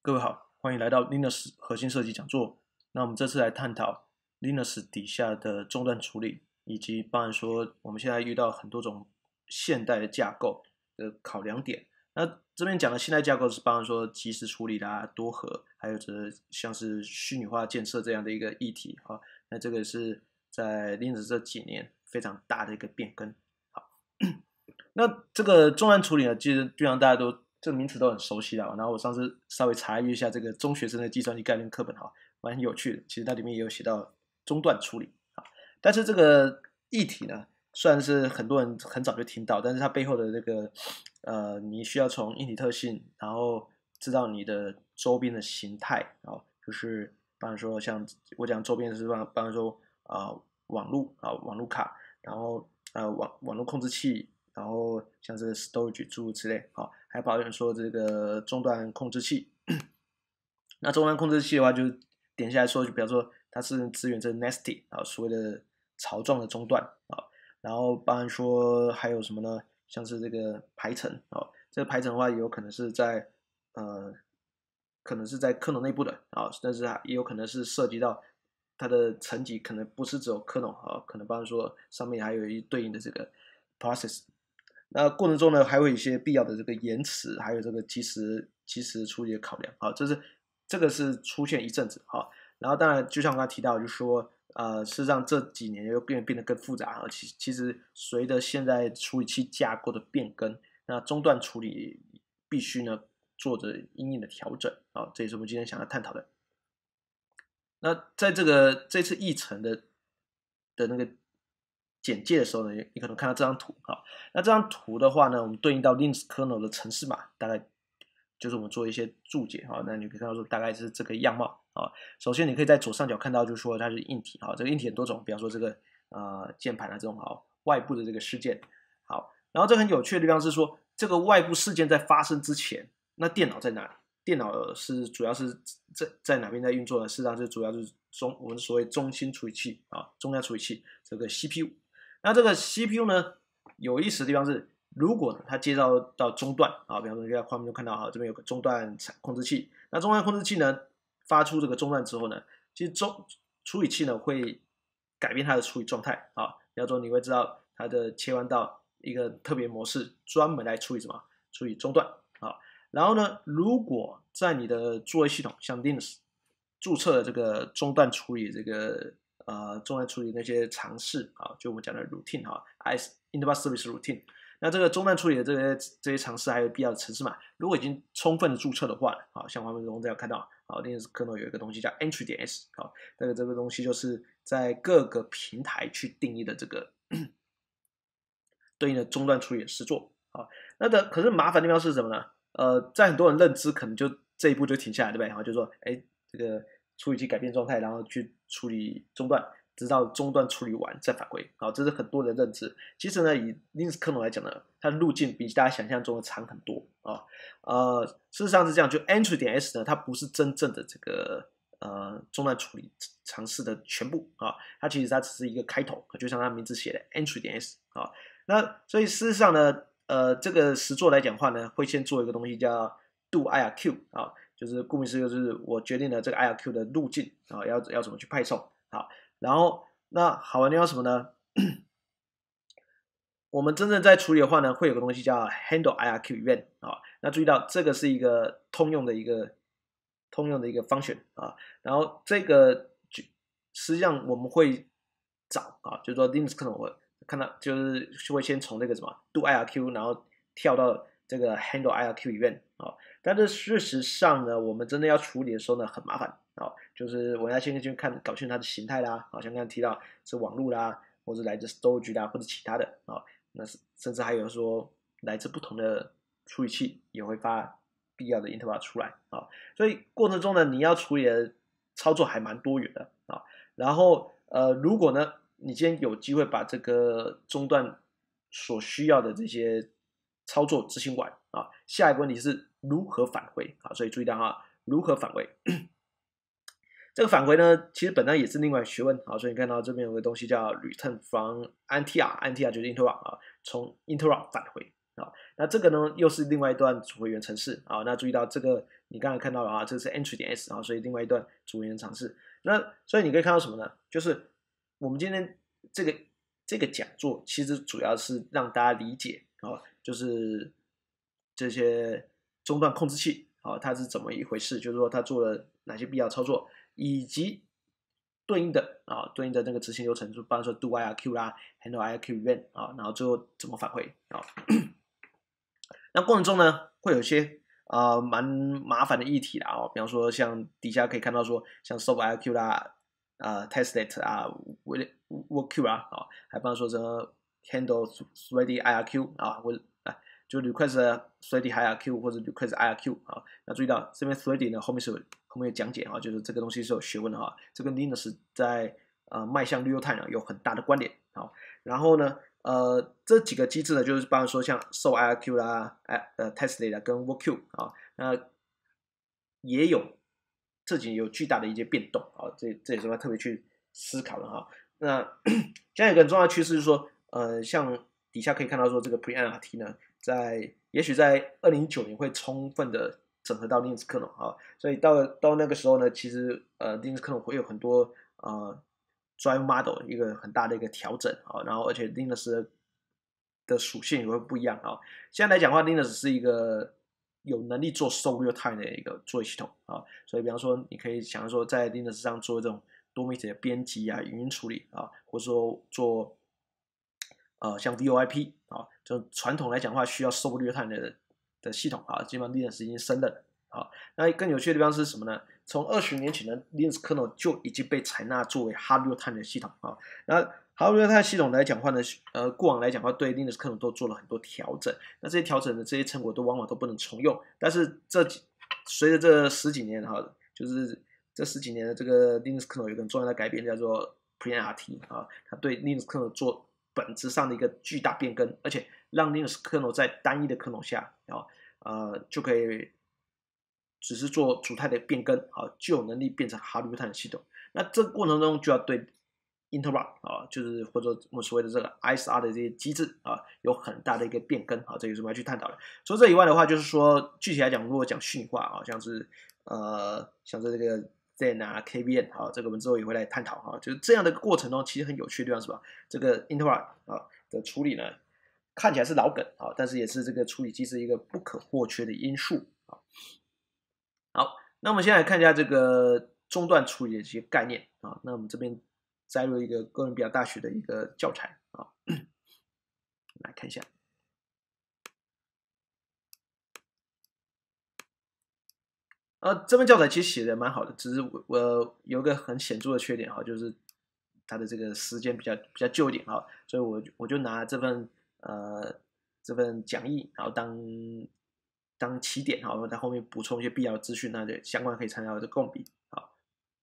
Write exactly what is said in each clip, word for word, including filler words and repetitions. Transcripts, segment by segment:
各位好，欢迎来到 Linux 核心设计讲座。那我们这次来探讨 Linux 底下的终端处理，以及包含说我们现在遇到很多种现代的架构的考量点。那这边讲的现代架构是包含说即时处理啦、多核，还有着像是虚拟化建设这样的一个议题啊。那这个是在 Linux 这几年非常大的一个变更。好，那这个终端处理呢，其实就像大家都这个名词都很熟悉了。然后我上次稍微查阅一下这个中学生的计算机概念课本哈，蛮有趣的。其实它里面也有写到中断处理啊，但是这个议题呢，虽然是很多人很早就听到，但是它背后的这个呃，你需要从硬体特性，然后知道你的周边的形态啊，就是比方说像我讲周边的是比方说啊、呃、网络啊网络卡，然后呃网网络控制器。然后像这个 storage 诸如此类，好，还包含说这个终端控制器。那终端控制器的话，就是点下来说，就比方说它是支援这 nested 啊，所谓的槽状的中断啊。然后包含说还有什么呢？像是这个排程啊，这个排程的话，也有可能是在呃，可能是在kernel内部的啊，但是也有可能是涉及到它的层级，可能不是只有kernel啊，可能包含说上面还有一对应的这个 process。那过程中呢，还会有一些必要的这个延迟，还有这个及时及时处理的考量。好，这是这个是出现一阵子哈。然后当然，就像我刚才提到，就是说，呃，事实上这几年又变变得更复杂啊。其其实随着现在处理器架构的变更，那中断处理必须呢做着因应的调整啊。这也是我们今天想要探讨的。那在这个这次议程的的那个简介的时候呢，你可能看到这张图啊。那这张图的话呢，我们对应到 Linux kernel 的程式码，大概就是我们做一些注解啊。那你可以看到说，大概是这个样貌啊。首先，你可以在左上角看到，就是说它是硬体啊。这个硬体很多种，比方说这个呃键盘啊这种好外部的这个事件好。然后这很有趣的地方是说，这个外部事件在发生之前，那电脑在哪里？电脑是主要是在在哪边在运作呢？事实上是主要是中我们所谓中心处理器啊，中央处理器这个 C P U。那这个 C P U 呢，有意思的地方是，如果呢它接到到中段啊，比方说你在画面中看到哈，这边有个中段控制器，那中段控制器呢发出这个中断之后呢，其实中处理器呢会改变它的处理状态啊，比方说你会知道它的切换到一个特别模式，专门来处理什么？处理中断啊。然后呢，如果在你的作业系统像 Linux 注册了这个中断处理这个呃中断处理那些常识啊，就我们讲的 routine 哈 ，is interrupt service routine。那这个中断处理的这些这些常识还有必要的程式码，如果已经充分的注册的话，啊，像画面中这样看到，啊，Linux kernel有一个东西叫 entry 点 s， 啊，这个这个东西就是在各个平台去定义的这个对应的中断处理的实作啊。那的可是麻烦的地方是什么呢？呃，在很多人认知可能就这一步就停下来，对不对？然后就说，哎，这个处理器改变状态，然后去处理中断，直到中断处理完再返回。好，这是很多人的认知。其实呢，以 Linux kernel 来讲呢，它的路径比大家想象中的长很多啊。呃，事实上是这样，就 entry 点 s 呢，它不是真正的这个呃中断处理尝试的全部啊，它其实它只是一个开头，就像它名字写的 entry 点 s 啊。那所以事实上呢，呃，这个实作来讲的话呢，会先做一个东西叫 do I R Q 啊，就是顾名思义，就是我决定了这个 I R Q 的路径啊，要要怎么去派送好。然后那好玩的要什么呢？我们真正在处理的话呢，会有个东西叫 handle I R Q event 啊。那注意到这个是一个通用的一个通用的一个 function 啊。然后这个实际上我们会找啊，就是说 Linux 可能我看到就是会先从这个什么 do I R Q， 然后跳到这个 handle I R Q event 啊。但是事实上呢，我们真的要处理的时候呢，很麻烦啊。就是我要先去看搞清楚它的形态啦，好像刚刚提到是网络啦，或者来自 storage 啦，或者其他的啊。那甚至还有说来自不同的处理器也会发必要的 interrupt 出来啊。所以过程中呢，你要处理的操作还蛮多元的啊。然后呃，如果呢，你今天有机会把这个中断所需要的这些操作执行完啊，下一个问题是如何返回啊？所以注意到啊，如何返回？这个返回呢，其实本来也是另外学问啊。所以你看到这边有个东西叫 return from N T R，N T R 就是 interrupt 啊，从 interrupt 返回啊。那这个呢又是另外一段组合语言程式啊。那注意到这个你刚才看到了啊，这是 entry 点 s 啊，所以另外一段组合语言程式。那所以你可以看到什么呢？就是我们今天这个这个讲座其实主要是让大家理解啊，就是这些终端控制器啊，它是怎么一回事，就是说它做了哪些必要操作，以及对应的啊，对应的那个执行流程，就比方说 do I R Q 啦 ，handle I R Q event 啊，然后最后怎么返回啊。那过程中呢，会有一些呃蛮麻烦的议题啦哦，比方说像底下可以看到说，像 solve I R Q 啦，呃 testnet 啊 ，workq 啊，啊，还比方说什么 handle thready I R Q 啊，或啊就 request thready I R Q 或者 request I R Q 啊。那注意到这边 thready 呢后面是有后面有讲解啊，就是这个东西是有学问的哈，这跟 Linux 在呃迈向 real time 有很大的关联啊。然后呢，呃，这几个机制呢，就是包括说像 solve I R Q 啦，呃 testnet 啦跟 workq 啊，那也有这几年有巨大的一些变动啊，这这也是要特别去思考的哈。那现在有个很重要的趋势是说，呃，像底下可以看到说这个 Pre-N R T 呢，在也许在二零一九年会充分的整合到 Linux 可能啊，所以到到那个时候呢，其实呃 Linux 可能会有很多呃 drive model 一个很大的一个调整啊，然后而且 Linux 的属性也会不一样啊。现在来讲的话 ，Linux 是一个有能力做 so real time 的一个作业系统啊，所以比方说你可以想象说在 Linux 上做这种多媒体的编辑啊、语音处理啊，或者说做呃像 V O I P 啊，就传统来讲的话需要 so real time 的的系统啊，基本上 Linux 已经胜任了啊。那更有趣的地方是什么呢？从二十年前的 Linux kernel 就已经被采纳作为 hard real time 的系统啊。那 hard real time 系统来讲话呢，呃，过往来讲话对 Linux kernel 都做了很多调整。那这些调整的这些成果都往往都不能重用。但是这随着这十几年哈，就是这十几年的这个 Linux kernel 有一个很重要的改变，叫做 Pre-N R T 啊，它对 Linux kernel 做本质上的一个巨大变更，而且让 Linux kernel 在单一的 kernel 下啊，呃，就可以只是做主态的变更啊，就有能力变成 hard real time 的系统。那这个过程中就要对 interrupt 啊，就是或者我们所谓的这个 I S R 的这些机制啊，有很大的一个变更啊，这也是我们要去探讨的。除了这以外的话，就是说具体来讲，如果讲虚拟化啊，像是呃像是这个 Zen 啊 K V N 啊，这个我们之后也会来探讨啊，就是这样的过程中其实很有趣的地方是吧？这个 interrupt 啊的处理呢，看起来是老梗啊，但是也是这个处理机制一个不可或缺的因素啊。好，那我们先来看一下这个中断处理的一些概念啊。那我们这边摘录一个哥伦比亚大学的一个教材啊，来看一下。呃，这份教材其实写的蛮好的，只是我我有一个很显著的缺点哈，就是它的这个时间比较比较旧一点哈，所以我我就拿这份呃这份讲义，然后当当起点哈，然后在后面补充一些必要的资讯，那就相关可以参考的共笔。好，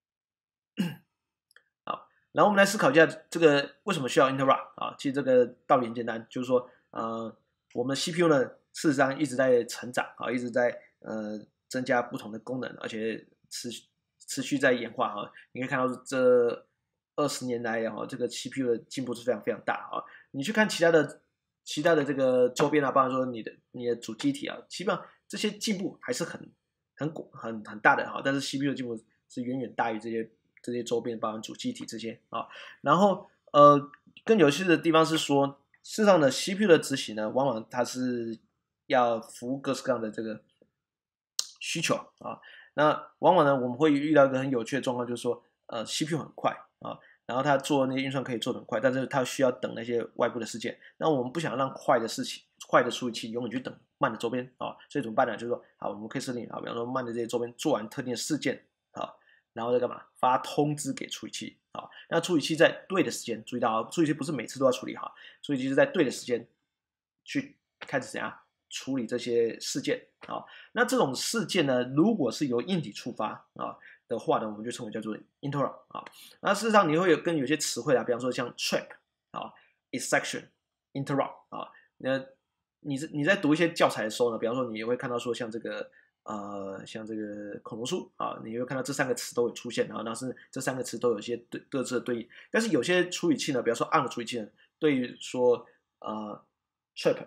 好，然后我们来思考一下这个为什么需要 interrupt 啊？其实这个道理很简单，就是说呃我们的 C P U 呢，事实上一直在成长啊，一直在呃。增加不同的功能，而且持持续在演化啊。你可以看到这二十年来啊，这个 C P U 的进步是非常非常大啊。你去看其他的其他的这个周边啊，包括说你的你的主机体啊，基本上这些进步还是很很很很大的啊。但是 C P U 的进步是远远大于这些这些周边，包含主机体这些啊。然后呃，更有趣的地方是说，事实上呢 C P U 的执行呢，往往它是要服务各式各样的这个需求啊，那往往呢，我们会遇到一个很有趣的状况，就是说，呃 ，C P U 很快啊，然后它做那些运算可以做得很快，但是它需要等那些外部的事件。那我们不想让快的事情、快的处理器永远去等慢的周边啊，所以怎么办呢？就是说，好，我们可以设定啊，比方说慢的这些周边做完特定的事件啊，然后再干嘛？发通知给处理器啊，那处理器在对的时间，注意到啊，处理器不是每次都要处理哈，处理器是在对的时间去开始怎样？处理这些事件啊，那这种事件呢，如果是由硬体触发啊的话呢，我们就称为叫做 interrupt 啊。那事实上你会有跟有些词汇啊，比方说像 trap 啊、exception、interrupt 啊，那你你在读一些教材的时候呢，比方说你也会看到说像这个呃像这个恐龙书啊，你会看到这三个词都有出现啊，那是这三个词都有一些对各自的对应。但是有些处理器呢，比方说 A R M 处理器呢，对于说呃 trap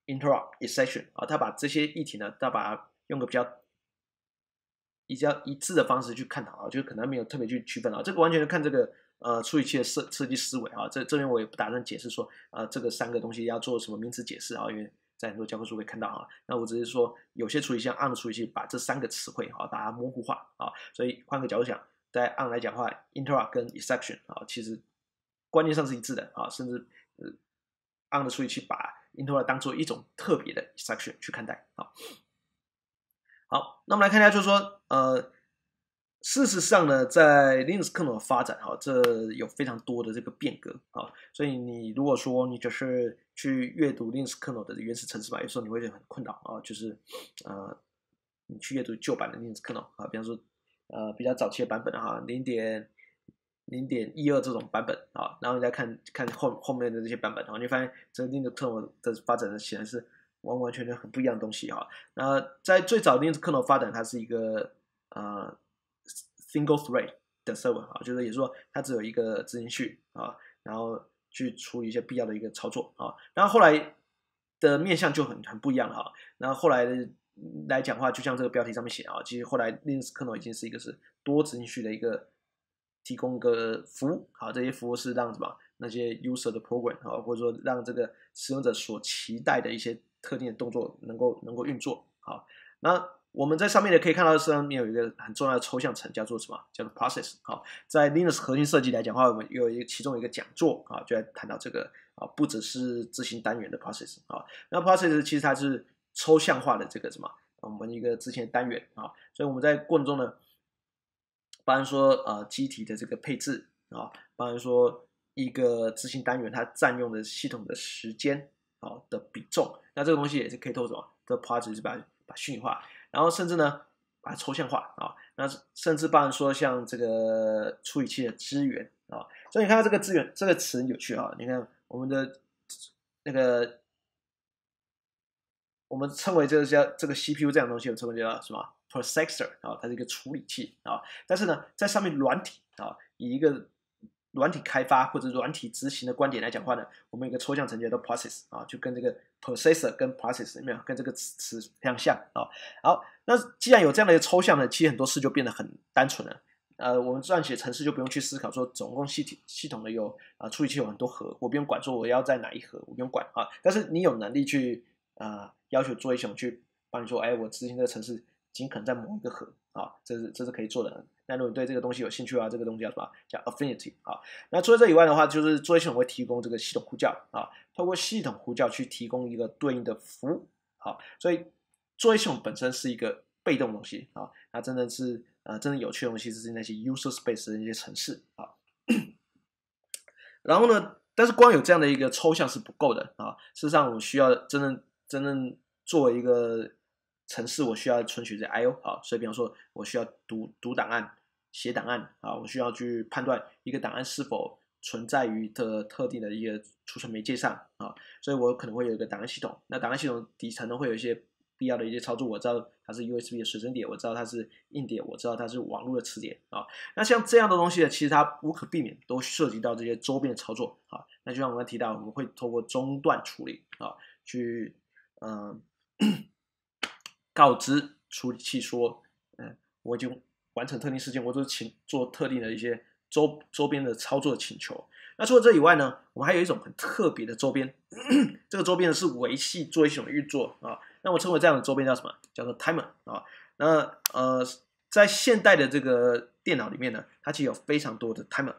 interrupt exception 啊，他把这些议题呢，他把它用个比较比较一致的方式去探讨啊，就是可能没有特别去区分啊，这个完全是看这个呃处理器的设设计思维啊。这这边我也不打算解释说呃这个三个东西要做什么名词解释啊，因为在很多教科书会看到啊。那我只是说有些处理器像 on 的处理器把这三个词汇啊把它模糊化啊，所以换个角度讲，在 on 来讲的话 ，interrupt 跟 exception 啊其实观念上是一致的啊，甚至呃 on 的处理器把 interrupt 当做一种特别的 exception 去看待啊。好，那我们来看一下，就是说，呃，事实上呢，在 Linux 可能的发展，哈，这有非常多的这个变革啊，所以你如果说你只是去阅读 Linux 可能的原始程式码，有时候你会觉得很困扰啊，就是呃，你去阅读旧版的 Linux 可能啊，比方说呃比较早期的版本哈，零点零点一二这种版本啊，然后你再看看后后面的这些版本，然后你发现这 Linux 可能的发展呢，显然是完完全全很不一样的东西哈。那在最早 Linux 可能发展，它是一个呃 single thread 的 server 啊，就是也就是说它只有一个执行序啊，然后去处理一些必要的一个操作啊。然后后来的面向就很很不一样了哈。那后来来讲话，就像这个标题上面写啊，其实后来 Linux 可能已经是一个是多执行序的一个提供一个服务，好，这些服务是让什么那些 user 的 program 啊，或者说让这个使用者所期待的一些特定的动作能够能够运作，好，那我们在上面也可以看到，上面有一个很重要的抽象层，叫做什么？叫做 process。好，在 Linux 核心设计来讲的话，我们有一个其中一个讲座啊，就在谈到这个啊，不只是执行单元的 process 啊，那 process 其实它是抽象化的这个什么，我们一个之前的单元啊，所以我们在过程中呢。包含说呃机体的这个配置啊，包含说一个执行单元它占用的系统的时间啊的比重，那这个东西也是可以透过什么？这 project 是把把虚拟化，然后甚至呢把它抽象化啊，那甚至包含说像这个处理器的资源啊，所以你看到这个资源这个词很有趣啊，你看我们的那个我们称为这个叫这个 C P U 这样的东西，我们称为叫什么 processor 啊，它是一个处理器啊。但是呢，在上面软体啊，以一个软体开发或者软体执行的观点来讲话呢，我们有一个抽象层叫做 process 啊，就跟这个 processor 跟 process 有没有跟这个词非常像啊。好，那既然有这样的一个抽象呢，其实很多事就变得很单纯了。呃，我们撰写程式就不用去思考说总共系统系统的有啊、呃、处理器有很多核，我不用管说我要在哪一核，我不用管啊。但是你有能力去啊、呃、要求作业系统去帮你说，哎，我执行这个程式尽可能在某一个核啊，这是这是可以做的。那如果你对这个东西有兴趣啊，这个东西叫什么？叫 affinity 啊。那除了这以外的话，就是作业系统会提供这个系统呼叫啊，透过系统呼叫去提供一个对应的服务。好，所以作业系统本身是一个被动的东西啊，它真的是呃真正有趣的东西是那些 user space 的那些程式啊。然后呢，但是光有这样的一个抽象是不够的啊，事实上我需要真正真正作为一个程式，我需要存取这 I O 啊，所以比方说我需要读读档案、写档案啊，我需要去判断一个档案是否存在于的特定的一个储存媒介上啊，所以我可能会有一个档案系统，那档案系统底层呢会有一些必要的一些操作，我知道它是 U S B 的随身碟，我知道它是硬碟，我知道它是网络的磁碟啊。那像这样的东西呢，其实它无可避免都涉及到这些周边的操作啊。那就像我刚才提到，我们会透过中断处理啊，去嗯、呃、告知处理器说，嗯、呃，我已经完成特定事件，我就是请做特定的一些周周边的操作的请求。那除了这以外呢，我们还有一种很特别的周边，这个周边呢是维系作业系统的运作啊。那我称为这样的周边叫什么？叫做 timer 啊。那呃，在现代的这个电脑里面呢，它其实有非常多的 timer。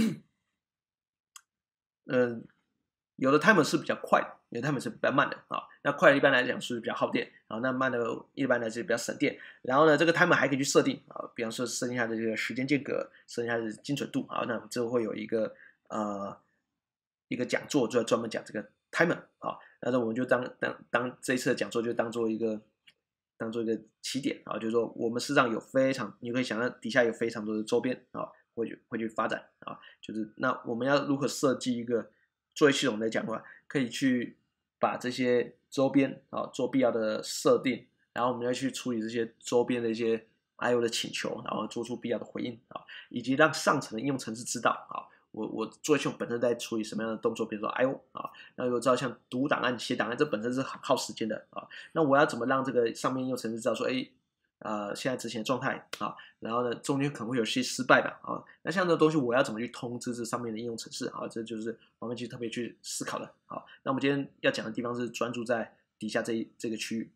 嗯，有的 timer 是比较快的，有的 timer 是比较慢的啊。那快的一般来讲是比较耗电啊，那慢的一般来讲比较省电。然后呢，这个 timer 还可以去设定啊，比方说设定它的这个时间间隔，设定它的精准度啊。那我们之后会有一个呃一个讲座，就要专门讲这个 timer 啊。那我们就当当当这一次的讲座就当做一个当做一个起点啊，就是说我们事实上有非常，你可以想象底下有非常多的周边啊。会去会去发展啊，就是那我们要如何设计一个作业系统来讲的话，可以去把这些周边啊做必要的设定，然后我们要去处理这些周边的一些 I O 的请求，然后做出必要的回应啊，以及让上层的应用程式知道啊， 我我作业系统本身在处理什么样的动作，比如说 I O 啊，那我知道像读档案、写档案，这本身是很耗时间的啊。那我要怎么让这个上面应用程式知道说，哎，呃，现在执行的状态啊，然后呢，中间可能会有些失败的啊。那像这个东西，我要怎么去通知这上面的应用程式啊？这就是我们其实特别去思考的啊。那我们今天要讲的地方是专注在底下这一这个区域。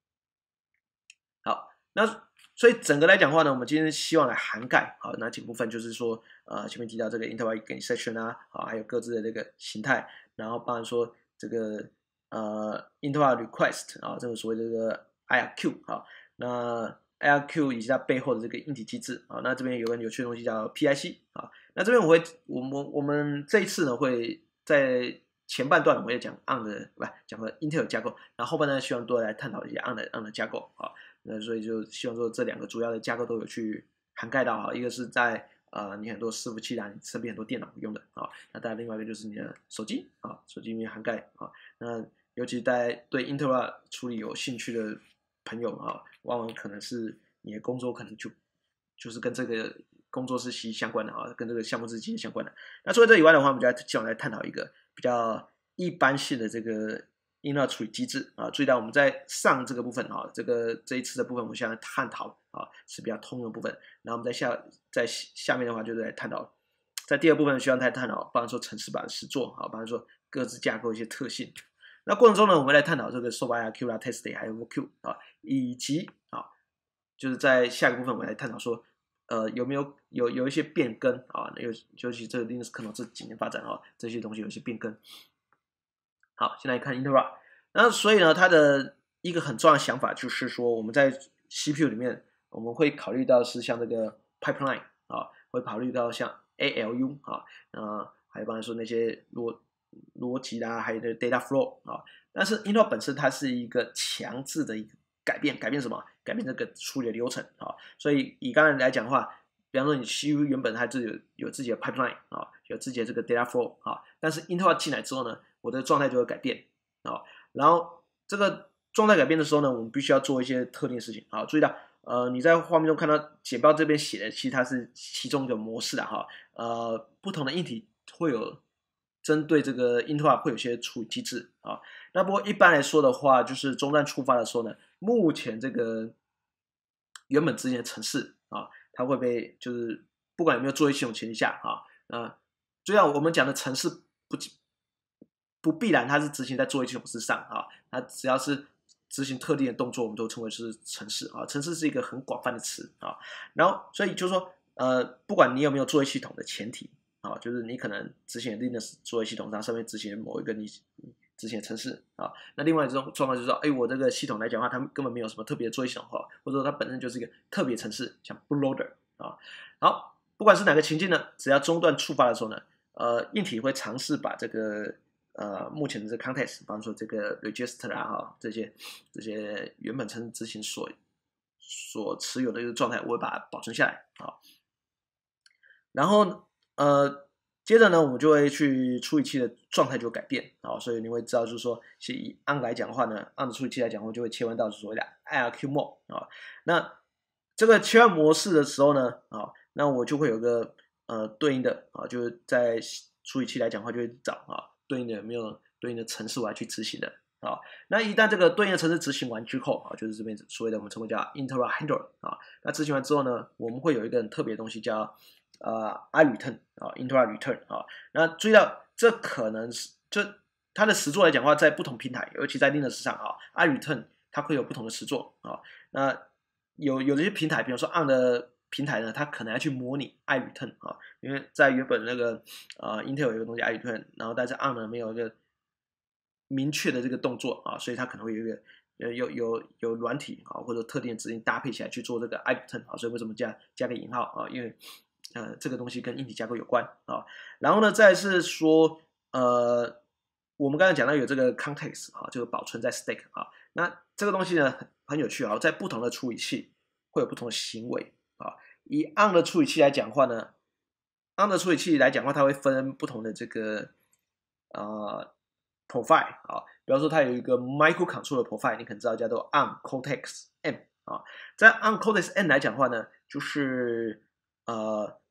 好，那所以整个来讲的话呢，我们今天希望来涵盖好哪几部分，就是说，呃，前面提到这个 interrupt exception 啊，啊，还有各自的这个形态，然后包含说这个呃 interrupt request 啊，这个所谓的这个 I R Q 啊，那 I R Q 以及它背后的这个硬体机制啊，那这边有个有趣的东西叫 P I C 啊，那这边我会，我们我们这一次呢会在前半段我也讲 A R M 的，不讲个 Intel 架构，然后后半段希望多来探讨一些 A R M 的 A R M 的架构啊。那所以就希望说这两个主要的架构都有去涵盖到哈，一个是在呃你很多伺服器啊，你身边很多电脑用的啊，那当然另外一个就是你的手机啊，手机里面涵盖啊，那尤其在对 interrupt 处理有兴趣的朋友啊，往往可能是你的工作可能就就是跟这个工作是息息相关的啊，跟这个项目是息息相关的。那除了这以外的话，我们就来希望来探讨一个比较一般性的这个interrupt处理机制啊，注意到我们在上这个部分啊，这个这一次的部分，我们现在探讨啊是比较通用的部分。然后我们在下在下面的话，就是来探讨，在第二部分需要来探讨，包含说程式版的实作啊，包含说各自架构一些特性。那过程中呢，我们来探讨这个 solve I R Q 啦、test day 还有 overkill 啊，以及啊，就是在下一个部分我们来探讨说，呃，有没有有有一些变更啊？尤尤其这个 Linux 可能这几年发展啊，这些东西有一些变更。好，现在看 interrupt， 那所以呢，它的一个很重要的想法就是说，我们在 C P U 里面，我们会考虑到是像这个 pipeline 啊，会考虑到像 A L U 啊，呃，还有包含说那些逻逻辑啦，还有这 data flow 啊。但是 interrupt 本身它是一个强制的一个改变，改变什么？改变这个处理的流程啊。所以以刚才来讲的话，比方说你 C P U 原本它自己有有自己的 pipeline 啊，有自己的这个 data flow 啊，但是 interrupt 进来之后呢，我的状态就会改变啊。然后这个状态改变的时候呢，我们必须要做一些特定的事情啊。注意到，呃，你在画面中看到简报这边写的，其实它是其中一个模式啊哈。呃，不同的硬体会有针对这个 interrupt 会有些处理机制啊。那不过一般来说的话，就是中断触发的时候呢，目前这个原本之前的程式啊，它会被就是不管有没有作业系统前提下啊，呃，就像我们讲的程式不不必然它是执行在作业系统之上啊，它只要是执行特定的动作，我们都称为是程式啊。程式是一个很广泛的词啊，然后所以就是说，呃，不管你有没有作业系统的前提啊，就是你可能执行 Linux 作业系统，然后上面执行某一个你执行的程式啊。那另外一种状况就是说，哎，我这个系统来讲的话，它根本没有什么特别的作业系统哈，或者说它本身就是一个特别程式，像 bootloader 啊。好，不管是哪个情境呢，只要中断触发的时候呢，呃，硬体会尝试把这个呃目前的这个 context， 比方说这个 register 啊哈，这些这些原本程式执行所所持有的一个状态，我会把它保存下来啊。然后呃，接着呢，我们就会去处理器的状态就改变啊，所以你会知道，就是说，其实以 A R M 来讲的话呢 ，A R M 的处理器来讲，我就会切换到所谓的 I R Q mode 啊。那这个切换模式的时候呢，啊，那我就会有个呃对应的啊，就是在处理器来讲的话，就会找啊对应的有没有对应的程式我要去执行的啊。那一旦这个对应的程式执行完之后啊，就是这边所谓的我们称为叫 interrupt handler 啊。那执行完之后呢，我们会有一个很特别的东西叫呃 iReturn 啊 interrupt return 啊。那注意到这可能是就它的实作来讲的话，在不同平台，尤其在 Linux 上啊 iReturn 它会有不同的实作啊。那有有的些平台，比如说 A R M 的平台呢，它可能要去模拟 iReturn 啊，因为在原本那个呃 Intel 有一个东西 iReturn， 然后但是 A R M 呢没有一个明确的这个动作啊，所以它可能会有一个有有有有软体啊或者特定的指令搭配起来去做这个 iReturn 啊，所以为什么加加个引号啊？因为呃这个东西跟硬体架构有关啊。然后呢，再是说呃我们刚才讲到有这个 context 啊，就是保存在 stack 啊，那这个东西呢很很有趣啊，在不同的处理器会有不同的行为啊。以 A R M 的处理器来讲的话呢 ，A R M 的处理器来讲的话，它会分不同的这个呃 profile 啊，比方说它有一个 microcontroller profile， 你可能知道叫做 A R M Cortex M 啊。在 A R M Cortex M 来讲的话呢，就是呃，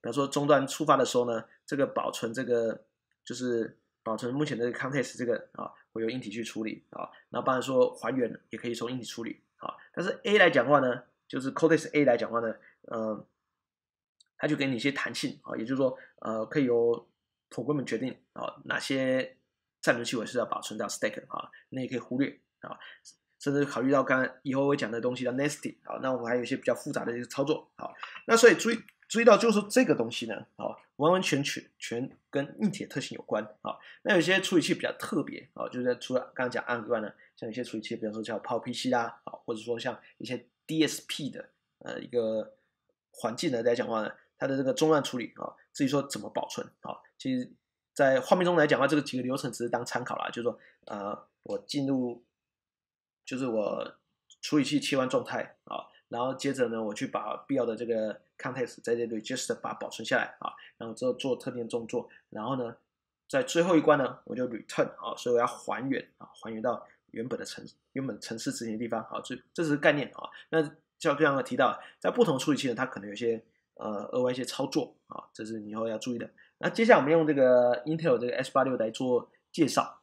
方说终端触发的时候呢，这个保存这个就是保存目前的 context 这个啊，会由硬体去处理啊。那当然说还原也可以从硬体处理啊。但是 A 来讲的话呢，就是 context A 来讲的话呢，呃，它就给你一些弹性啊，也就是说，呃，可以由 programmer 决定啊哪些占存器我是要保存到 stack 啊，那也可以忽略啊。甚至考虑到刚刚以后会讲的东西叫 nesting 好，那我们还有一些比较复杂的一些操作好，那所以注意注意到就是说这个东西呢，好，完完全全全跟硬体的特性有关啊。那有些处理器比较特别啊，就是除了刚刚讲 A R M 以外呢，像有些处理器，比方说叫 PowerPC 啦，啊，或者说像一些 D S P 的呃一个环境呢来讲的话呢，它的这个中断处理啊，至于说怎么保存啊，其实在画面中来讲的话，这个几个流程只是当参考啦，就是说呃我进入。就是我处理器切换状态啊，然后接着呢，我去把必要的这个 context 在这里 just 把它保存下来啊，然后之后做特定的动作，然后呢，在最后一关呢，我就 return 啊，所以我要还原啊，还原到原本的程原本程式执行的地方啊，这这只是概念啊。那就刚刚提到，在不同处理器呢，它可能有一些呃额外一些操作啊，这是你以后要注意的。那接下来我们用这个 Intel 这个 S 八六 来做介绍，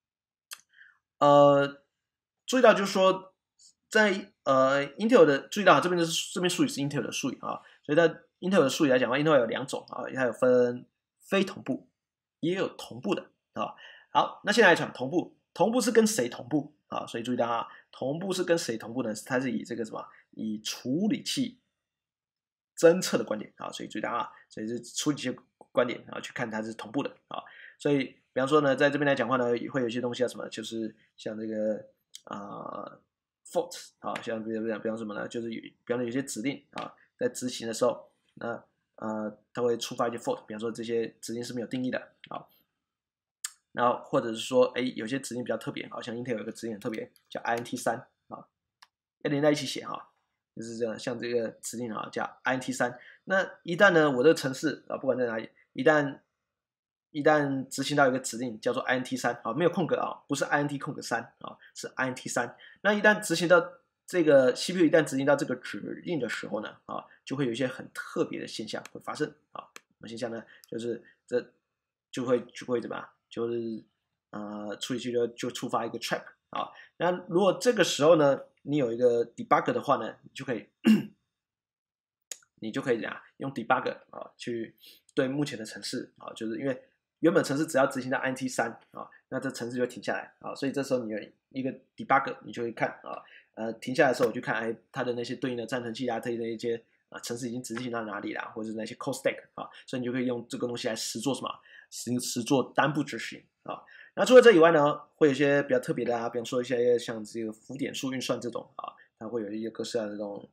呃。注意到就是说，在呃 Intel 的注意到这边的这边术语是 Intel 的术语啊，所以在 Intel 的术语来讲的话 ，Intel 有两种啊，它有分非同步，也有同步的啊。好，那现在来讲同步，同步是跟谁同步啊？所以注意到啊，同步是跟谁同步呢？它是以这个什么，以处理器侦测的观点啊，所以注意到啊，所以是处理器观点啊去看它是同步的啊。所以比方说呢，在这边来讲话呢，会有一些东西啊什么，就是像这个。啊、呃、，fault 啊，像比如比方什么呢？就是有，比方说有些指令啊，在执行的时候，那呃，它会触发一些 fault，比方说这些指令是没有定义的啊。然后或者是说，哎，有些指令比较特别，好像 Intel 有一个指令很特别，叫 I N T 三啊，要连在一起写哈，就是这样，像这个指令啊，叫 I N T 三。那一旦呢，我这个程式啊，不管在哪里，一旦一旦执行到一个指令叫做 I N T 三啊，没有空格啊，不是 I N T 空格三啊，是 I N T 三。那一旦执行到这个 C P U 一旦执行到这个指令的时候呢，啊，就会有一些很特别的现象会发生啊。什么现象呢？就是这就会就会怎么样？就是呃，处理器就就触发一个 trap 啊。那如果这个时候呢，你有一个 debug 的话呢，你就可以你就可以怎样用 debug 啊去对目前的程式啊，就是因为原本程式只要执行到 I N T 三啊，那这程式就会停下来啊，所以这时候你有一个 debug， 你就会看啊，呃，停下来的时候我就看哎它的那些对应的暂存器啊，对应的一些啊程式已经执行到哪里啦，或者是那些 code stack 啊，所以你就可以用这个东西来实做什么，实实做单步执行啊。那除了这以外呢，会有一些比较特别的啊，比方说一些像这个浮点数运算这种啊，它会有一些各式各样的这种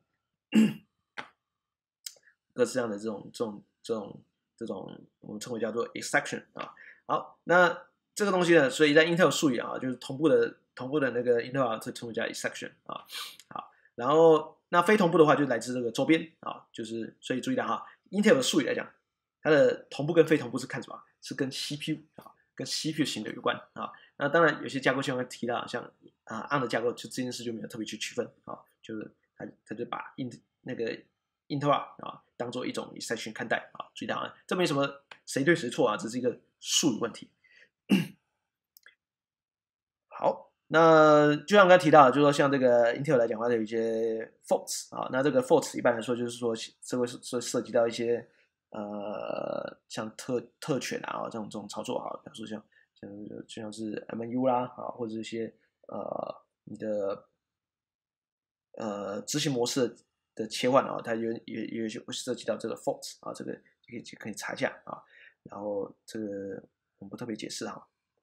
各式各样的这种这种这种。这种我们称为叫做 exception 啊，好，那这个东西呢，所以在 Intel 术语啊，就是同步的同步的那个 Intel 啊，这称为叫 exception 啊，好，然后那非同步的话就来自这个周边啊，就是所以注意到哈 ，Intel 的术语来讲，它的同步跟非同步是看什么？是跟 C P U 啊，跟 C P U 型的有关啊。那当然有些架构相关提到，像啊 A R M 的架构，就这件事就没有特别去区分啊，就是它它就把 int 那个 Intel 啊当做一种 exception 看待啊，注意到啊，这没什么谁对谁错啊，这是一个术语问题。好，那就像刚才提到，就是说像这个 Intel 来讲的话，有一些 faults 啊，那这个 faults 一般来说就是说这会是涉及到一些呃像特特权啊这种这种操作啊，比如说像像就像是 M N U 啦啊，或者一些呃你的呃执行模式的切换啊，它有也也有会涉及到这个 faults 啊，这个可以可以查一下啊，然后这个我们不特别解释啊。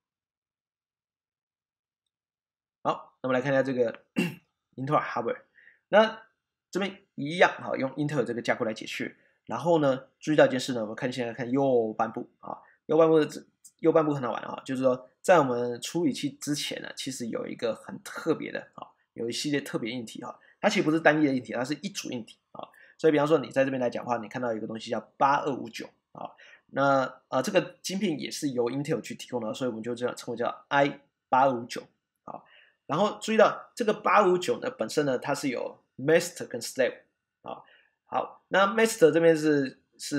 好，那么来看一下这个 Intel Hardware，那这边一样哈，用 Intel 这个架构来解释。然后呢，注意到一件事呢，我们看现在看右半部啊，右半部的右半部很好玩啊，就是说在我们处理器之前呢，其实有一个很特别的啊，有一系列特别硬体哈，它其实不是单一的硬体，它是一组硬体啊。所以比方说你在这边来讲的话，你看到有一个东西叫八二五九啊，那呃这个晶片也是由 Intel 去提供的，所以我们就这样称为叫 I 八二五九啊。然后注意到这个八五九呢，本身呢它是有 master 跟 slave 啊。好，那 master 这边是是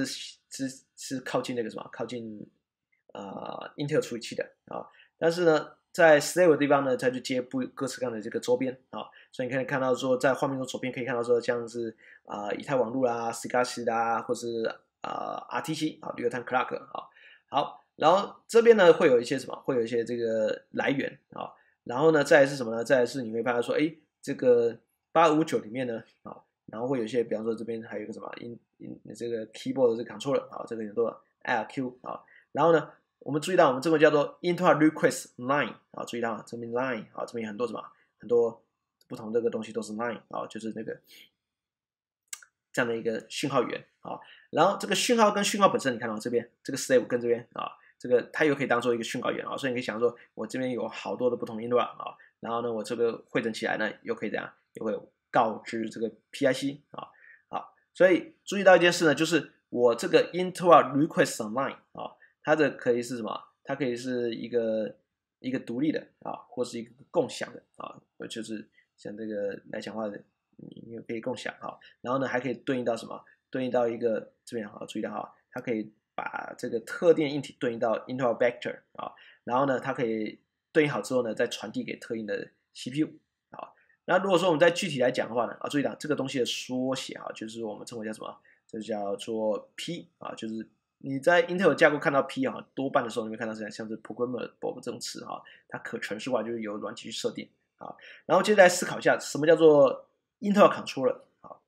是是靠近那个什么，靠近呃 Intel 处理器的啊。但是呢，在 slave 的地方呢，它就接不各式各样的这个周边啊，所以你可以看到说，在画面中左边可以看到说，像是啊、呃、以太网路啦、C G A C 啦，或是啊、呃、R T C 啊 Real Time Clock 啊。好，然后这边呢会有一些什么？会有一些这个来源啊。然后呢，再来是什么呢？再来是你会发现说，哎，这个八五九里面呢啊，然后会有一些，比方说这边还有一个什么 in in 这个 keyboard 的这个 controller 啊，这个很多 L Q 啊，然后呢。我们注意到，我们这个叫做 Intel Request Line 啊，注意到这边 Line 啊，这边有很多什么，很多不同这个东西都是 Line 啊，就是那个这样的一个讯号源啊。然后这个讯号跟讯号本身，你看到这边这个 slave 跟这边啊，这个它又可以当做一个讯号源啊，所以你可以想说，我这边有好多的不同 interrupt 啊，然后呢，我这个汇整起来呢，又可以怎样，又会告知这个 P I C 啊，好，所以注意到一件事呢，就是我这个 Intel Request Line 啊。它的可以是什么？它可以是一个一个独立的啊，或是一个共享的啊，就是像这个来讲话的，你你可以共享啊。然后呢，还可以对应到什么？对应到一个这边哈，注意到哈，它可以把这个特定硬体对应到 Intel Vector 啊，然后呢，它可以对应好之后呢，再传递给特定的 C P U 啊。那如果说我们再具体来讲的话呢，啊，注意到这个东西的缩写啊，就是我们称为叫什么？这叫做 P 啊，就是。你在 Intel 架构看到 P 啊，多半的时候你会看到像像是 programmable 这种词哈，它可程式化就是由软体去设定啊。然后接着来思考一下，什么叫做 Intel Controller 啊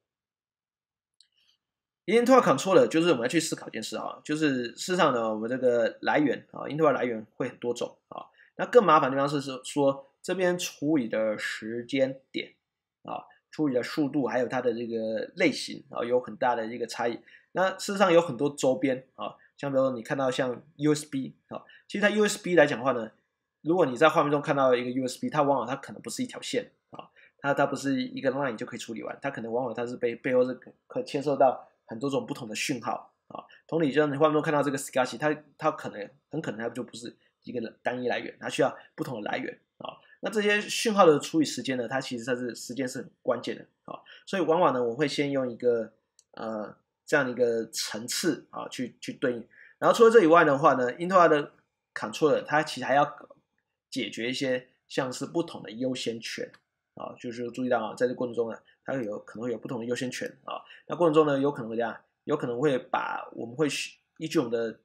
？Intel Controller 就是我们要去思考一件事啊，就是事实上呢，我们这个来源啊 ，Intel 来源会很多种啊。那更麻烦的地方是说这边处理的时间点啊，处理的速度还有它的这个类型啊，有很大的一个差异。那事实上有很多周边啊，像比如说你看到像 U S B 啊，其实它 U S B 来讲的话呢，如果你在画面中看到一个 U S B， 它往往它可能不是一条线啊，它它不是一个 line 就可以处理完，它可能往往它是背背后是可牵涉到很多种不同的讯号啊。同理，就像你画面中看到这个 S C S I， 它它可能很可能它就不是一个单一来源，它需要不同的来源啊。那这些讯号的处理时间呢，它其实它是时间是很关键的啊，所以往往呢，我会先用一个呃。这样的一个层次啊，去去对应。然后除了这以外的话呢 ，Intel 的 controller 它其实还要解决一些像是不同的优先权啊，就是注意到啊，在这过程中呢，它有可能会有不同的优先权啊。那过程中呢，有可能会这样，有可能会把我们会依据我们的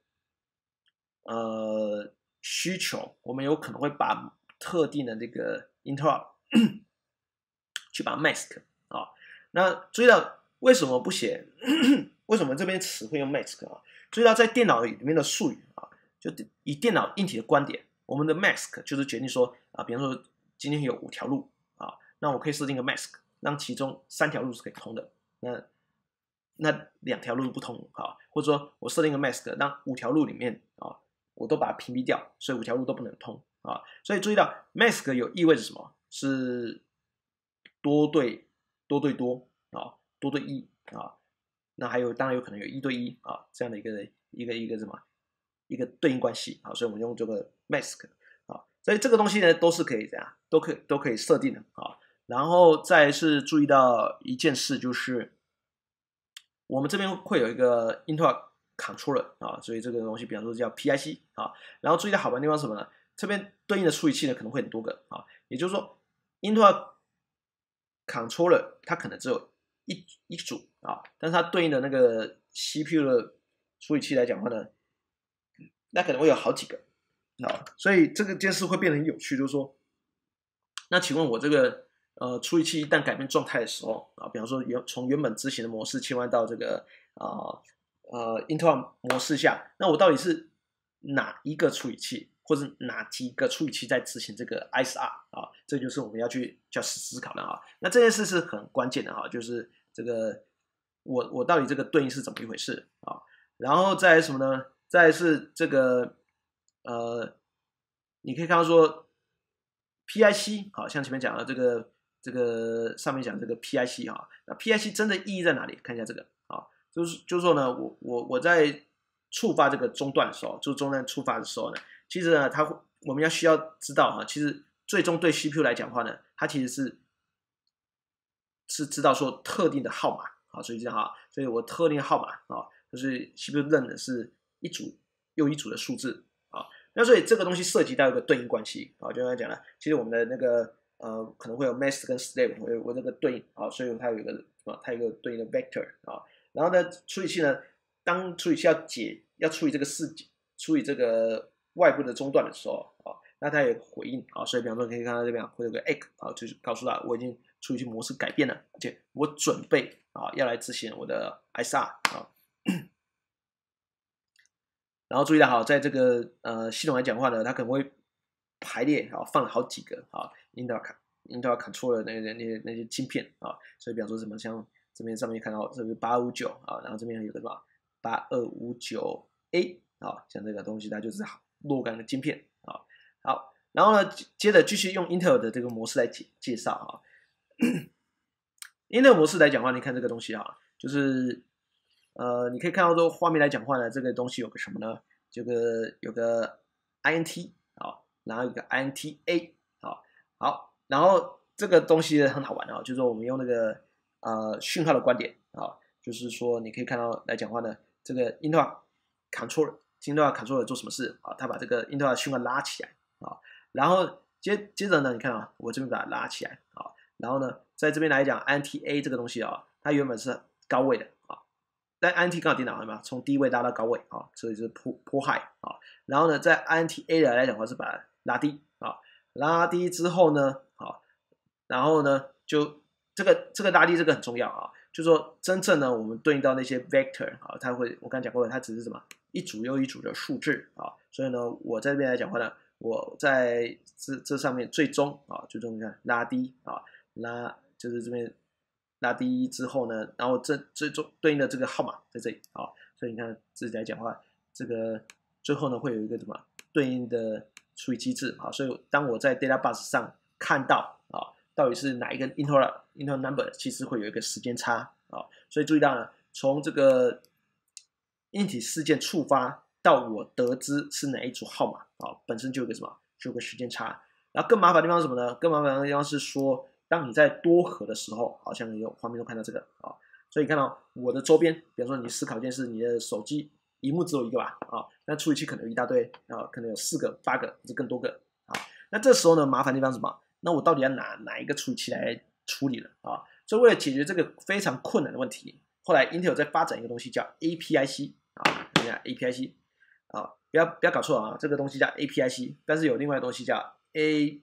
呃需求，我们有可能会把特定的这个 interrupt 去把它 mask 啊。那注意到为什么不写？为什么这边词汇用 mask 啊？注意到在电脑里面的术语啊，就以电脑硬体的观点，我们的 mask 就是决定说啊，比方说今天有五条路啊，那我可以设定一个 mask，让其中三条路是可以通的，那那两条路不通啊，或者说我设定一个 mask，让五条路里面啊，我都把它屏蔽掉，所以五条路都不能通啊。所以注意到 mask 有意味着什么？是多对多对多啊，多对一啊。那还有当然有可能有一对一啊这样的一个一个一个什么一个对应关系啊，所以我们用这个 mask 啊，所以这个东西呢都是可以怎样都可以都可以设定的啊。然后再是注意到一件事，就是我们这边会有一个 Intel controller 啊，所以这个东西比方说叫 P I C 啊。然后注意到好玩的地方是什么呢？这边对应的处理器呢可能会很多个啊，也就是说 Intel controller 它可能只有一一组啊，但是它对应的那个 C P U 的处理器来讲的话呢，那可能会有好几个啊，所以这个件事会变得很有趣，就是说，那请问我这个呃处理器一旦改变状态的时候啊，比方说原从原本执行的模式切换到这个啊呃 Intel 模式下，那我到底是哪一个处理器？或者哪几个处理器在执行这个 I S R 啊，这就是我们要去叫思考的啊。那这件事是很关键的哈，就是这个我我到底这个对应是怎么一回事啊？然后再来什么呢？再来是这个呃，你可以看到说 P I C 好像前面讲的这个这个上面讲这个 P I C 哈，那 P I C 真的意义在哪里？看一下这个啊，就是就是说呢，我我我在触发这个中断的时候，就是中断触发的时候呢。其实呢，它我们要需要知道哈，其实最终对 C P U 来讲的话呢，它其实是是知道说特定的号码啊，所以这样哈，所以我特定的号码啊， 就是C P U 认的是一组又一组的数字啊。那所以这个东西涉及到一个对应关系啊，就刚才讲了，其实我们的那个呃可能会有 master 跟 slave 会有我这个对应啊，所以它有一个啊，它有一个对应的 vector 啊。然后呢，处理器呢，当处理器要解要处理这个事处理这个外部的中断的时候啊，那它有回应啊，所以比方说可以看到这边会有个 egg 啊，就是告诉它我已经处理器模式改变了，而且我准备啊要来执行我的 S R 啊。然后注意到好，在这个呃系统来讲的话呢，它可能会排列啊，放了好几个啊 Intel Intel Controller 那些那些那些晶片啊，所以比方说什么像这边上面看到这是八五九啊，然后这边有个什么八二五九 A 啊，像这个东西它就是若干个晶片啊。好，然后呢，接着继续用 Intel 的这个模式来介介绍啊。Intel 模式来讲的话，你看这个东西啊，就是呃，你可以看到这个画面来讲话呢，这个东西有个什么呢？这个有个 I N T 啊，然后有个 I N T A 啊，好，然后这个东西很好玩啊，就是说我们用那个呃讯号的观点啊，就是说你可以看到来讲话呢，这个 Intel Controller Intel Controller 做什么事啊？它把这个 Intel 的讯号拉起来啊，然后接接着呢，你看啊，我这边把它拉起来啊，然后呢，在这边来讲 I N T A 这个东西啊，它原本是高位的啊。在 I N T 刚好颠倒，有没有？从低位拉到高位啊，所以是坡坡 high 啊。然后呢，在 I N T A 的来讲的话是把它拉低啊，拉低之后呢，啊，然后呢就这个这个拉低这个很重要啊，就是说真正呢我们对应到那些 vector 啊，它会我刚才讲过了，它只是什么一组又一组的数字啊，所以呢我在这边来讲的话呢，我在这这上面最终啊，最终你看拉低啊，拉就是这边。拉低之后呢，然后这最终对应的这个号码在这里啊，所以你看自己来讲的话，这个最后呢会有一个什么对应的处理机制啊，所以当我在 data bus 上看到啊，到底是哪一个 Intel Intel number， 其实会有一个时间差啊，所以注意到呢，从这个硬体事件触发到我得知是哪一组号码啊，本身就有个什么，就有个时间差。然后更麻烦的地方是什么呢？更麻烦的地方是说。当你在多核的时候，好像有画面都看到这个啊，所以你看到我的周边，比方说你思考一件事，你的手机萤幕只有一个吧啊，那处理器可能有一大堆啊，可能有四个、八个或者更多个啊，那这时候呢，麻烦的地方是什么？那我到底要拿哪一个处理器来处理了啊？所以为了解决这个非常困难的问题，后来 Intel 在发展一个东西叫 A P I C 啊，你看 A P I C 啊，不要不要搞错啊，这个东西叫 A P I C， 但是有另外的东西叫 A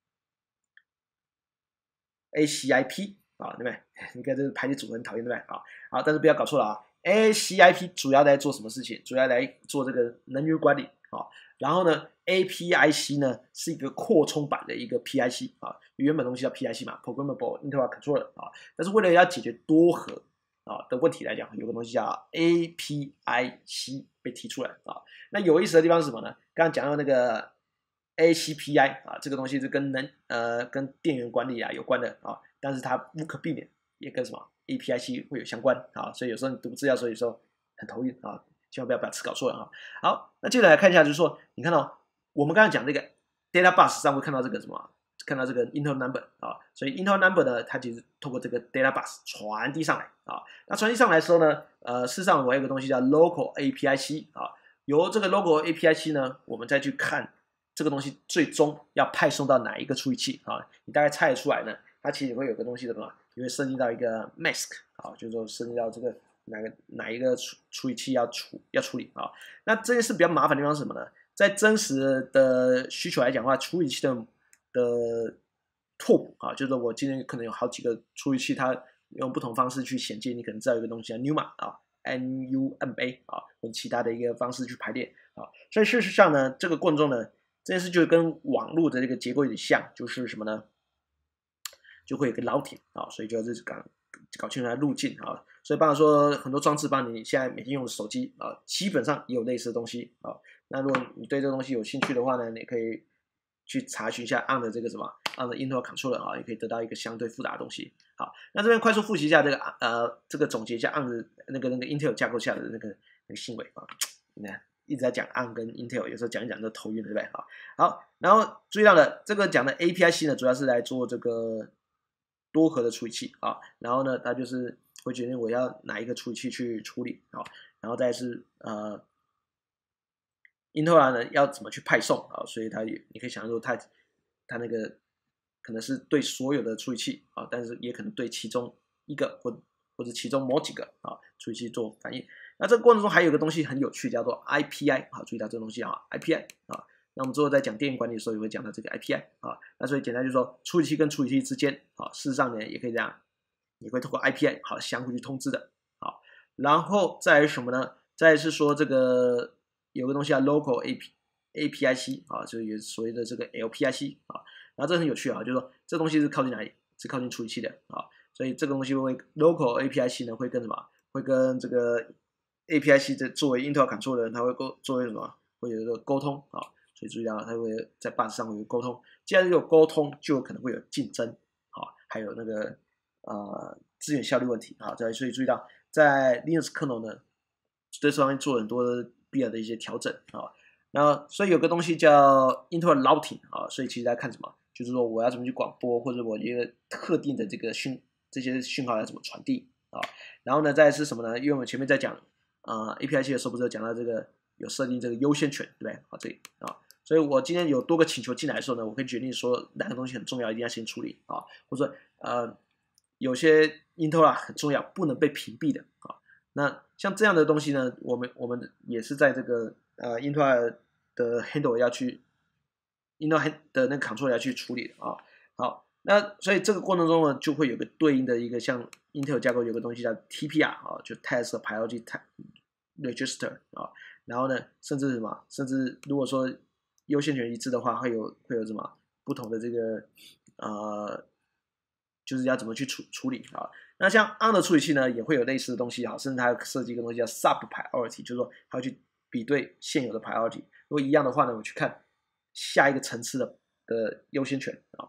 A C I P 啊，对不对？你看这个排列组合很讨厌，对不对？啊，好，但是不要搞错了啊。A C I P 主要来做什么事情？主要来做这个能源管理啊。然后呢 ，A P I C 呢是一个扩充版的一个 P I C 啊，原本东西叫 P I C 嘛 ，Programmable Intercontroller 啊。但是为了要解决多核啊的问题来讲，有个东西叫 A P I C 被提出来啊。那有意思的地方是什么呢？刚刚讲到那个。A C P I 啊，这个东西是跟能呃跟电源管理啊有关的啊，但是它无可避免也跟什么 A P I C 会有相关啊，所以有时候你读资料的时候有时候很头晕啊，千万不要把词搞错了啊。好，那接着来看一下，就是说你看到我们刚才讲这个 data bus 上会看到这个什么，看到这个 Intel number 啊，所以 Intel number 呢，它其实透过这个 data bus 传递上来啊，那传递上来的时候呢，呃，事实上我有一个东西叫 local A P I C 啊，由这个 local A P I C 呢，我们再去看。这个东西最终要派送到哪一个处理器啊？你大概猜得出来呢？它其实会有个东西的嘛，也会涉及到一个 mask 啊，就是说涉及到这个哪个哪一个处处理器要处要处理啊。那这件事比较麻烦的地方是什么呢？在真实的需求来讲的话，处理器的的拓扑啊，就是说我今天可能有好几个处理器，它用不同方式去衔接，你可能知道有一个东西叫 NUMA 啊 ，N U M A 啊，用其他的一个方式去排列啊。所以事实上呢，这个过程中呢。这件事就跟网络的这个结构有点像，就是什么呢？就会有个 routing 啊，所以就是搞搞清楚它的路径啊。所以，比方说很多装置，帮你现在每天用的手机啊，基本上也有类似的东西啊。那如果你对这个东西有兴趣的话呢，你可以去查询一下 on 的这个什么 on 的 Intel Controller 啊，也可以得到一个相对复杂的东西。好，那这边快速复习一下这个呃这个总结一下 on 的那个那个 Intel 架构下的那个那个行为啊，你看。一直在讲 A R M 跟 Intel， 有时候讲一讲都头晕，对不对？好，好，然后注意到了这个讲的 A P I C 呢，主要是来做这个多核的处理器啊，然后呢，它就是会决定我要哪一个处理器去处理啊。 然后再是呃 Intel 呢要怎么去派送啊，所以它也你可以想象说它它那个可能是对所有的处理器啊，但是也可能对其中一个或或者其中某几个啊处理器做反应。那这个过程中还有一个东西很有趣，叫做 I P I 啊，注意到这个东西啊 ，I P I 啊。那我们之后在讲电源管理的时候也会讲到这个 I P I 啊。那所以简单就是说，处理器跟处理器之间啊，事实上呢也可以这样，也会透过 I P I 好相互去通知的啊。然后再来是什么呢？再来是说这个有个东西叫 Local A P A P I C 啊，就是有所谓的这个 L P I C 啊。然后这很有趣啊，就是说这东西是靠近哪里？是靠近处理器的啊。所以这个东西会 Local A P I C 呢会跟什么？会跟这个 A P I C 这作为 Intel control 的人，它会沟作为什么？会有一个沟通啊。所以注意到它会在 bus 上会有沟通。既然有沟通，就有可能会有竞争啊，还有那个呃资源效率问题啊。所以注意到在 Linux kernel 呢，对这方面做了很多必要的一些调整啊。然后所以有个东西叫 Intel routing 啊，所以其实在看什么？就是说我要怎么去广播，或者我一个特定的这个讯这些讯号要怎么传递啊。然后呢，再来是什么呢？因为我们前面在讲啊、呃、A P I C 的时候，不是有讲到这个有设定这个优先权，对不对？好，这里啊。所以我今天有多个请求进来的时候呢，我可以决定说哪个东西很重要，一定要先处理啊，或者呃有些 Intel 啊很重要，不能被屏蔽的啊。那像这样的东西呢，我们我们也是在这个呃 Intel 的 handle 要去 Intel 的那个 control 要去处理的啊。好，那所以这个过程中呢，就会有个对应的一个像 Intel 架构有个东西叫 T P R 啊，就 Task Priority Register 啊。然后呢，甚至什么，甚至如果说优先权一致的话，会有会有什么不同的这个呃，就是要怎么去处处理啊？那像 A R M 的处理器呢，也会有类似的东西啊，甚至它设计一个东西叫 Sub Priority， 就是说它会去比对现有的 Priority， 如果一样的话呢，我去看下一个层次的的优先权啊。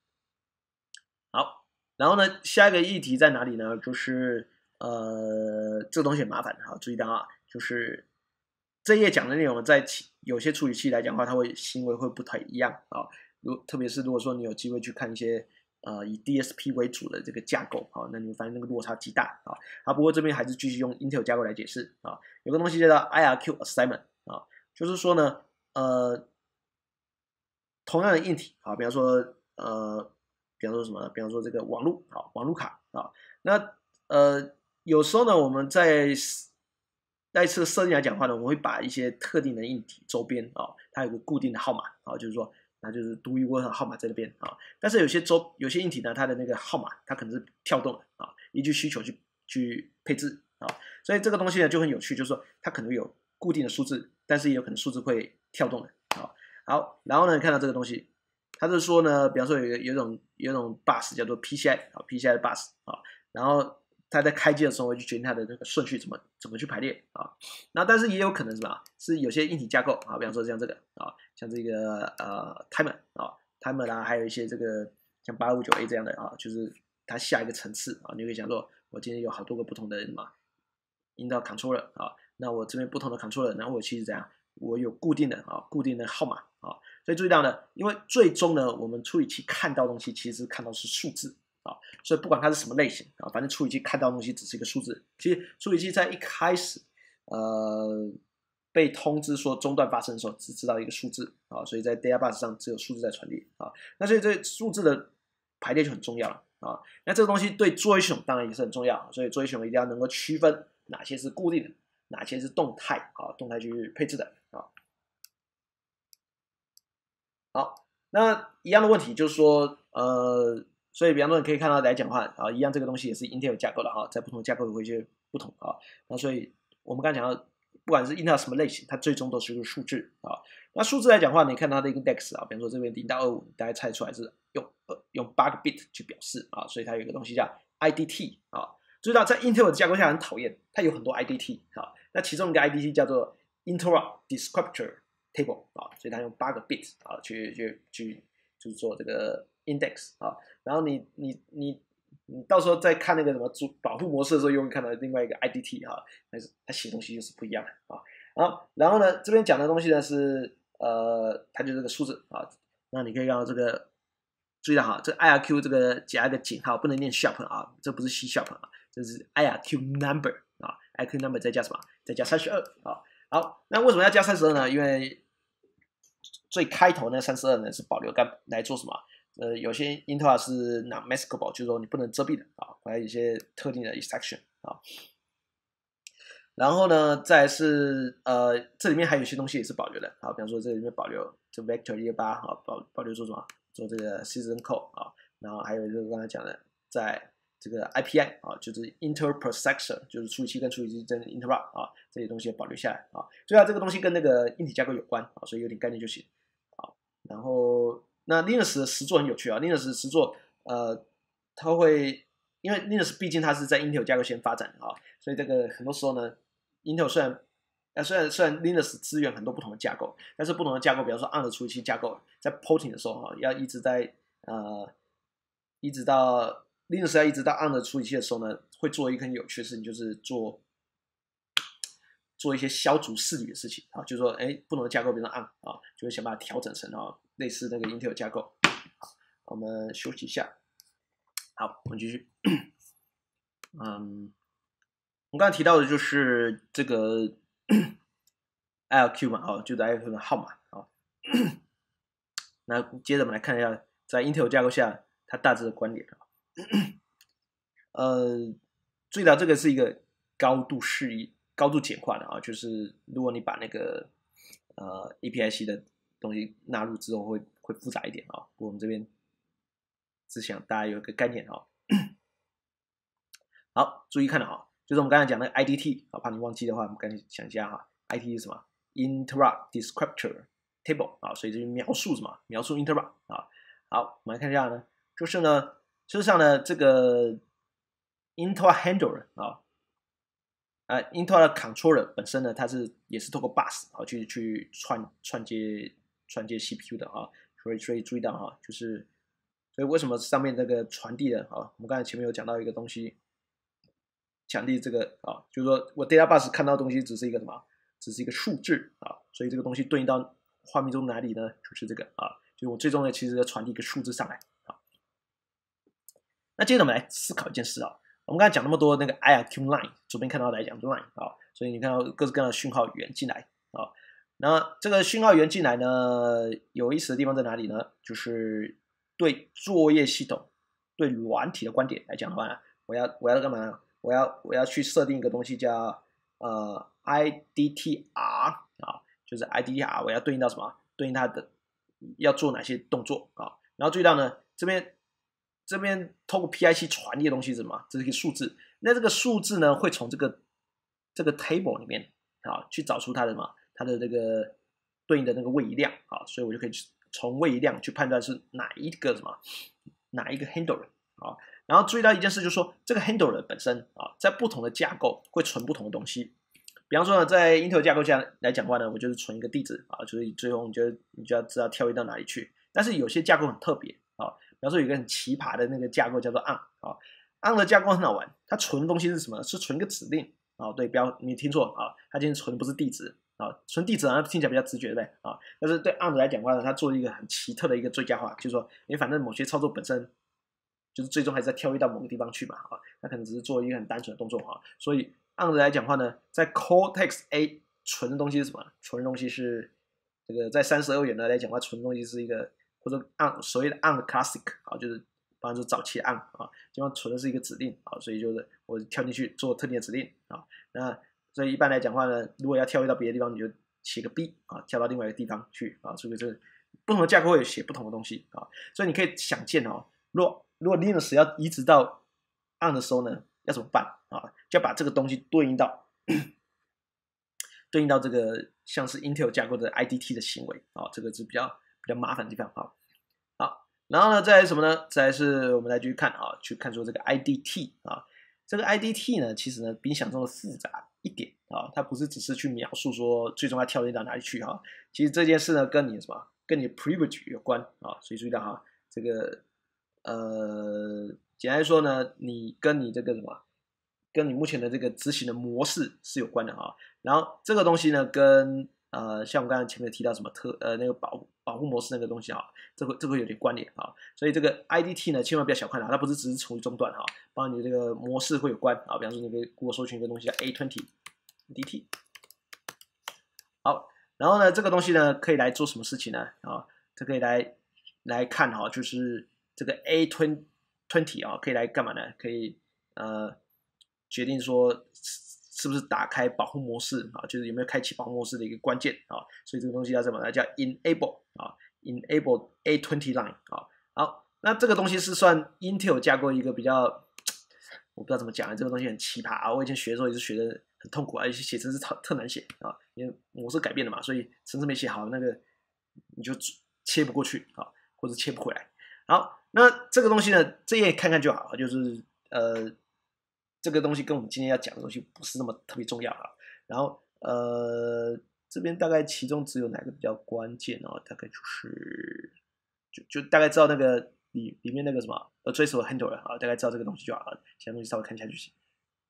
好，然后呢，下一个议题在哪里呢？就是呃，这个东西很麻烦啊，注意到啊，就是这页讲的内容在有些处理器来讲的话，它会行为会不太一样啊。如特别是如果说你有机会去看一些呃以 D S P 为主的这个架构啊，那你会发现那个落差极大啊。啊，不过这边还是继续用 Intel 架构来解释啊。有个东西叫做 I R Q assignment 啊，就是说呢，呃，同样的硬体啊，比方说呃，比方说什么？比方说这个网络啊，网络卡啊，那呃有时候呢，我们在在这个设定来讲的话呢，我们会把一些特定的硬体周边啊，它有个固定的号码啊，就是说那就是独一无二的号码在这边啊。但是有些周有些硬体呢，它的那个号码它可能是跳动的啊，依据需求去去配置啊。所以这个东西呢就很有趣，就是说它可能有固定的数字，但是也有可能数字会跳动的啊。好，然后呢，看到这个东西，它是说呢，比方说有有有一种有一种 bus 叫做 P C I 啊 ，P C I 的 bus 啊，然后它在开机的时候会去决定它的那个顺序怎么怎么去排列啊。那但是也有可能是吧，是有些硬体架构啊，比方说像这个啊，像这个呃 timer 啊 timer 啦，还有一些这个像八五九 A 这样的啊，就是它下一个层次啊，你可以想说，我今天有好多个不同的什么 Intel controller 啊，那我这边不同的 controller，然后我其实怎样？我有固定的啊，固定的号码啊，所以注意到呢，因为最终呢，我们处理器看到东西其实看到是数字啊，所以不管它是什么类型啊，反正处理器看到东西只是一个数字。其实处理器在一开始呃被通知说中断发生的时候，只知道一个数字啊，所以在 data bus 上只有数字在传递啊，那所以这数字的排列就很重要了啊。那这个东西对作业系统当然也是很重要，所以作业系统一定要能够区分哪些是固定的。哪些是动态啊？动态去配置的啊。好，那一样的问题就是说，呃，所以比方说你可以看到来讲的话啊，一样这个东西也是 Intel 架构的哈，在不同的架构有一些不同啊。那所以我们刚才讲到，不管是 Intel 什么类型，它最终都是一个数字啊。那数字来讲的话，你看它的一个 index 啊，比方说这边零到二五，大概猜出来是用呃用八个 bit 去表示啊，所以它有一个东西叫 I D T 啊。注意到在 Intel 的架构下很讨厌，它有很多 I D T 啊。那其中一个 I D T 叫做 Interrupt Descriptor Table 啊，所以它用八个 bit 啊去去去就是做这个 index 啊。然后你你你你到时候再看那个什么主保护模式的时候，又会看到另外一个 I D T 啊，但是它写东西就是不一样的啊。好，然后呢，这边讲的东西呢是呃，它就是这个数字啊。那你可以看到这个，注意到哈，这个 I R Q 这个加一个井号，不能念 sharp 啊，这不是 C sharp 啊，这是 I R Q number 啊 I Q number 再加什么？再加三十二啊。好，那为什么要加三十二呢？因为最开头那三十二呢是保留干来做什么？呃，有些 Intel 是 non-maskable， 就是说你不能遮蔽的啊，还有一些特定的 exception 啊。然后呢，再是呃，这里面还有一些东西也是保留的啊，比方说这里面保留这 vector 一二八啊，保保留做什么？做这个 season code 啊，然后还有就是刚才讲的，在这个 I P I 啊，就是 interprocessor， 就是处理器跟处理器之间的 interrupt 啊，这些东西保留下来啊。所以啊，这个东西跟那个硬体架构有关啊，所以有点概念就行啊。然后那 Linux 的实作很有趣啊 ，Linux 的实作呃，它会因为 Linux 毕竟它是在 Intel 架构先发展的啊，所以这个很多时候呢 ，Intel 虽然呃，虽然虽然 Linux 支援很多不同的架构，但是不同的架构，比方说 A R M 的处理器架构，在 porting 的时候哈，要一直在呃，一直到 Linux 要一直到 A R M 的处理器的时候呢，会做一个很有趣的事情，就是做做一些消除视理的事情啊，就是说，哎，不同的架构，比如说 A R M 啊，就会想把它调整成啊类似那个 Intel 架构。好，我们休息一下。好，我们继续。嗯，我们刚才提到的就是这个 I R Q 嘛，哦，就是 I R Q 的号码啊。那接着我们来看一下，在 Intel 架构下它大致的观点啊。呃，注意到这个是一个高度适宜、高度简化的啊，就是如果你把那个呃 A P I C 的东西纳入之后会，会复杂一点啊。不过我们这边只想大家有一个概念啊。好，注意看啊，就是我们刚才讲那个 I D T 啊，怕你忘记的话，我们赶紧想一下哈 ，I D T 是什么 ？Interrupt Descriptor Table 啊，所以就是描述什么？描述 interrupt 啊。好，我们来看一下呢，就是呢，事实上呢，这个 Intel Handler 啊，呃 Intel 的 Controller 本身呢，它是也是透过 bus 啊去去串串接串接 C P U 的啊，所以所以注意到哈，就是所以为什么上面这个传递的啊，我们刚才前面有讲到一个东西。强调这个啊，就是说我 data bus 看到的东西只是一个什么，只是一个数字啊，所以这个东西对应到画面中哪里呢？就是这个啊，就是我最终呢其实要传递一个数字上来啊。那接着我们来思考一件事啊，我们刚才讲那么多那个 I R Q line， 左边看到来讲 line 啊，所以你看到各式各样的讯号源进来啊。那这个讯号源进来呢，有意思的地方在哪里呢？就是对作业系统、对软体的观点来讲的话呢，我要我要干嘛呢？我要我要去设定一个东西叫呃 I D T R 啊，就是 I D T R 我要对应到什么？对应它的要做哪些动作啊？然后注意到呢，这边这边透过 P I C 传递的东西是什么？这是一个数字。那这个数字呢，会从这个这个 table 里面啊去找出它的什么？它的这个对应的那个位移量啊，所以我就可以从位移量去判断是哪一个什么哪一个 handler 啊。然后注意到一件事，就是说这个 handler 本身啊，在不同的架构会存不同的东西。比方说呢，在 Intel 架构下来讲的话呢，我就是存一个地址啊，就是最后你就你就要知道跳跃到哪里去。但是有些架构很特别啊，比方说有一个很奇葩的那个架构叫做 A R M 啊 ，A R M 的架构很好玩，它存的东西是什么？是存一个指令啊，对，不要你听错啊，它今天存的不是地址啊，存地址好像听起来比较直觉对不对啊？但是对 A R M 来讲的话呢，它做了一个很奇特的一个最佳化，就是说，你反正某些操作本身。就是最终还是在跳跃到某个地方去嘛，啊，那可能只是做一个很单纯的动作啊，所以按着来讲话呢，在 Cortex A 存的东西是什么？存的东西是这个在三十二元的来讲话，存的东西是一个或者按所谓的 on classic 啊，就是比方说早期的 on 啊，基本上存的是一个指令啊，所以就是我跳进去做特定的指令啊，那所以一般来讲话呢，如果要跳跃到别的地方，你就写个 B 啊，跳到另外一个地方去啊，所以这不同的架构会写不同的东西啊，所以你可以想见哦，若如果 Linux 要移植到 A R M 的时候呢，要怎么办啊？就要把这个东西对应到对应到这个像是 Intel 架构的 I D T 的行为啊，这个是比较比较麻烦的地方啊。好，然后呢，再来什么呢？再来是我们来继续看啊，去看出这个 I D T 啊，这个 I D T 呢，其实呢比你想中的复杂一点啊，它不是只是去描述说最终要跳跃到哪里去哈，其实这件事呢跟你什么，跟你的 privilege 有关啊，所以注意到哈，这个。呃，简单来说呢，你跟你这个什么，跟你目前的这个执行的模式是有关的哈。然后这个东西呢，跟呃，像我们刚才前面提到什么特呃那个保保护模式那个东西啊，这个这个有点关联啊。所以这个 I D T 呢，千万不要小看它，它不是只是处理中断哈，帮你这个模式会有关啊。比方说你可以 Google 搜寻一个东西叫 A 二十 D T， 好，然后呢，这个东西呢可以来做什么事情呢？啊，这可以来来看哈，就是这个 A 二十 啊，可以来干嘛呢？可以呃决定说是不是打开保护模式啊，就是有没有开启保护模式的一个关键啊。所以这个东西叫什么呢？叫 enable 啊 ，enable A 二十 line 啊。好，那这个东西是算 Intel 架构一个比较，我不知道怎么讲啊，这个东西很奇葩啊。我以前学的时候也是学的很痛苦啊，而且写程式特特难写啊，因为模式改变了嘛，所以程式没写好，那个你就切不过去啊，或者切不回来。好，那这个东西呢，这页看看就好，就是呃，这个东西跟我们今天要讲的东西不是那么特别重要哈。然后呃，这边大概其中只有哪个比较关键哦？大概就是就就大概知道那个里里面那个什么 addressable handler 啊，大概知道这个东西就好了，其他东西稍微看一下就行。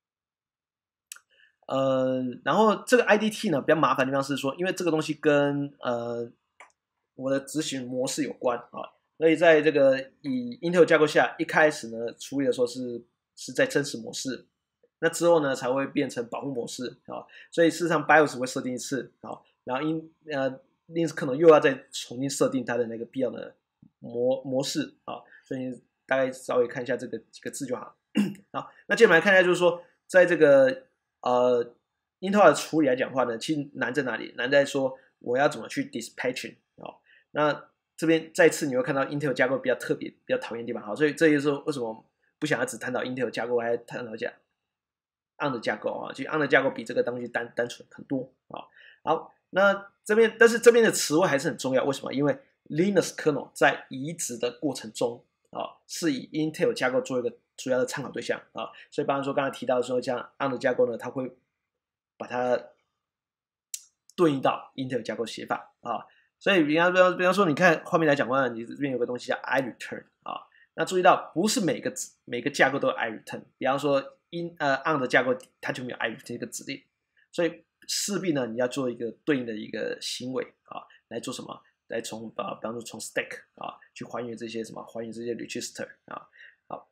呃，然后这个 I D T 呢比较麻烦的地方是说，因为这个东西跟呃我的执行模式有关啊。所以在这个以 Intel 架构下，一开始呢处理的时候是是在真实模式，那之后呢才会变成保护模式啊。所以事实上 BIOS 会设定一次啊，然后因呃 Linux 可能又要再重新设定它的那个必要的模模式啊。所以大概稍微看一下这个几个字就好。好，那接下来看一下就是说，在这个呃 Intel 的处理来讲的话呢，其实难在哪里？难在说我要怎么去 dispatching 啊。那这边再次你会看到 Intel 架构比较特别、比较讨厌的地方，好，所以这就是为什么不想要只探讨 Intel 架构，还探讨一下 A R M 的架构啊。其实 A R M 的架构比这个东西单单纯很多啊。好，那这边但是这边的词汇还是很重要，为什么？因为 Linux kernel 在移植的过程中啊，是以 Intel 架构做一个主要的参考对象啊。所以，比方说刚才提到说，像 A R M 的架构呢，它会把它对应到 Intel 架构写法啊。所以，比方比方比方说，你看后面来讲话，你这边有个东西叫 iReturn 啊。那注意到，不是每个每个架构都有 iReturn。比方说，in 呃 A R M 的架构它就没有 iReturn 这个指令，所以势必呢，你要做一个对应的一个行为啊，来做什么？来从啊，比方说从 stack 啊去还原这些什么，还原这些 register 啊。好，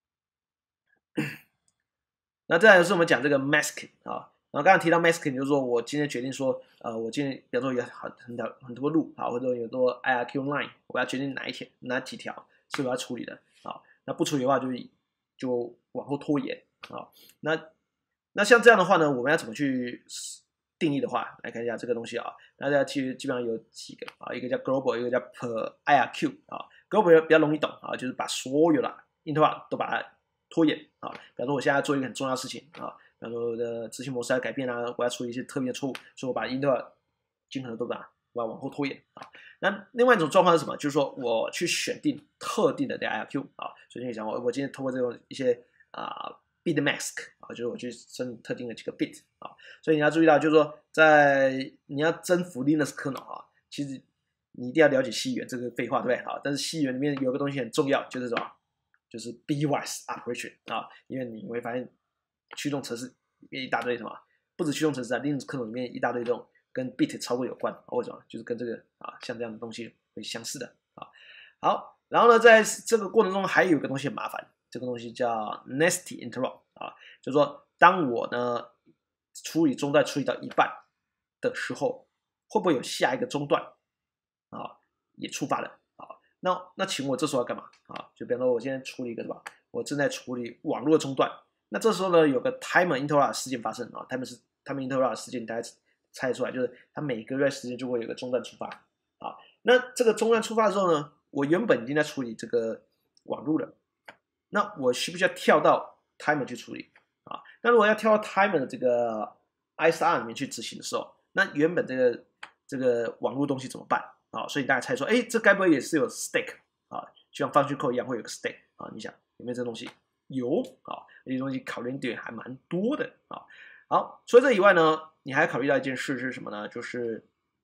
那再来是我们讲这个 masking 啊。然后刚刚提到 masking， 就是说我今天决定说，呃，我今天比方说有很很多很多路啊，或者有多 I R Q line， 我要决定哪一条哪几条是我要处理的啊。那不处理的话就就往后拖延啊。那那像这样的话呢，我们要怎么去定义的话，来看一下这个东西啊。那它其实基本上有几个啊，一个叫 global， 一个叫 per I R Q 啊。global 比较容易懂啊，就是把所有的 interrupt 都把它拖延啊。比方说我现在做一个很重要的事情啊。比方说我的执行模式要改变啊，我要处理一些特别的错误，所以我把 Intel 尽可能都把把往后拖延啊。那另外一种状况是什么？就是说我去选定特定的 I R Q 啊，所以你想我我今天通过这种一些啊 bit mask 啊，就是我去设特定的几个 bit 啊，所以你要注意到，就是说在你要征服 Linux kernel 啊，其实你一定要了解细元，这个废话对不对？好，但是细元里面有个东西很重要，就是什么？就是 bitwise operation 啊，因为你会发现。驱动程式里面一大堆什么，不止驱动程式啊 ，Linux kernel里面一大堆这种跟 bit 超过有关，为什么？就是跟这个啊像这样的东西会相似的啊。好，然后呢，在这个过程中还有一个东西很麻烦，这个东西叫 nested interrupt 啊，就是说当我呢处理中断处理到一半的时候，会不会有下一个中断啊也触发了啊？那那请我这时候要干嘛啊？就比方说我现在处理一个什么，我正在处理网络的中断。那这时候呢，有个 timer interrupt 事件发生啊 ，timer 是 timer interrupt 事件，大家猜出来，就是它每个月时间就会有个中断触发啊。那这个中断触发的时候呢，我原本已经在处理这个网络了，那我需不需要跳到 timer 去处理啊？那如果要跳到 timer 的这个 I S R 里面去执行的时候，那原本这个这个网络东西怎么办啊？所以大家猜说，哎，这该不会也是有 stack 啊？就像 function code 一样会有个 stack 啊？你想有没有这东西？有啊，这些东西考虑点还蛮多的啊。好，除了这以外呢，你还要考虑到一件事是什么呢？就是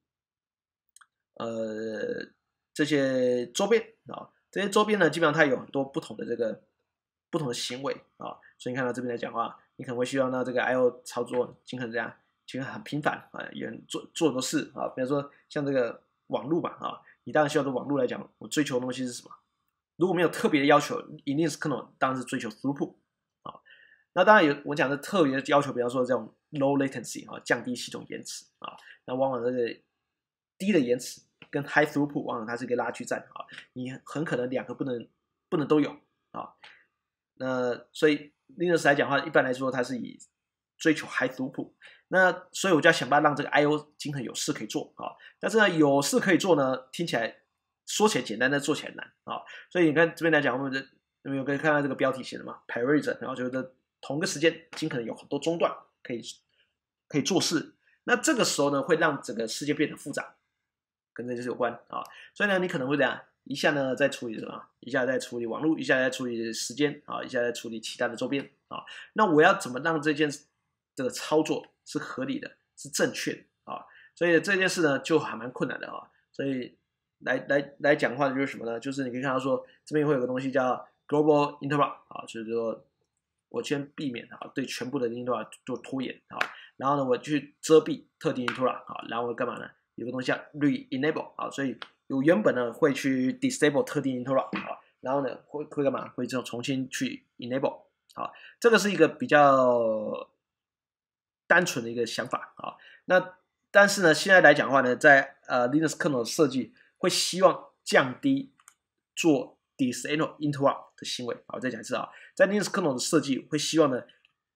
呃这些周边啊，这些周边呢，基本上它有很多不同的这个不同的行为啊。所以你看到这边来讲的话，你可能会需要那这个 I O 操作尽可能这样，尽可能很频繁啊，也做做很多事啊。比如说像这个网络吧啊， 你当然需要对网络来讲，我追求的东西是什么？如果没有特别的要求，一定是 kernel 当然是追求 throughput 啊。那当然有我讲的特别的要求，比方说这种 low latency 啊，降低系统延迟啊，那往往这个低的延迟跟 high throughput 往往它是一个拉锯战啊，你很可能两个不能不能都有啊。那所以 Linux 来讲的话，一般来说它是以追求 high throughput， 那所以我就要想办法让这个 I O 均衡有事可以做啊。但是呢，有事可以做呢，听起来说起来简单，但做起来难啊。所以你看这边来讲，我们的有没有可以看到这个标题写的嘛 ？Parallel， 然后就是同个时间尽可能有很多中断可以可以做事。那这个时候呢，会让整个世界变得复杂，跟这就是有关啊。所以呢，你可能会这样。一下呢在处理什么？一下在处理网络，一下在处理时间啊，一下在处理其他的周边啊。那我要怎么让这件这个操作是合理的，是正确的啊？所以这件事呢就还蛮困难的啊。所以来来来讲话的就是什么呢？就是你可以看到说这边会有个东西叫 global interrupt 啊，就是说我先避免啊对全部的 interrupt 做拖延啊，然后呢我去遮蔽特定 interrupt 啊，然后我干嘛呢？有个东西叫 re-enable 啊，所以有原本呢会去 disable 特定 interrupt 啊，然后呢会会干嘛？会这种重新去 enable 啊，这个是一个比较单纯的一个想法啊。那但是呢，现在来讲的话呢，在呃 Linux kernel 的设计会希望降低做 disable interrupt 的行为。好，再讲一次啊，在 Linux kernel 的设计会希望呢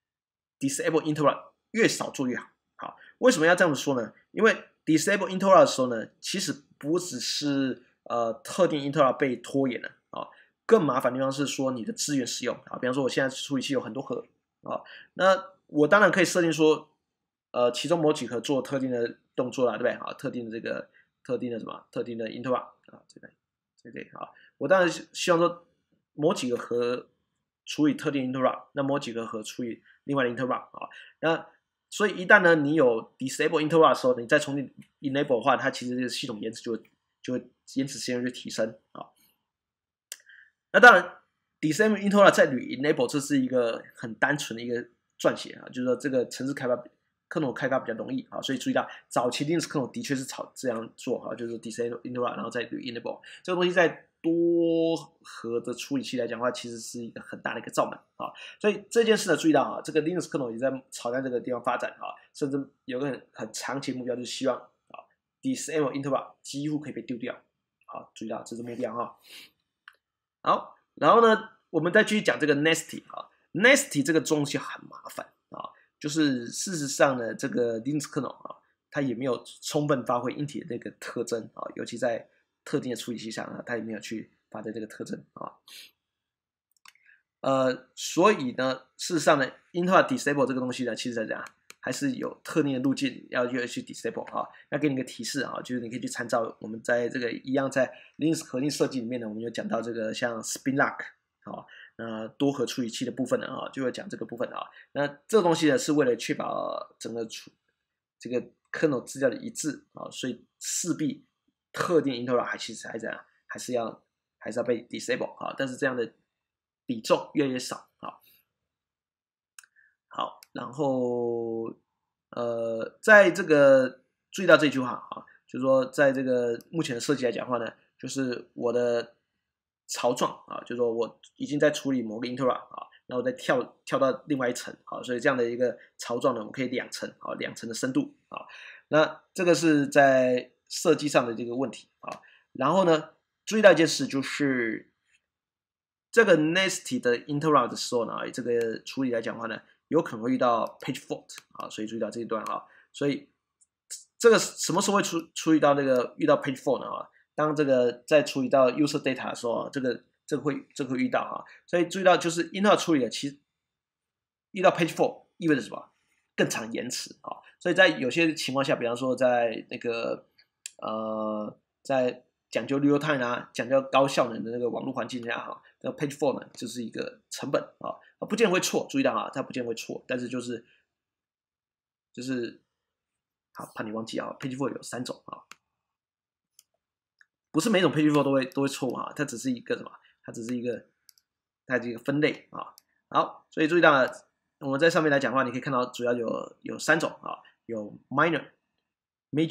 disable interrupt 越少做越好。好，为什么要这样子说呢？因为 disable interrupt 的时候呢，其实不只是呃特定 interrupt 被拖延了啊，更麻烦的地方是说你的资源使用啊。比方说我现在处理器有很多核啊，那我当然可以设定说，呃，其中某几核做特定的动作啦，对不对？啊，特定的这个特定的什么特定的 interrupt 啊，这边这边啊，我当然希望说某几个核处理特定 interrupt， 那某几个核处理另外的 interrupt 啊，那所以一旦呢你有 disable interrupt 的时候，你再重新 enable 的话，它其实这个系统延迟就会就会延迟时间就提升啊。那当然 disable interrupt 再 re-enable 这是一个很单纯的一个撰写啊，就是说这个程式开发kernel 开发比较容易啊，所以注意到早期 Linux kernel 的确是朝这样做啊，就是 disable interrupt 然后再 re-enable 这个东西在多核的处理器来讲的话，其实是一个很大的一个罩门啊，所以这件事呢，注意到啊，这个 Linux kernel 也在朝向这个地方发展啊，甚至有个很很长期的目标，就是希望啊 disable interrupt 几乎可以被丢掉。好，注意到这是目标哈。好，然后呢，我们再继续讲这个 nesty 啊 ，nesty 这个东西很麻烦啊，就是事实上呢，这个 Linux kernel 啊，它也没有充分发挥硬体的这个特征啊，尤其在特定的处理器上啊，它也没有去发挥这个特征啊。呃，所以呢，事实上呢 ，interrupt disable 这个东西呢，其实在讲还是有特定的路径要去去 disable 啊。要给你一个提示啊，就是你可以去参照我们在这个一样在 Linux 核心设计里面呢，我们有讲到这个像 spin lock 啊，那多核处理器的部分呢啊，就会讲这个部分啊。那这个东西呢，是为了确保整个处这个 kernel 资料的一致啊，所以势必特定 interrupt 还其实还在还是要还是要被 disable 啊，但是这样的比重越来越少啊。好，然后呃，在这个注意到这句话啊，就是说在这个目前的设计来讲的话呢，就是我的槽状啊，就是说我已经在处理某个 interrupt 啊，然后再跳跳到另外一层啊，所以这样的一个槽状呢，我们可以两层啊，两层的深度啊，那这个是在设计上的这个问题啊。然后呢，注意到一件事就是这个 nesty 的 interrupt 的时候呢，这个处理来讲的话呢，有可能会遇到 page fault 啊，所以注意到这一段啊，所以这个什么时候会处处理到那个遇到 page fault 呢啊？当这个在处理到 user data 的时候，这个这个会这个会遇到啊，所以注意到就是 interrupt 处理的，其实遇到 page fault 意味着什么？更长延迟啊，所以在有些情况下，比方说在那个呃在讲究 real time 啊，讲究高效能的那个网络环境下哈，那 page fault 呢就是一个成本啊，不见得会错，注意到啊，它不见得会错，但是就是就是好，怕你忘记啊 ，page fault 有三种啊，不是每种 page fault 都会都会错啊，它只是一个什么？它只是一个它是一个分类啊。好，所以注意到了，我们在上面来讲的话，你可以看到主要有有三种啊，有 minor、major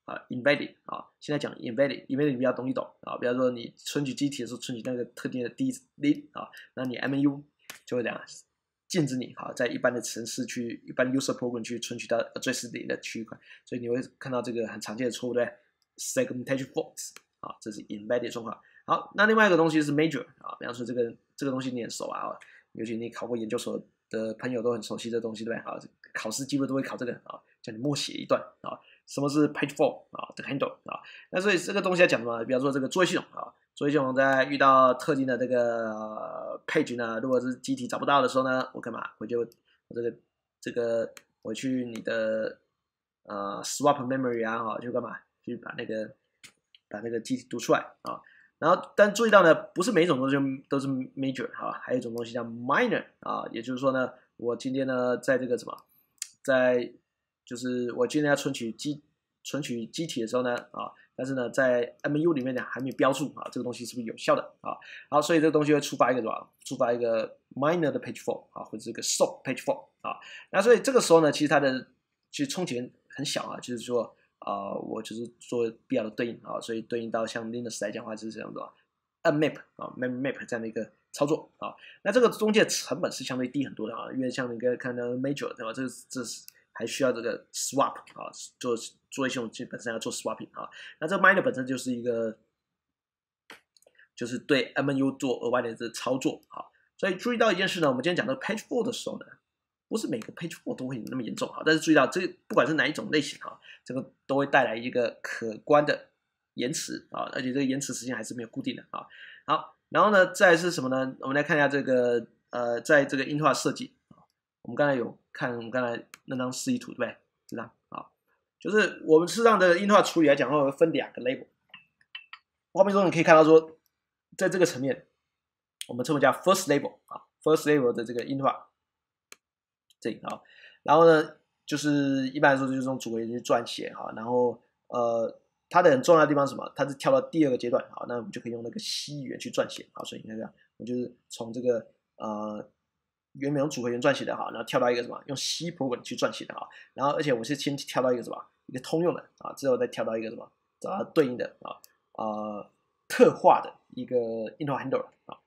啊 embedded 啊，现在讲 embedded embedded 比较容易懂啊，比方说你存取机体的时候存取那个特定的 D lib 啊，那你 M U 就会这样禁止你啊在一般的程式去一般 user program 去存取到 address 零的区块，所以你会看到这个很常见的错误，对 segmentation faults 啊，这是 embedded 状况。好，那另外一个东西是 major 啊，比方说这个这个东西你很熟啊，尤其你考过研究所的朋友都很熟悉这东西，对不对？啊，考试基本都会考这个啊，叫你默写一段啊。什么是 page fault 啊？这个 handle 啊，那所以这个东西要讲什么？比方说这个作业系统啊，作业系统在遇到特定的这个、呃、page 呢，如果是机体找不到的时候呢，我干嘛？我就我这个这个我去你的呃 swap memory 啊，哈，就干嘛？去把那个把那个机体读出来啊。然后，但注意到呢，不是每一种东西都是 major 哈、啊，还有一种东西叫 minor 啊，也就是说呢，我今天呢，在这个什么，在就是我今天要存取机存取机体的时候呢，啊，但是呢，在 M U 里面呢还没有标注啊，这个东西是不是有效的啊？好，所以这个东西会触发一个什么？触发一个 minor 的 page fault 啊，或者是一个 sub page fault 啊。那所以这个时候呢，其实它的其实充其量很小啊，就是说。啊、呃，我就是做必要的对应啊，所以对应到像 Linux 来讲的话，就是这样子啊 ，unmap 啊 ，map 这样的一个操作啊。那这个中间成本是相对低很多的啊，因为像你刚才看到 major 对吧？这这是还需要这个 swap 啊，做作业系统本身要做 swapping 啊。那这个 minor 本身就是一个，就是对 M U 做额外的这操作啊。所以注意到一件事呢，我们今天讲到 page fault 的时候呢。不是每个 page fault 都会有那么严重哈，但是注意到这个不管是哪一种类型哈，这个都会带来一个可观的延迟啊，而且这个延迟时间还是没有固定的啊。好，然后呢，再来是什么呢？我们来看一下这个呃，在这个 Intwa 设计啊，我们刚才有看我们刚才那张示意图对不对？这张啊，就是我们事实上的 Intwa 处理来讲的话，会分两个 label。画面中你可以看到说，在这个层面，我们称为叫 first label 啊 ，first label 的这个 Intwa。这里啊，然后呢，就是一般来说就是用组合去撰写哈，然后呃，它的很重要的地方是什么？它是跳到第二个阶段啊，那我们就可以用那个 C 语言去撰写啊，所以你看这样，我就是从这个呃原本用组合语言撰写的哈，然后跳到一个什么用 C program 去撰写的哈，然后而且我是先跳到一个什么一个通用的啊，之后再跳到一个什么找到对应的啊呃特化的一个 Intwa handler 啊，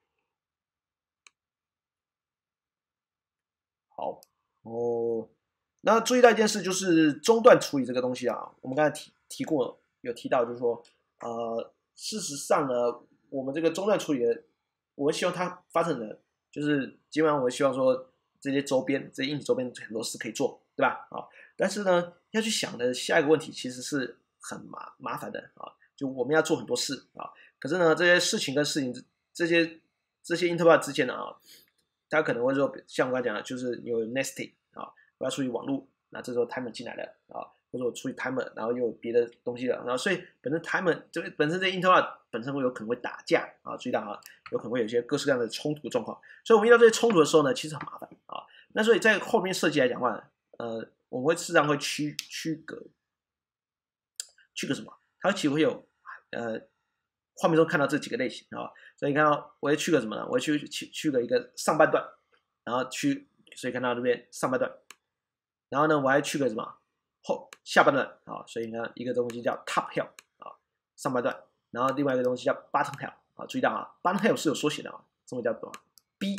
好。哦，那注意到一件事，就是中断处理这个东西啊，我们刚才提提过，有提到，就是说，呃，事实上呢，我们这个中断处理的，我们希望它发生的，就是基本上我希望说，这些周边，这些硬体周边很多事可以做，对吧？啊，但是呢，要去想的下一个问题其实是很麻麻烦的啊，就我们要做很多事啊，可是呢，这些事情跟事情这些这些 interface 之间的啊。他可能会说，像我刚才讲的，就是有 nesting 啊，我要处理网络，那这时候 timer 进来了啊，或者我处理 timer， 然后又有别的东西了，然后所以本身 timer 这个本身这 interrupt 本身会有可能会打架啊，注意到啊，有可能会有一些各式各样的冲突状况，所以我们遇到这些冲突的时候呢，其实很麻烦啊。那所以在后面设计来讲的话，呃，我们会事实上会区区隔区隔什么？它其实会有呃。画面中看到这几个类型啊，所以你看到我会区隔什么呢？我会区区区隔一个上半段，然后区，所以看到这边上半段，然后呢，我还区隔什么后下半段啊，所以呢，一个东西叫 top hill 啊，上半段，然后另外一个东西叫 bottom hill 啊，注意到啊 ，bottom hill 是有缩写的啊，中文叫什么 B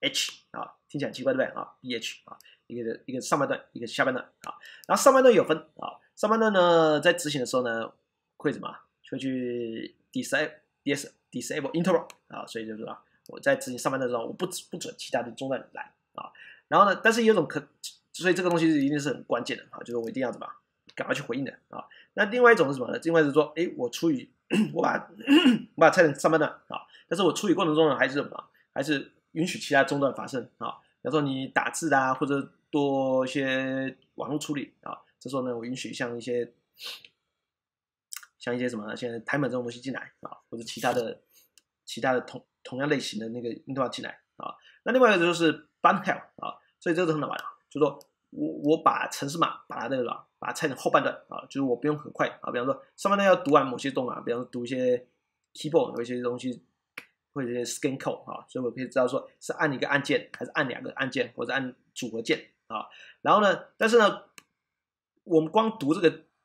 H 啊，听起来很奇怪对不对啊 ？B H 啊，一个一个上半段，一个下半段啊，然后上半段有分啊，上半段呢在执行的时候呢会什么？会去 disable dis disable interrupt 啊，所以就是说我在执行上半段的时候，我不不准其他的中断来啊。然后呢，但是有一种可，所以这个东西一定是很关键的啊，就是我一定要怎么赶快去回应的啊。那另外一种是什么呢？另外是说，哎，我处理我把我把它拆成上半段啊，但是我处理过程中呢，还是什么？还是允许其他中断发生啊。比方说你打字啊，或者多一些网络处理啊，这时候呢，我允许像一些。像一些什么，现在 timer 这种东西进来啊，或者其他的其他的同同样类型的那个 interrupt 进来啊。那另外一个就是 bottom hill 啊，所以这个很好玩啊，就是说我我把程式码把它那个把它拆成后半段啊，就是我不用很快啊，比方说上半段要读完某些动啊，比方说读一些 keyboard 有一些东西，或者一些 scan code 啊，所以我可以知道说是按一个按键还是按两个按键，或者按组合键啊。然后呢，但是呢，我们光读这个。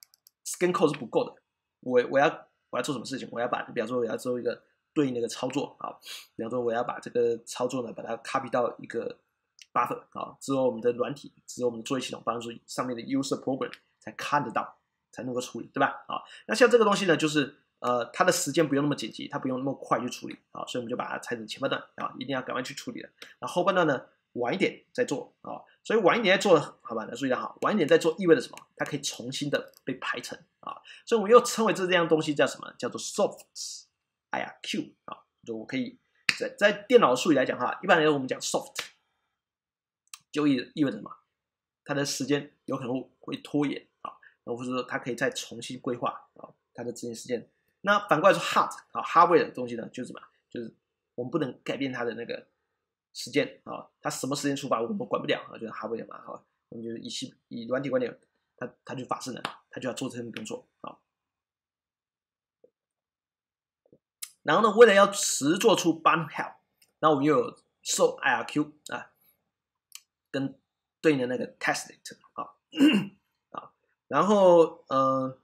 scan code 是不够的，我我要我要做什么事情？我要把，比方说我要做一个对应的一个操作啊，比方说我要把这个操作呢，把它 copy 到一个 buffer 啊，之后我们的软体，之后我们的作业系统，比方说上面的 user program 才看得到，才能够处理，对吧？啊，那像这个东西呢，就是呃它的时间不用那么紧急，它不用那么快去处理啊，所以我们就把它拆成前半段啊，一定要赶快去处理了，然后后半段呢晚一点再做啊。所以晚一点再做，好吧？来注意到好，晚一点再做意味着什么？它可以重新的被排成啊，所以我们又称为这这样东西叫什么？叫做 soft I R Q 啊，就我可以在在电脑术语来讲哈，一般来说我们讲 soft 就意意味着什么？它的时间有可能会拖延啊，或者说它可以再重新规划啊，它的执行时间。那反过来说 hard 啊 hardware 的东西呢，就是什么？就是我们不能改变它的那个时间啊，它什么时间出发我们管不了啊，就是 hardware 嘛哈，我们就是以系以软体观点，它它就法式呢，它就要做这份工作啊。然后呢，为了要实做出 bottom help， 那我们又有 show I R Q 啊，跟对应的那个 test it 啊啊，然后呃，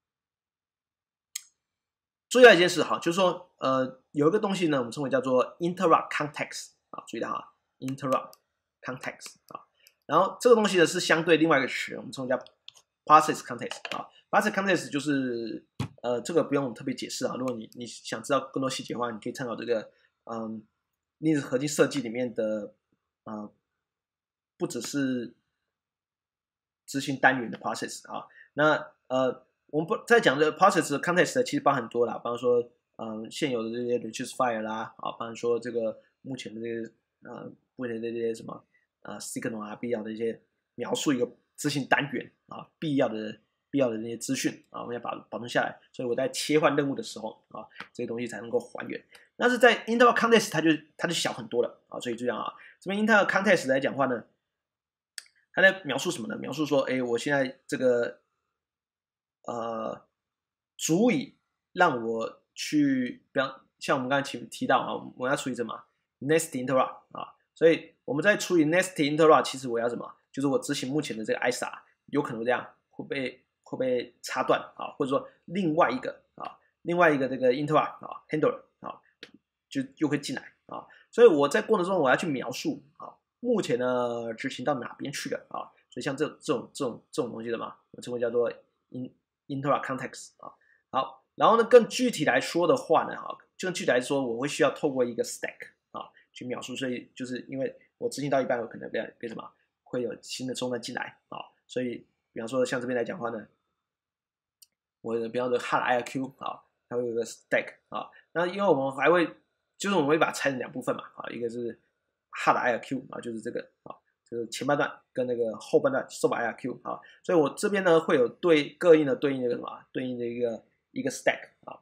注意到一件事哈，就是说呃有一个东西呢，我们称为叫做 interrupt context 啊，注意到哈 interrupt context 啊，然后这个东西呢是相对另外一个词，我们称为叫 process context 啊 ，process context 就是呃这个不用特别解释啊，如果你你想知道更多细节的话，你可以参考这个嗯，Linux核心设计里面的呃不只是执行单元的 process 啊，那呃我们不在讲这个 process 的 context 其实包含多啦，比方说嗯、呃、现有的这些 reduce file 啦，啊，比方说这个目前的这个呃目前的这些什么呃 signal 啊，必要的一些描述一个执行单元啊，必要的必要的那些资讯啊，我们要把保存下来，所以我在切换任务的时候啊，这些东西才能够还原。但是在 interrupt context 它就它就小很多了啊，所以这样啊，这边 interrupt context 来讲话呢，它在描述什么呢？描述说，哎，我现在这个呃，足以让我去，比方像我们刚才提提到啊，我要处理什么 nest interrupt 啊，所以我们在处理 nest interrupt，其实我要什么？就是我执行目前的这个 I S A 有可能这样会被会被插断啊，或者说另外一个啊，另外一个这个 interrupt 啊 handler 啊，就又会进来啊，所以我在过程中我要去描述啊，目前呢执行到哪边去了啊，所以像这这种这种这种东西的嘛，我称为叫做 in interrupt context 啊，好，然后呢，更具体来说的话呢，哈，更具体来说，我会需要透过一个 stack 啊去描述，所以就是因为我执行到一半，有可能变变什么，会有新的终端进来啊，所以比方说像这边来讲话呢，我比方说 hard I R Q 啊，它会有个 stack 啊，那因为我们还会就是我们会把它拆成两部分嘛，啊，一个是 hard I R Q 啊，就是这个啊。就是前半段跟那个后半段 soft I R Q 啊，所以我这边呢会有对各应的对应的什么对应的一个一个 stack 啊，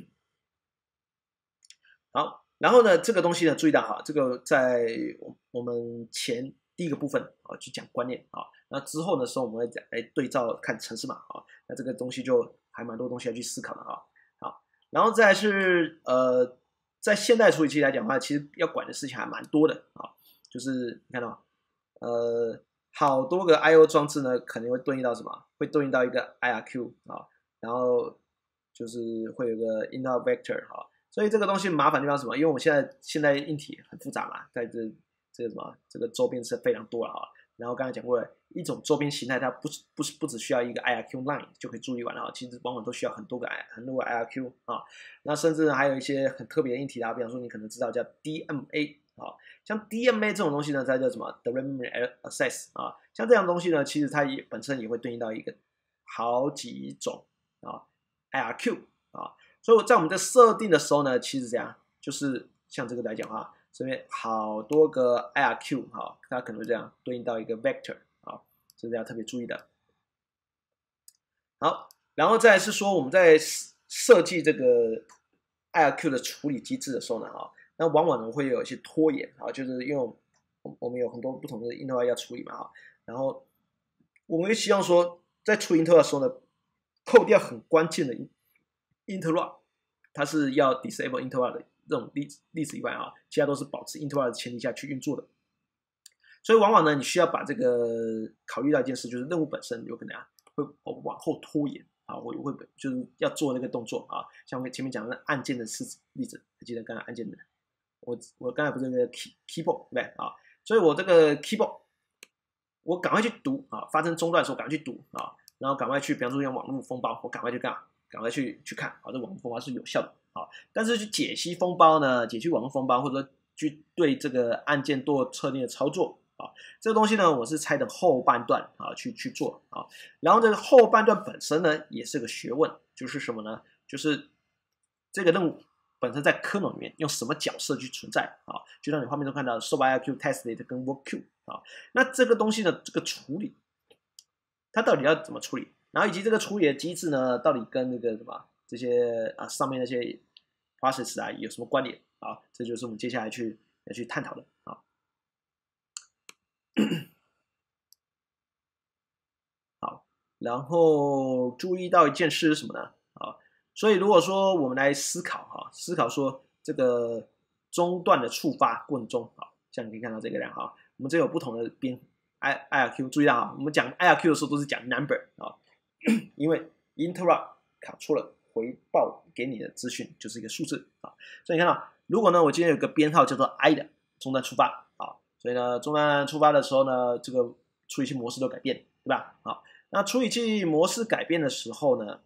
好，然后呢这个东西呢注意到哈，这个在我们前第一个部分啊去讲观念啊，那之后的时候我们会讲来对照看程式码啊，那这个东西就还蛮多东西要去思考的啊，好，然后再来是呃在现代处理器来讲的话，其实要管的事情还蛮多的啊，就是你看到。呃，好多个 I O 装置呢，可能会对应到什么？会对应到一个 I R Q 啊，然后就是会有个 interrupt vector 啊，所以这个东西麻烦地方是什么？因为我们现在现在硬体很复杂嘛，在这这个什么这个周边是非常多了啊。然后刚才讲过了，一种周边形态它不不是不只需要一个 I R Q line 就可以处理完了啊，其实往往都需要很多个 I 很多个 I R Q 啊，那甚至还有一些很特别的硬体啊，比方说你可能知道叫 D M A。啊，像 D M A 这种东西呢，它叫什么 Direct Memory Access 啊，像这样东西呢，其实它也本身也会对应到一个好几种啊 I R Q 啊，所以在我们在设定的时候呢，其实这样就是像这个来讲哈，这边好多个 I R Q 哈，它可能会这样对应到一个 vector 啊，这是要特别注意的。好，然后再来是说我们在设计这个 I R Q 的处理机制的时候呢，哈。那往往呢会有一些拖延啊，就是因为我们有很多不同的 interrupt 要处理嘛哈，然后我们会希望说在处理 interrupt 的时候呢，扣掉很关键的 interrupt， 它是要 disable interrupt 的这种例子例子以外啊，其他都是保持 interrupt 的前提下去运作的。所以往往呢，你需要把这个考虑到一件事，就是任务本身有可能啊会往后拖延啊，我会就是要做那个动作啊，像我前面讲的按键的式子例子，还记得刚才按键的，我我刚才不是那个 key keyboard 对不对啊？所以我这个 keyboard 我赶快去读啊，发生中断的时候赶快去读啊，然后赶快去，比方说用网络封包，我赶快去干嘛？赶快去去看啊，这网络封包是有效的啊。但是去解析封包呢，解析网络封包，或者说去对这个按键做特定的操作啊，这个东西呢，我是拆的后半段啊去去做啊。然后这个后半段本身呢，也是个学问，就是什么呢？就是这个任务本身在 kernel 里面用什么角色去存在啊？就像你画面中看到的 soviq、testnet 跟 workq 啊，那这个东西呢，这个处理，它到底要怎么处理？然后以及这个处理的机制呢，到底跟那个什么这些啊上面那些 process 啊有什么关联啊？这就是我们接下来去要去探讨的啊。好，然后注意到一件事是什么呢？啊，所以如果说我们来思考哈，思考说这个中断的触发过程中啊，像你可以看到这个量哈，我们这有不同的编 I I R Q， 注意到啊，我们讲 I R Q 的时候都是讲 number 啊，因为 interrupt 卡错了，回报给你的资讯就是一个数字啊，所以你看到，如果呢我今天有个编号叫做 I 的中断触发啊，所以呢中断触发的时候呢，这个处理器模式都改变，对吧？好，那处理器模式改变的时候呢，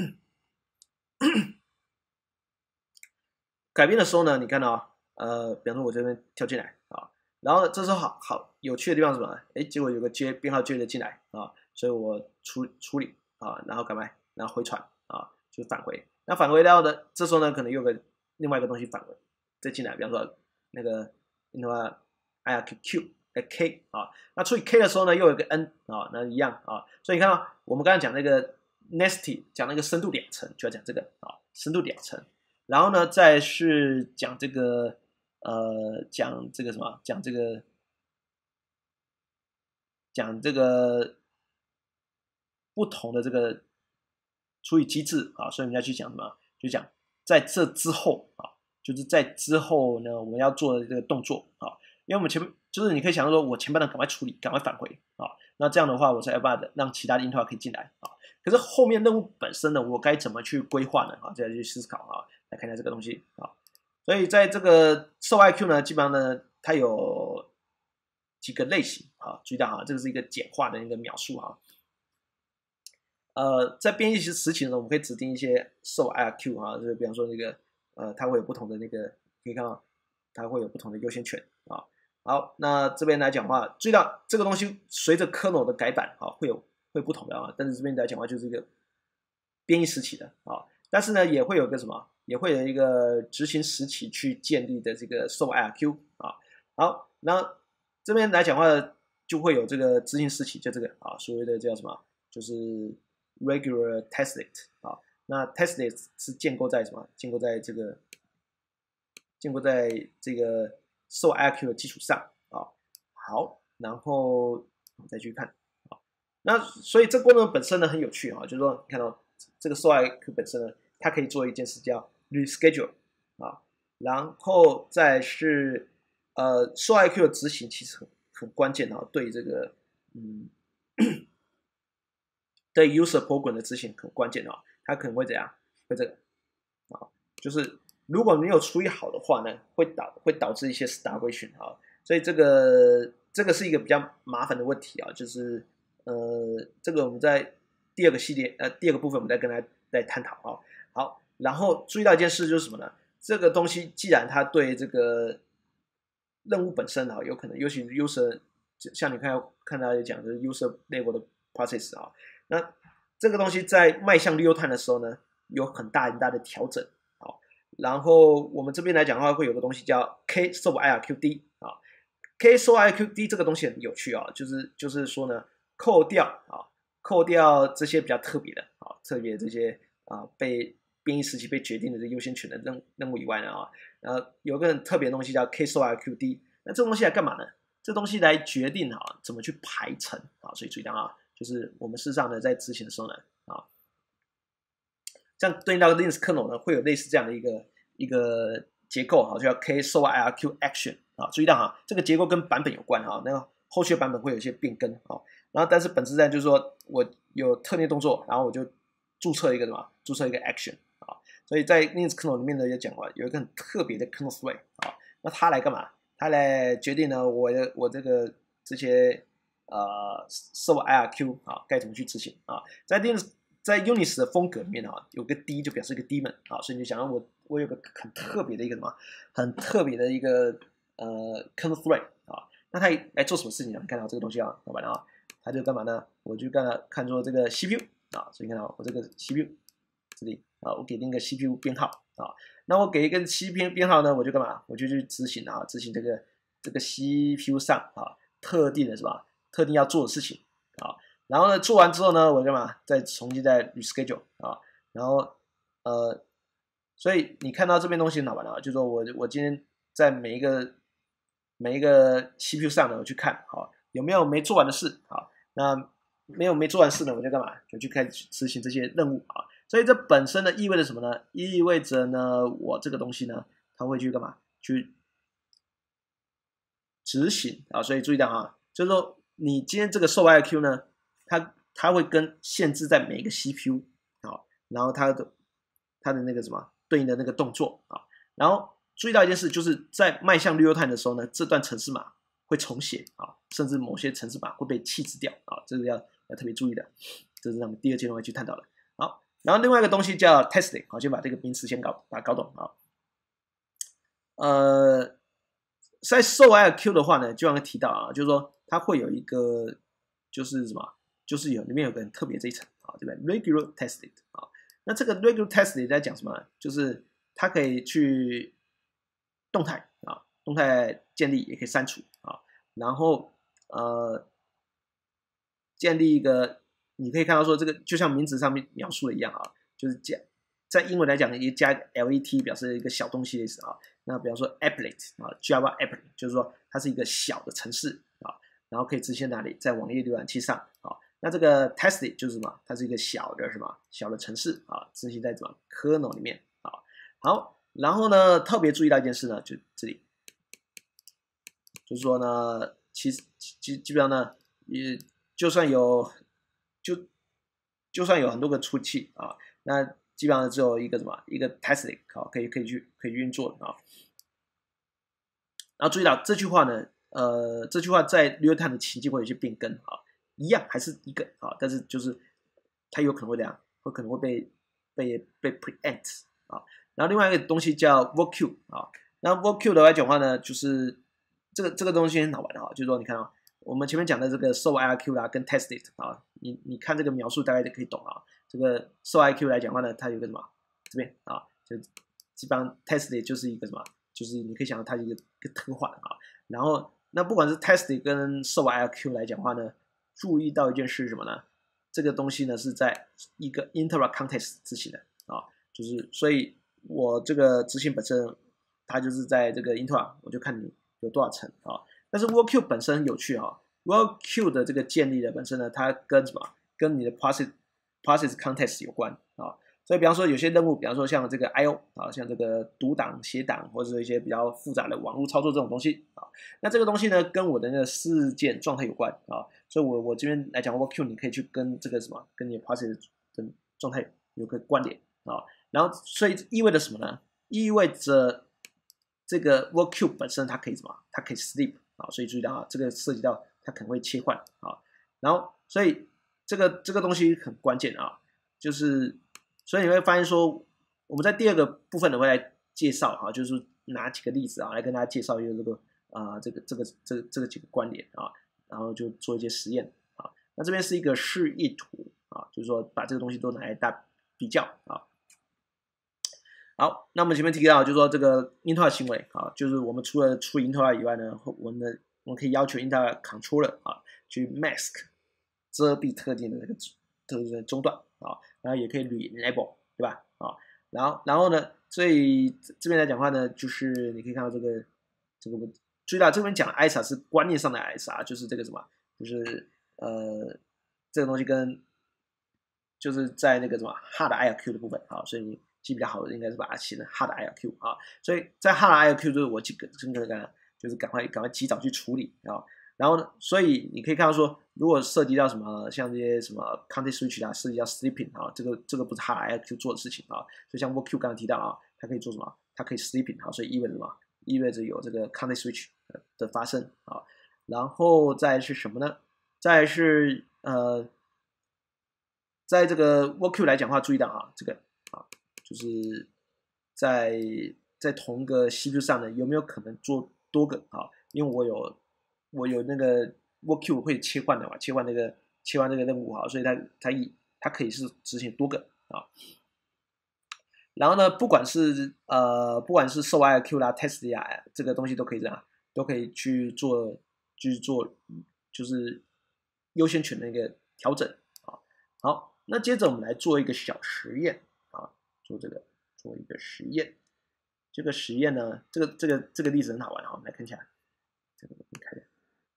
改变的时候呢，你看到啊，呃，比方说我这边跳进来啊，然后这时候好好有趣的地方是什么？哎，结果有个接编号接了进来啊，所以我处处理啊，然后干嘛？然后回传啊，就返回。那返回到的这时候呢，可能又有个另外一个东西返回再进来，比方说那个那个 I R Q Q 呃 K 啊，那处理 K 的时候呢，又有一个 N 啊，那一样啊，所以你看到我们刚才讲那个 nesty 讲那个深度两层，就要讲这个啊，深度两层。然后呢，再是讲这个，呃，讲这个什么？讲这个，讲这个不同的这个处理机制啊，所以我们要去讲什么？就讲在这之后啊，就是在之后呢，我们要做的这个动作啊，因为我们前面就是你可以想象说，我前半段赶快处理，赶快返回啊，那这样的话，我才有办法让其他的 interrupt 可以进来啊。可是后面任务本身呢，我该怎么去规划呢？啊，再去思考啊。来看一下这个东西啊，所以在这个受 I Q 呢，基本上呢，它有几个类型啊，注意到哈，这个是一个简化的一个描述哈。呃，在编译时期呢，我们可以指定一些受 I R Q 哈，就是比方说那个呃，它会有不同的那个，可以看到它会有不同的优先权啊。好，那这边来讲的话，注意到这个东西随着 kernel 的改版啊，会有会有不同的啊，但是这边来讲的话，就是一个编译时期的啊，但是呢，也会有个什么？也会有一个执行时期去建立的这个受 I R Q 啊，好，那这边来讲的话，就会有这个执行时期，就这个啊，所谓的叫什么？就是 regular testnet 啊，那 testnet 是建构在什么？建构在这个建构在这个受 I R Q 的基础上啊，好，然后我们再去看啊，那所以这功能本身呢很有趣啊，就是说你看到这个受 I R Q 本身呢，它可以做一件事叫reschedule 啊，然后再是呃受 I Q 的执行其实很很关键啊，对这个嗯对 user program 的执行很关键啊，它可能会怎样？会这个啊，就是如果没有处理好的话呢，会导会导致一些 starvation 啊，所以这个这个是一个比较麻烦的问题啊，就是呃这个我们在第二个系列呃第二个部分我们再跟大家再探讨啊。好，然后注意到一件事就是什么呢？这个东西既然它对这个任务本身啊，有可能尤其 user 像你看看大家讲的 user level 的 process 啊，那这个东西在迈向 real time 的时候呢，有很大很大的调整。好，然后我们这边来讲的话，会有个东西叫 K sub I R Q D 啊 ，K sub I R Q D 这个东西很有趣啊，就是就是说呢，扣掉啊，扣掉这些比较特别的啊，特别这些啊被编译时期被决定的这优先权的任任务以外呢啊，然后有个很特别的东西叫 K sub I R Q D， 那这个东西来干嘛呢？这东西来决定啊怎么去排程啊，所以注意到啊，就是我们事实上呢在执行的时候呢啊，这样对应到 Linux kernel 呢会有类似这样的一个一个结构哈，就叫 K sub I R Q action 啊，注意到哈，这个结构跟版本有关哈，那个后续的版本会有一些变更啊，然后但是本质上就是说我有特定动作，然后我就注册一个什么？注册一个 action 啊。所以在 Linux kernel 里面呢，也讲过有一个很特别的 kernel thread 啊。那它来干嘛？它来决定呢，我的我这个这些呃 server I R Q 啊该怎么去执行啊。在 Linux 在 Unix 的风格里面啊，有个 D 就表示一个 daemon 啊，所以你想到我我有个很特别的一个什么，很特别的一个呃 kernel thread 啊。那它来做什么事情呢？你看到这个东西啊，老板啊，它就干嘛呢？我就干了看作这个 C P U 啊，所以你看到我这个 C P U 这里啊，我给定一个 C P U 编号啊。那我给一个 C P U 编号呢，我就干嘛？我就去执行啊，执行这个这个 C P U 上啊特定的是吧？特定要做的事情啊。然后呢，做完之后呢，我干嘛？再重新再 reschedule 啊。然后呃，所以你看到这边东西很好玩啊，就是说我我今天在每一个每一个 C P U 上呢，我去看啊有没有没做完的事啊。那没有没做完事呢，我就干嘛？就去开始执行这些任务啊。所以这本身呢意味着什么呢？意味着呢，我这个东西呢，它会去干嘛？去执行啊。所以注意到啊，就是说你今天这个 server I R Q 呢，它它会跟限制在每一个 C P U 啊，然后它的它的那个什么对应的那个动作啊。然后注意到一件事，就是在迈向 real time 的时候呢，这段程式码会重写啊，甚至某些程式码会被弃置掉啊，这个要要特别注意的。这是我们第二阶段会去探讨的。好，然后另外一个东西叫 testing， 好，先把这个名词先搞把它搞懂啊。呃，在 server I R Q 的话呢，就刚才提到啊，就是说它会有一个就是什么，就是有里面有个很特别这一层啊，对不对 ？regular testing 啊，那这个 regular testing 在讲什么？就是它可以去动态啊，动态建立也可以删除啊，然后呃建立一个。你可以看到说，这个就像名字上面描述的一样啊，就是加在英文来讲，也加 let 表示一个小东西的意思啊。那比方说 applet 啊 ，Java applet 就是说它是一个小的程式啊，然后可以执行哪里，在网页浏览器上啊。那这个 testing 就是什么？它是一个小的什么小的程式啊，执行在什么 kernel 里面啊。好，然后呢，特别注意到一件事呢，就这里，就是说呢，其实基基本上呢，也就算有。就就算有很多个出气啊，那基本上只有一个什么一个 testing 啊，可以可以去可以运作啊。然后注意到这句话呢，呃，这句话在 real time 的情境会有一些变更啊，一样还是一个啊，但是就是它有可能会这样，会可能会被被被 preempt 啊。然后另外一个东西叫 work queue 啊，那 work queue 的来讲话呢，就是这个这个东西很好玩的啊，就是说你看啊。我们前面讲的这个 server I R Q 啦，跟 tested 啊，你你看这个描述大概就可以懂啊。这个 server I R Q 来讲的话呢，它有个什么这边啊，就基本上 tested 就是一个什么，就是你可以想到它一个一个特化啊。然后那不管是 tested 跟 server I R Q 来讲的话呢，注意到一件事是什么呢？这个东西呢是在一个 interrupt context 执行的啊，就是所以我这个执行本身它就是在这个 interrupt， 我就看你有多少层啊。但是 work queue 本身很有趣啊 ，work queue 的这个建立的本身呢，它跟什么？跟你的 process process context 有关啊。所以比方说有些任务，比方说像这个 I O 啊，像这个读档、写档，或者是一些比较复杂的网络操作这种东西啊，那这个东西呢，跟我的那个事件状态有关啊。所以我我这边来讲 work queue， 你可以去跟这个什么，跟你的 process 的状态有个关联啊。然后所以意味着什么呢？意味着这个 work queue 本身它可以什么？它可以 sleep。啊，所以注意到啊，这个涉及到它可能会切换啊，然后所以这个这个东西很关键啊，就是所以你会发现说，我们在第二个部分呢会来介绍啊，就是拿几个例子啊来跟大家介绍一个这个啊这个这个这个这个几个关联啊，然后就做一些实验啊。那这边是一个示意图啊，就是说把这个东西都拿来大比较啊。好，那我们前面提到，就是说这个 interrupt 行为啊，就是我们除了处理 interrupt 以外呢，我们的我们可以要求 interrupt controller 啊去 mask 遮蔽特定的那个特定的中断啊，然后也可以 re-enable 对吧？啊，然后然后呢，所以这边来讲的话呢，就是你可以看到这个这个注意到这边讲的 I S A 是观念上的 I S A， 就是这个什么，就是呃这个东西跟就是在那个什么 hard I R Q 的部分啊，所以你。记比较好的应该是把它写成 hard I R Q 啊，所以在 hard I R Q 就是我这个真的干，就是赶快赶快及早去处理啊。 然后呢，所以你可以看到说，如果涉及到什么像这些什么 context switch 啊，涉及到 sleeping 啊，这个这个不是他来去做的事情啊。就像 work queue 刚刚提到啊，它可以做什么？它可以 sleeping 啊，所以意味着什么？意味着有这个 context switch 的发生啊。然后再是什么呢？再是呃，在这个 work queue 来讲的话，注意到啊，这个啊，就是在在同个 C P U 上呢，有没有可能做多个啊？因为我有我有那个 work queue 会切换的嘛，切换那个切换这个任务哈，所以它它以它可以是执行多个啊。然后呢，不管是呃不管是受 I R Q 啦、test 呀，这个东西都可以这样，都可以去做去做就是优先权的一个调整啊。好，那接着我们来做一个小实验啊，做这个做一个实验。这个实验呢，这个这个这个例子很好玩啊，我们来看一下。这个我看一下，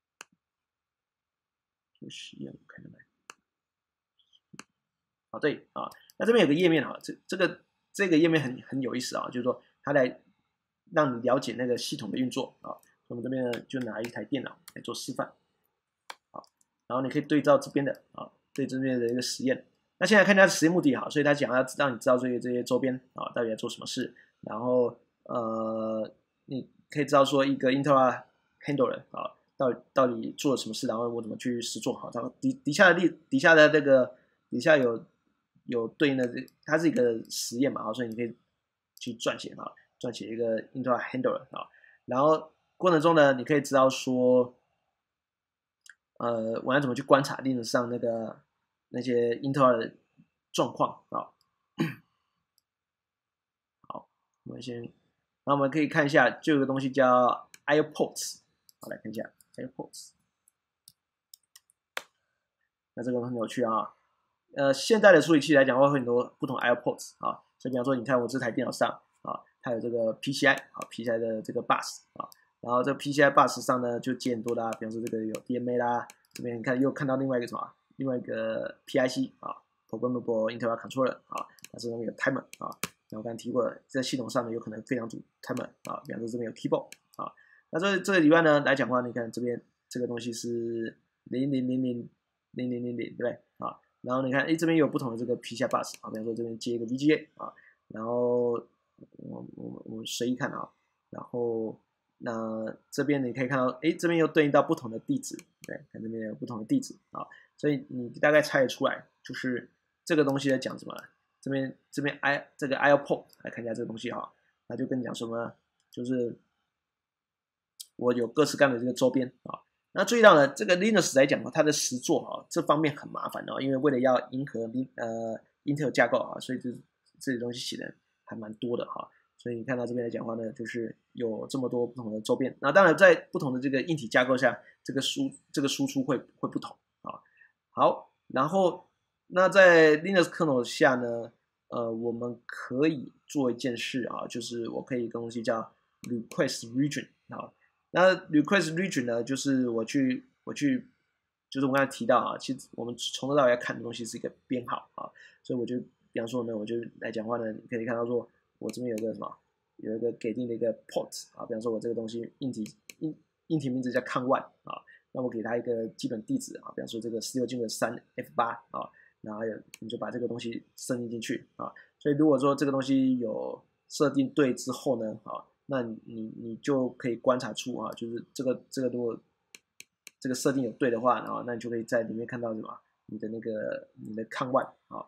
这个实验我看看来。好，对啊，那这边有个页面啊，这这个这个页面很很有意思啊，就是说它来让你了解那个系统的运作啊。我们这边呢就拿一台电脑来做示范，好，然后你可以对照这边的啊，对这边的一个实验。那现在看它的实验目的好，所以他讲要让你知道这些这些周边啊到底在做什么事，然后呃你可以知道说一个 Intel handler 啊到底到底做了什么事，然后我怎么去实做好。然后底底下的例底下的这个底下有有对应的，它是一个实验嘛，所以你可以去撰写啊，撰写一个 Intel handler 啊，然后过程中呢，你可以知道说，呃，我要怎么去观察 Linux 上那个那些 Intel 的状况啊。好，我们先，那我们可以看一下，就有个东西叫 I O ports， 好，来看一下 I O ports， 那这个很有趣啊。呃，现在的处理器来讲，会有很多不同 I O ports 啊，所以比方说，你看我这台电脑上啊，它有这个 P C I 啊 ，P C I 的这个 bus 啊，然后这个 P C I bus 上呢就接很多啦，比方说这个有 D M A 啦，这边你看又看到另外一个什么，另外一个 P I C 啊 ，Programmable Interrupt Controller 啊，它这边有 timer 啊，然后我刚才提过了，在系统上呢有可能非常组 timer 啊，比方说这边有 keyboard 啊，那这这个以外呢来讲的话，你看这边这个东西是零零零零零零零零，对不对啊？然后你看，哎，这边有不同的这个 P C I bus 啊，比方说这边接一个 V G A 啊，然后我我我们随意看啊，然后那这边你可以看到，哎，这边又对应到不同的地址，对，看这边有不同的地址啊，所以你大概猜得出来，就是这个东西在讲什么？这边这边 I 这个 I O port 来看一下这个东西哈，那就跟你讲什么，就是我有各式各样的这个周边啊。那注意到呢，这个 Linux 来讲它的实作啊，这方面很麻烦哦，因为为了要迎合呃 Intel 架构啊，所以这这些东西写的还蛮多的哈。所以你看到这边来讲的话呢，就是有这么多不同的周边。那当然，在不同的这个硬体架构下，这个输这个输出会会不同啊。好，然后那在 Linux kernel 下呢，呃，我们可以做一件事啊，就是我可以一个东西叫 request region 啊。那 request region 呢，就是我去我去，就是我刚才提到啊，其实我们从头到尾要看的东西是一个编号啊，所以我就比方说呢，我就来讲话呢，你可以看到说，我这边有一个什么，有一个给定的一个 port 啊，比方说我这个东西硬体硬硬体名字叫 con one 啊，那我给它一个基本地址啊，比方说这个十六进位三 F 八啊，然后你就把这个东西设定进去啊，所以如果说这个东西有设定对之后呢，啊。那你你你就可以观察出啊，就是这个这个如果这个设定有对的话，然后那你就可以在里面看到什么，你的那个你的抗万啊，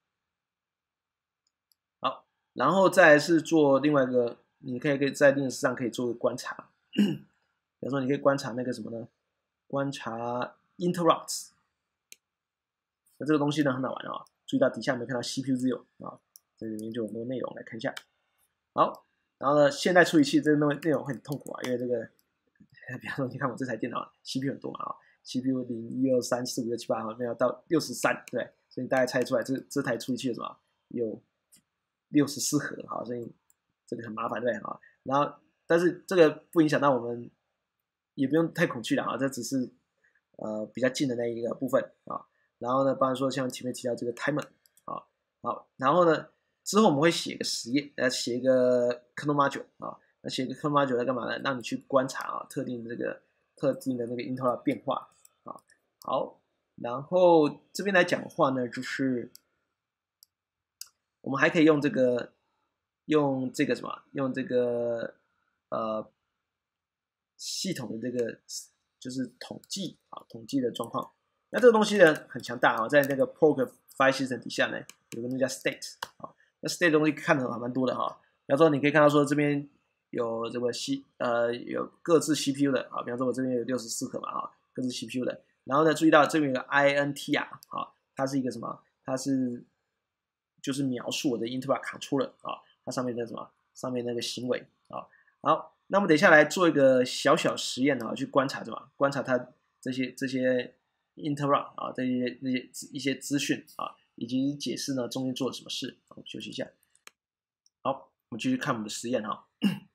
好，然后再来是做另外一个，你可以可以在 Linux 上可以做个观察，比如说你可以观察那个什么呢？观察 interrupts， 那这个东西呢很好玩啊，注意到底下有没有看到 C P U zero 啊？这里面就有很多内容来看一下，好。然后呢，现代处理器这个内容会很痛苦啊，因为这个，比方说你看我这台电脑 C P U 很多嘛啊 ，C P U 零一二三四五六七八好，没有到六十三，对，所以你大概猜出来这这台处理器有什么？有六十四核，好，所以这个很麻烦对啊。然后，但是这个不影响到我们，也不用太恐惧了啊，这只是呃比较近的那一个部分啊。然后呢，包含说像前面提到这个 timer 啊，好，然后呢。之后我们会写一个实验，呃，写一个 kernel module 啊，那写一个 kernel module 来干嘛呢？让你去观察啊特定的这个特定的那个 interrupt 变化啊。好，然后这边来讲的话呢，就是我们还可以用这个用这个什么，用这个呃系统的这个就是统计啊，统计的状况。那这个东西呢很强大啊，在那个 Poker File System 底下呢，有个东西叫 State 啊，那 State 的东西看的还蛮多的哈。比方说你可以看到说这边有这个 C 呃有各自 C P U 的啊，比方说我这边有六十四颗嘛啊，各自 C P U 的。然后呢，注意到这边有个 I N T R 啊，它是一个什么？它是就是描述我的 interrupt controller 啊，它上面的什么？上面那个行为啊。好，那我们等一下来做一个小小实验啊，去观察什么？观察它这些这些 interrupt 啊，这些这些一些资讯啊，以及解释呢中间做了什么事。我们休息一下。好，我们继续看我们的实验哈。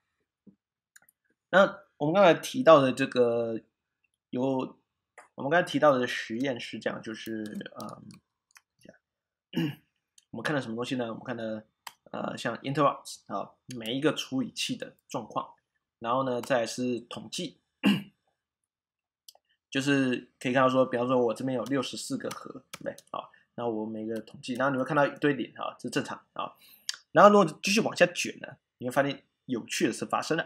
那我们刚才提到的这个有。我们刚才提到的实验是这样，就是嗯，我们看到什么东西呢？我们看到呃，像 interrupt 啊，每一个处理器的状况，然后呢，再来是统计，就是可以看到说，比方说我这边有六十四个核，对不对？好，然后我每个统计，然后你会看到一堆点啊，这正常啊。然后如果继续往下卷呢，你会发现有趣的事发生了，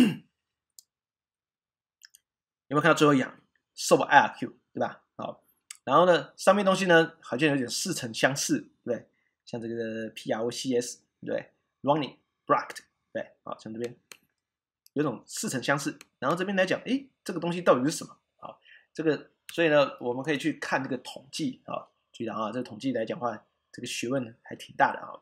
有没有看到最后一行？Solve I R Q 对吧？好，然后呢，上面东西呢好像有点似曾相识，对不对？像这个 P R O C S 对不对 ？Running Blocked 对，好，像这边有种似曾相识。然后这边来讲，诶，这个东西到底是什么？好，这个所以呢，我们可以去看这个统计啊，注意到啊，这个统计来讲的话，这个学问还挺大的啊。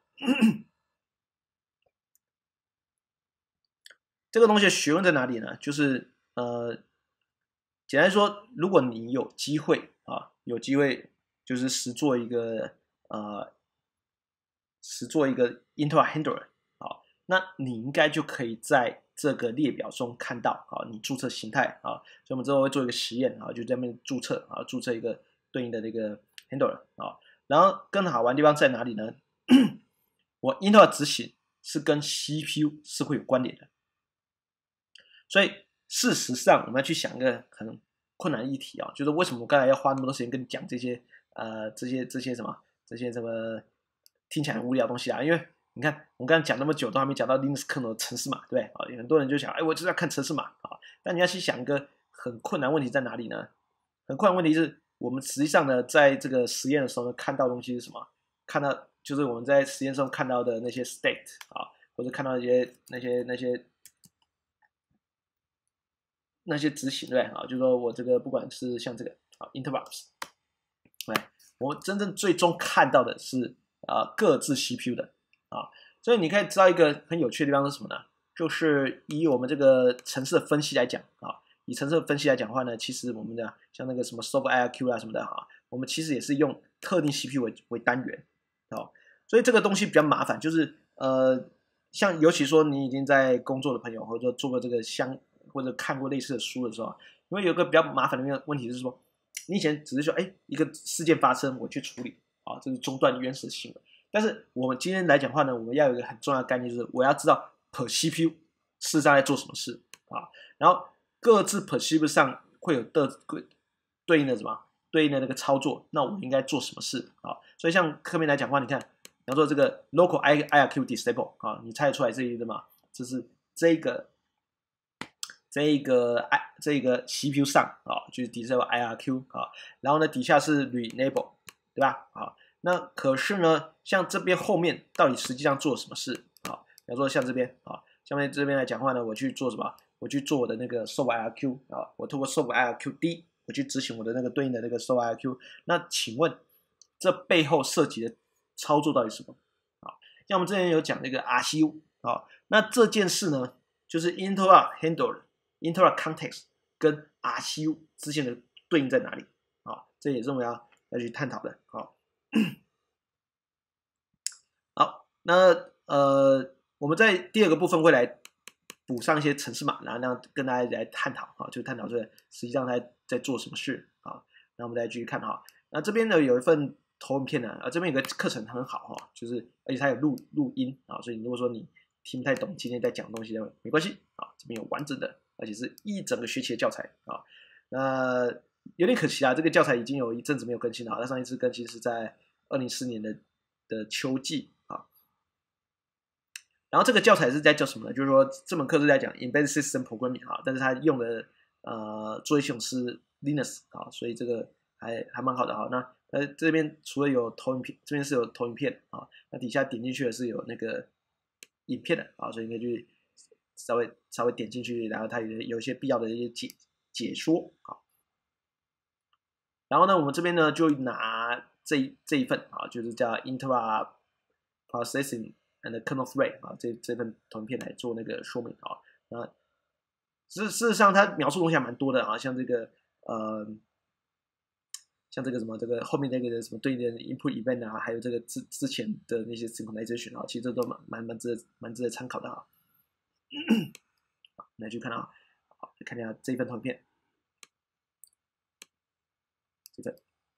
这个东西的学问在哪里呢？就是呃。简单说，如果你有机会啊，有机会就是实做一个呃，实做一个 interrupt handler 啊，那你应该就可以在这个列表中看到啊，你注册形态啊，所以我们之后会做一个实验啊，就在那边注册啊，注册一个对应的那个 handler 啊，然后更好玩的地方在哪里呢？我 interrupt 执行是跟 C P U 是会有关联的，所以事实上我们要去想一个可能困难议题啊，就是为什么我刚才要花那么多时间跟你讲这些呃这些这些什么这些什么听起来很无聊的东西啊？因为你看我刚才讲那么久都还没讲到 Linux kernel 的程式码，对不对啊？有很多人就想，哎，我就是要看程式码啊，但你要去想一个很困难问题在哪里呢？很困难问题是我们实际上呢，在这个实验的时候呢，看到的东西是什么？看到就是我们在实验中看到的那些 state 啊，或者看到一些那些那些。那些执行对啊，就是说我这个不管是像这个啊 interrupts， 对，我真正最终看到的是啊各自 C P U 的啊，所以你可以知道一个很有趣的地方是什么呢？就是以我们这个程式的分析来讲啊，以程式的分析来讲的话呢，其实我们的像那个什么 solve I R Q 啊什么的哈，我们其实也是用特定 C P U 为为单元哦，所以这个东西比较麻烦，就是呃像尤其说你已经在工作的朋友，或者做过这个相。或者看过类似的书的时候，因为有个比较麻烦的问题是说，你以前只是说，哎，一个事件发生，我去处理，啊，这是中断原始行为。但是我们今天来讲话呢，我们要有一个很重要的概念，就是我要知道 per C P U 事实上在做什么事啊，然后各自 per C P U 上会有的对应的什么对应的那个操作，那我应该做什么事啊？所以像课面来讲话，你看，比方说这个 local I R Q disable 啊，你猜得出来这一个吗？这是这个。这一个 i 这一个 C P U 上啊，就是 disable I R Q 啊，然后呢底下是 renable， 对吧？啊，那可是呢，像这边后面到底实际上做了什么事啊？比方说像这边啊，下面这边来讲话呢，我去做什么？我去做我的那个 solve I R Q 啊，我通过 solve I R Q D， 我去执行我的那个对应的那个 solve I R Q。那请问这背后涉及的操作到底是什么？啊，像我们之前有讲那个 R C U 啊，那这件事呢，就是 interrupt handler。interrupt context 跟 R C U 之间的对应在哪里啊？这也是我们要要去探讨的。好，好，那呃，我们在第二个部分会来补上一些程式码，然后让跟大家来探讨啊，就探讨这实际上他在做什么事啊。那我们再继续看哈。那这边呢有一份投影片呢，啊，这边有个课程很好哈，就是而且它有录录音啊，所以如果说你听不太懂今天在讲的东西，没关系啊，这边有完整的。而且是一整个学期的教材啊。 那有点可惜啊，这个教材已经有一阵子没有更新了，那上一次更新是在二零二四年的的秋季啊。然后这个教材是在教什么呢？就是说这门课是在讲 Embedded System Programming 啊，但是它用的呃作业系统是 Linux 啊，所以这个还还蛮好的哈。那呃这边除了有投影片，这边是有投影片啊，那底下点进去的是有那个影片的啊，所以应该去稍微稍微点进去，然后它有有一些必要的一些解解说啊。然后呢，我们这边呢就拿这这一份啊，就是叫 Intra Processing and Kernel Thread 啊，这这份投影片来做那个说明啊。那事事实上，它描述东西还蛮多的啊，像这个呃，像这个什么这个后面那个什么对应的 input event 啊，还有这个之之前的那些 synchronization 啊，其实这都蛮蛮蛮值得蛮值得参考的啊。好，来去看啊，好，看一下这一份投影片，这份。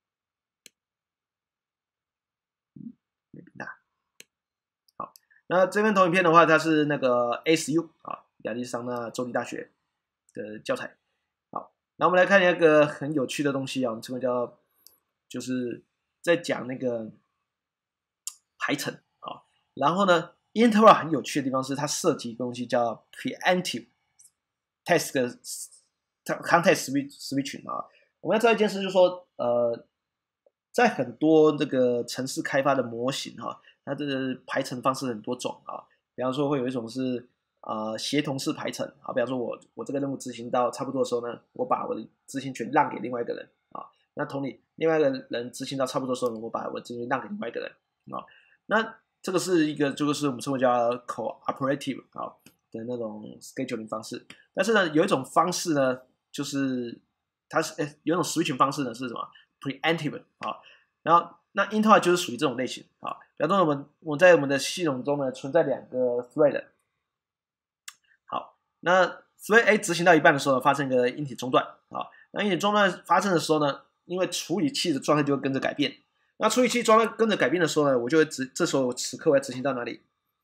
大好，那这份投影片的话，它是那个 A S U 啊，亚利桑那州立大学的教材。好，那我们来看一个很有趣的东西啊，我们称为叫，就是在讲那个排程啊。然后呢 ，Intel 很有趣的地方是它涉及一个东西叫 preemptive task context switching 啊。我们要知道一件事，就是说，呃，在很多这个程式开发的模型哈、啊，它的排程方式很多种啊。比方说，会有一种是呃协同式排程啊，比方说我我这个任务执行到差不多的时候呢，我把我的执行权让给另外一个人啊。那同理，另外一个人执行到差不多的时候呢，我把我执行权让给另外一个人啊。那这个是一个就是我们称为叫 cooperative 啊的那种 scheduling 方式。但是呢，有一种方式呢，就是它是诶有一种 switching 方式呢是什么 preemptive 啊。然后那 Intel 就是属于这种类型啊。比方说我们我在我们的系统中呢存在两个 thread。好，那 thread A 执行到一半的时候呢，发生一个硬体中断啊。那硬体中断发生的时候呢，因为处理器的状态就会跟着改变。那处理器状态跟着改变的时候呢，我就会执这时候此刻我要执行到哪里？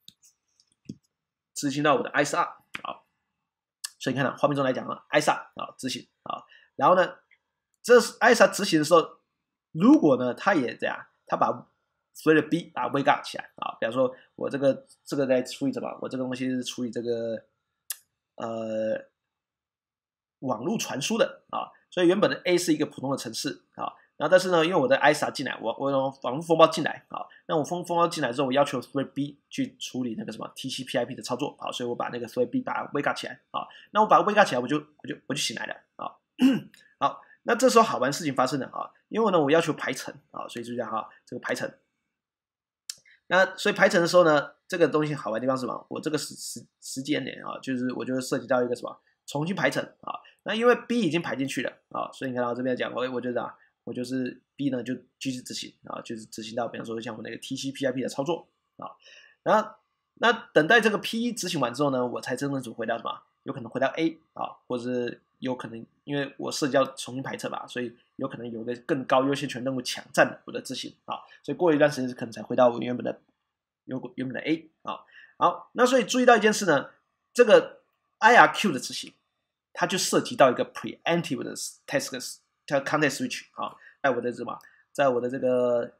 执行到我的 I S R 啊。所以你看到画面中来讲啊 ，I S R 啊执行啊，然后呢，这是 I S R 执行的时候，如果呢它也这样，它把所有的 B 把 wake up 起来啊，比方说我这个这个在处理什么？我这个东西是处理这个呃网络传输的啊，所以原本的 A 是一个普通的程式啊。然后但是呢，因为我的 I S R 进来，我我用网络风暴进来啊，那我风风暴进来之后，我要求 thread B 去处理那个什么 T C P I P 的操作啊，所以我把那个 thread B 把它 wake up 起来啊，那我把它 wake up 起来，我就我就我就醒来了啊。好，那这时候好玩的事情发生了啊，因为呢我要求排程啊，所以就这样哈，这个排程。那所以排程的时候呢，这个东西好玩的地方是什么？我这个时时时间点啊，就是我就涉及到一个什么重新排程啊。那因为 B 已经排进去了啊，所以你看到这边讲，我我就讲。我就是 B 呢，就继续执行啊，就是执行到比方说像我那个 T C P I P 的操作啊，然后那等待这个 P 执行完之后呢，我才真正回到什么？有可能回到 A 啊，或者是有可能因为我涉及到重新排程吧，所以有可能有个更高优先权任务抢占我的执行啊，所以过一段时间可能才回到我原本的原原本的 A 啊。好，那所以注意到一件事呢，这个 I R Q 的执行，它就涉及到一个 preemptive 的 task。叫 context switch 啊，在我的什么，在我的这个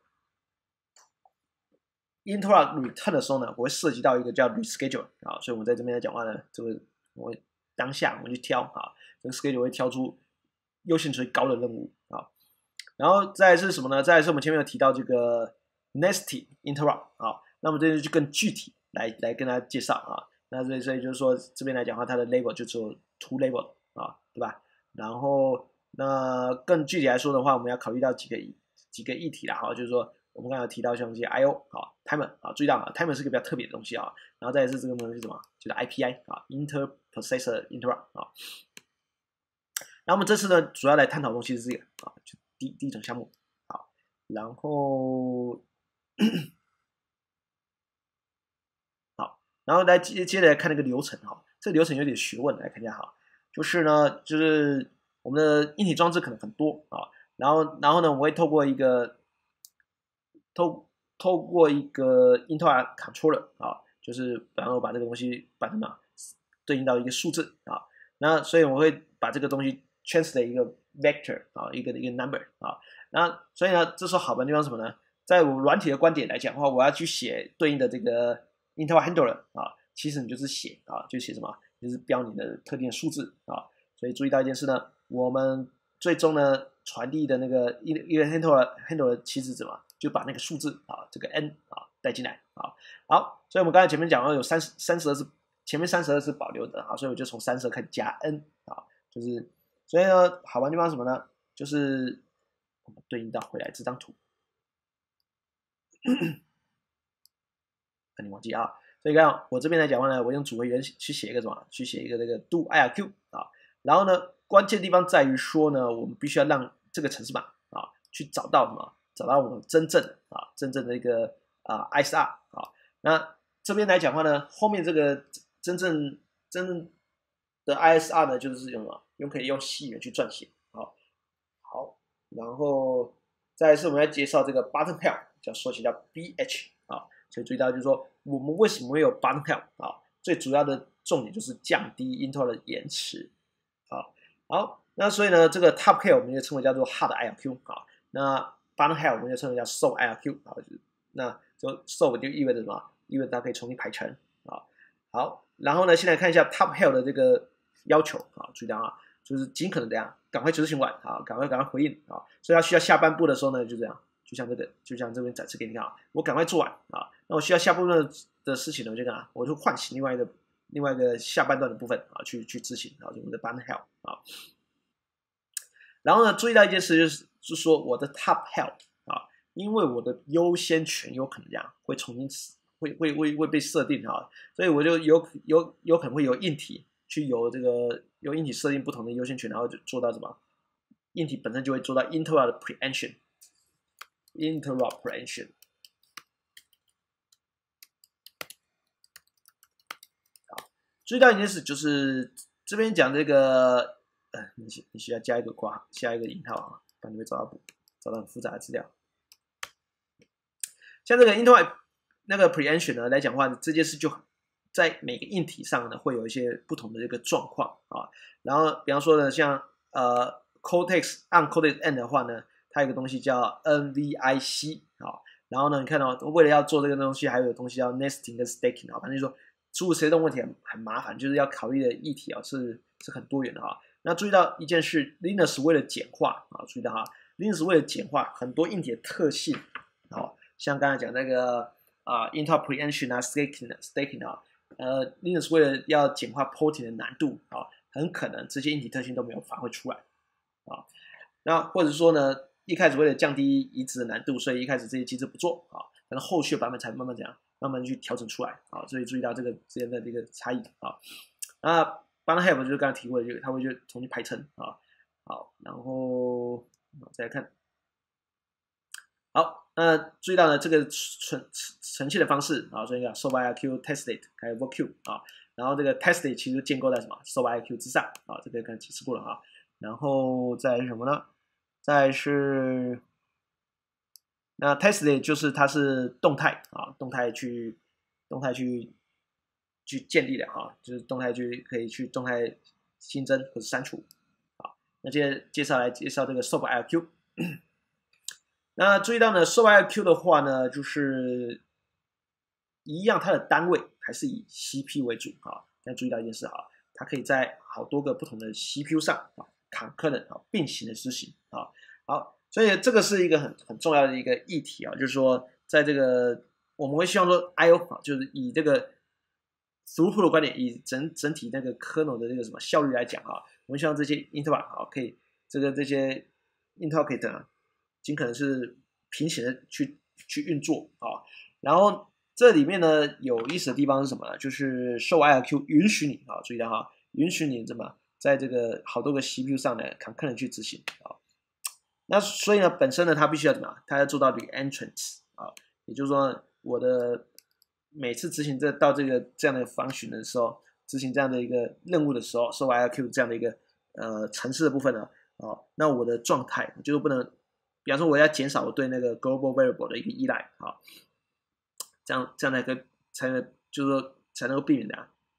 interrupt return 的时候呢，我会涉及到一个叫 reschedule 啊，所以我们在这边来讲话呢，这个我当下我们去挑啊，这个 schedule 会挑出优先最高的任务啊，然后再来是什么呢？再来是我们前面有提到这个 nested interrupt 啊，那么这就更具体来来跟大家介绍啊，那所以所以就是说这边来讲的话，它的 label 就只有 two label 啊，对吧？然后那更具体来说的话，我们要考虑到几个几个议题啦哈，就是说我们刚才有提到像这些 I O 啊 timer 啊，注意到啊 timer 是一个比较特别的东西啊，然后再来是这个东西是什么？就是 I P I 啊 inter processor interrupt 啊。然后我们这次呢，主要来探讨的东西是这个啊，就第第一种项目好，然后好，然后来接接着来看那个流程哈，这个流程有点学问，来看一下哈，就是呢，就是我们的硬体装置可能很多啊，然后然后呢，我会透过一个透透过一个 Intel controller 啊，就是然后把这个东西把什么对应到一个数字啊，那所以我会把这个东西 translate 一个 vector 啊，一个一个 number 啊。那所以呢，这时候好玩的地方是什么呢？在我软体的观点来讲的话，我要去写对应的这个 Intel handler 啊，其实你就是写啊，就写什么，就是标你的特定的数字啊。所以注意到一件事呢，我们最终呢传递的那个一一个 handler handler 的期指怎么，就把那个数字啊，这个 n 啊带进来啊。好，所以我们刚才前面讲到有三十三十二是前面三十二是保留的啊，所以我就从三十二开始加 n 啊，就是所以呢，好玩的地方是什么呢？就是我们对应到回来这张图。你忘记啊，所以看我这边来讲话呢，我用组合语言去写一个什么？去写一个这个 do I R Q 啊，然后呢，关键地方在于说呢，我们必须要让这个程式码啊去找到什么？找到我们真正的啊真正的一个啊 I S R 啊。那这边来讲话呢，后面这个真正真正的 I S R 呢，就是用什么？用可以用细语言去撰写啊。好，然后再来是我们要介绍这个 button help， 叫缩写叫 B H 啊。所以注意到就是说，我们为什么会有 button help 啊？最主要的重点就是降低 Intel 的延迟。好，好，那所以呢，这个 top help 我们就称为叫做 hard I R Q 啊。那 button help 我们就称为叫 soft I R Q 啊。那就 soft 就意味着什么？意味着它可以重新排程啊。好，然后呢，现在看一下 top help 的这个要求啊，注意到啊，就是尽可能这样，赶快执行完啊，赶快赶快回应啊。所以它需要下半部的时候呢，就这样。就像这个，就像这边展示给你看啊，我赶快做完啊，那我需要下部分的事情呢，我就干嘛？我就唤醒另外一个另外一个下半段的部分啊，去去执行啊，就我们的 button help 啊。然后呢，注意到一件事就是，是说我的 top help 啊，因为我的优先权有可能这样会重新会会会会被设定啊，所以我就有有有可能会有硬体去有这个由硬体设定不同的优先权，然后就做到什么？硬体本身就会做到 interrupt 的 preemption。interrupt preemption。好，注意到一件事，就是这边讲这个，呃，你你需要加一个括号，加一个引号啊，不然你会找到找到很复杂的资料。像这个 interrupt 那个 preemption 呢来讲的话，这件事就在每个硬体上呢会有一些不同的这个状况啊。然后比方说呢，像呃 Cortex uncoded N 的话呢，它有个东西叫 N V I C 啊，然后呢，你看到、哦、为了要做这个东西，还有东西叫 nesting 跟 staking 啊，反正就说诸如此类的问题很很麻烦，就是要考虑的议题啊是是很多元的啊。那注意到一件事 ，Linux 为了简化啊，注意到啊 ，Linux 为了简化很多硬体的特性啊，像刚才讲那个啊 Intel preemption 啊 staking staking 啊，呃 Linux 为了要简化 porting 的难度啊，很可能这些硬体特性都没有发挥出来啊。那或者说呢，一开始为了降低移植的难度，所以一开始这些机制不做啊，可能后续版本才慢慢这样，慢慢去调整出来啊。所以注意到这个之间的这个差异啊。那 button help 就是刚才提过的，就它会就重新排程啊。好，然后再来看，好，那注意到呢这个呈呈现的方式啊，所以讲 soft I R Q tested 还有 work Q 啊，然后这个 tested 其实建构在什么 soft I R Q 之上啊，这个刚才解释过了啊。然后再是什么呢？再是那 tested 就是它是动态啊，动态去动态去去建立的啊，就是动态去可以去动态新增或者删除啊。那接接下来介绍这个 soft I R Q。那注意到呢 ，soft I R Q 的话呢，就是一样，它的单位还是以 C P U 为主啊。要注意到一件事啊，它可以在好多个不同的 C P U 上啊 concurrent 啊并行的执行啊。好，所以这个是一个很很重要的一个议题啊，就是说，在这个我们会希望说 I O 啊，就是以这个 throughput 的观点，以整整体那个 kernel 的这个什么效率来讲啊，我们希望这些 interrupt 啊可以这个这些 interrupt 啊，尽可能是平行的去去运作啊。然后这里面呢有意思的地方是什么呢？就是 show I R Q 允许你啊，注意到哈，允许你怎么在这个好多个 C P U 上呢 concurrent 去执行啊。那所以呢，本身呢，它必须要怎么样？它要做到 reentrance 啊，也就是说，我的每次执行这到这个这样的function的时候，执行这样的一个任务的时候，受 I R Q 这样的一个呃程式的部分呢，啊，那我的状态就是不能，比方说我要减少我对那个 global variable 的一个依赖啊，这样这样才可以才能就是说才能够避免的、啊、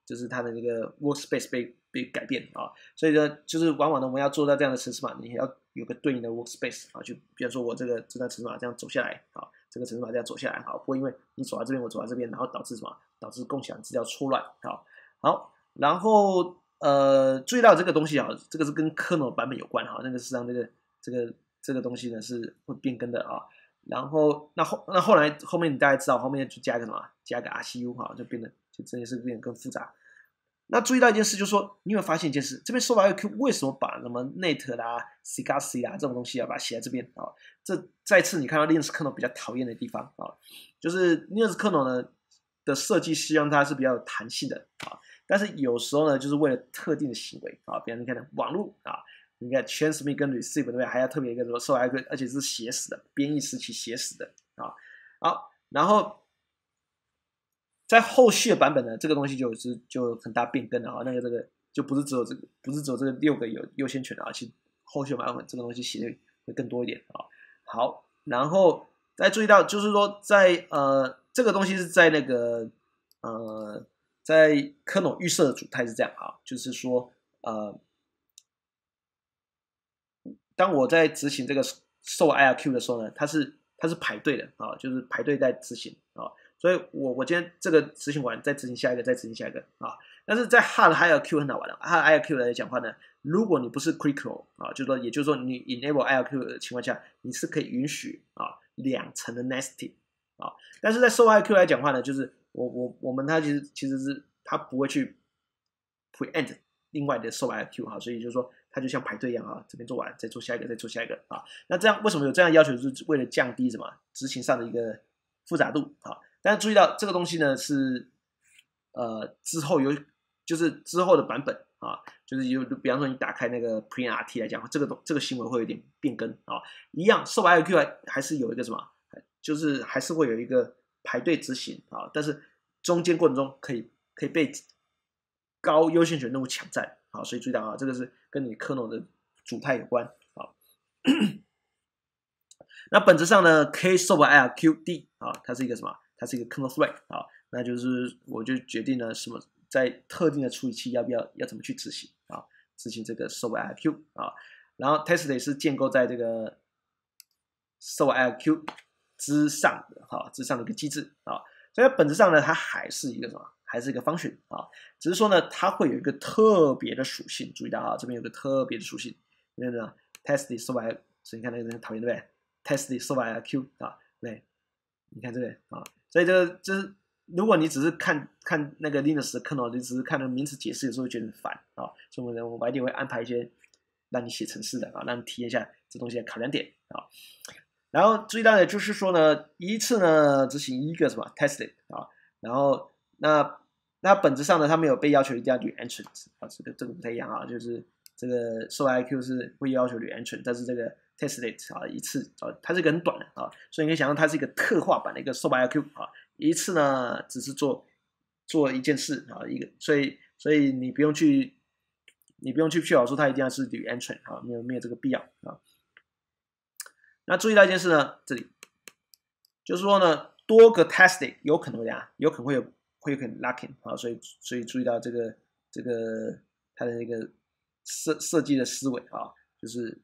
就是它的那个 workspace 被被改变啊，所以呢，就是往往呢我们要做到这样的程式码，你要有个对应的 workspace 啊，就比方说我这个这段程式码这样走下来啊，这个程式码这样走下来，好，不会因为你走到这边我走到这边，然后导致什么？导致共享资料错乱，好，好，然后呃注意到这个东西啊，这个是跟 kernel 版本有关哈，那个实际上这个这个这个东西呢是会变更的啊。然后那后那后来后面你大概知道，后面就加个什么，加个 R C U 哈，就变得就这件事变得更复杂。那注意到一件事，就是说你有没有发现一件事？这边 SoftIQ 为什么把什么 Net 啦、C G A C 啦这种东西啊，把它写在这边啊？这再次你看到 Linux kernel 比较讨厌的地方啊，就是 Linux kernel 呢的设计希望它是比较有弹性的啊，但是有时候呢，就是为了特定的行为啊，比方你看网络啊。你看 transmit 跟 receive 对不对？还要特别一个什么 SoftIQ， 而且是写死的，编译时期写死的啊。好，然后在后续的版本呢，这个东西就是就很大变更了啊。那个这个就不是只有这个，不是只有这个六个有优先权的啊，其实后续的版本这个东西写的会更多一点啊。好，然后再注意到就是说在呃这个东西是在那个呃在 kernel 预设的主态是这样啊，就是说呃。当我在执行这个 SoftIQ 的时候呢，它是它是排队的啊，就是排队在执行啊，所以我我今天这个执行完，再执行下一个，再执行下一个啊。但是在 Hard IRQ 很好玩的 ，Hard IRQ 来讲话呢，如果你不是 critical 啊，就是说，也就是说你 enable I R Q 的情况下，你是可以允许啊两层的 nesting 啊。但是在 SoftIQ 来讲话呢，就是我我我们它其实其实是它不会去 preempt 另外的 SoftIQ 哈，所以就是说。它就像排队一样啊，这边做完再做下一个，再做下一个啊。那这样为什么有这样的要求？就是为了降低什么执行上的一个复杂度啊。但是注意到这个东西呢是呃之后有就是之后的版本啊，就是有比方说你打开那个 printrt 来讲，这个这个行为会有点变更啊。一样 SoftIQ 还是有一个什么，就是还是会有一个排队执行啊，但是中间过程中可以可以被高优先权任务抢占。好，所以注意到啊，这个是跟你 kernel 的主态有关啊。那本质上呢 ，k SoftIRQD 啊，它是一个什么？它是一个 kernel thread 啊，那就是我就决定了什么在特定的处理器要不要要怎么去执行啊，执行这个 SoftIRQ 啊，然后 Tesla 是建构在这个 SoftIRQ 之上的哈，之上的一个机制啊，所以本质上呢，它还是一个什么？还是一个function啊，只是说呢，它会有一个特别的属性，注意到啊，这边有个特别的属性，那个 test SoftIRQ，所以你看那个人很讨厌对不对 ？test SoftIRQ 啊，对，你看这个啊，所以这个就是如果你只是看看那个 Linux 的 kernel， 你只是看那个名词解释，有时候会觉得很烦啊，所以我们我们一定会安排一些让你写程式的啊，让你体验一下这东西的考量点啊。然后注意到的就是说呢，一次呢执行一个什么 test 啊，然后那。那本质上呢，它没有被要求一定要捋 entrance 啊，这个这个不太一样啊，就是这个 SoftIQ 是会要求捋 entrance，但是这个 testlet 啊一次啊，它是一个很短的啊，所以你可以想象它是一个特化版的一个 SoftIQ 啊，一次呢只是做做一件事啊，一个，所以所以你不用去你不用去确保说它一定要是捋 entrance 啊，没有没有这个必要啊。那注意到一件事呢，这里就是说呢，多个 testing 有可能会怎样，有可能会有。会有可能 locking 啊，所以所以注意到这个这个它的那个设设计的思维啊，就是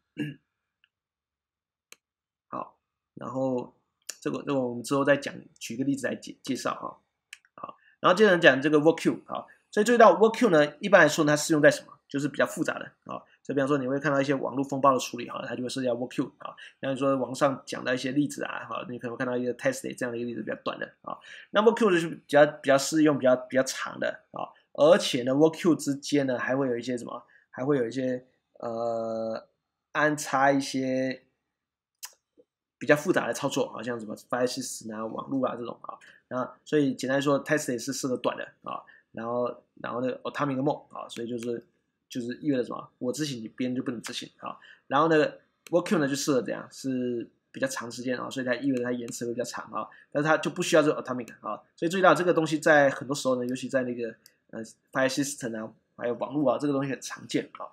好，然后这个这个我们之后再讲，举个例子来介介绍啊，好，然后接着讲这个 work queue 啊，所以注意到 work queue 呢，一般来说它适用在什么？就是比较复杂的啊，就比方说你会看到一些网络风暴的处理哈，它就会涉及到 work queue 啊。然后说网上讲到一些例子啊，哈，你可能会看到一个 test 这样的一个例子比较短的啊。那 work queue 就是比较比较适用比较比较长的啊，而且呢 work queue 之间呢还会有一些什么？还会有一些呃安插一些比较复杂的操作，好像什么 file system 啊、网络啊这种啊。那所以简单说 test 是适合短的啊，然后然后那个 atomic mode 啊，所以就是。就是意味着什么？我执行，你别人就不能执行啊。然后那个 work queue 呢，就适合怎样？是比较长时间啊，所以它意味着它延迟会比较长啊。但是它就不需要这个 atomic 啊。所以注意到这个东西在很多时候呢，尤其在那个呃 file system 啊，还有网络啊，这个东西很常见啊。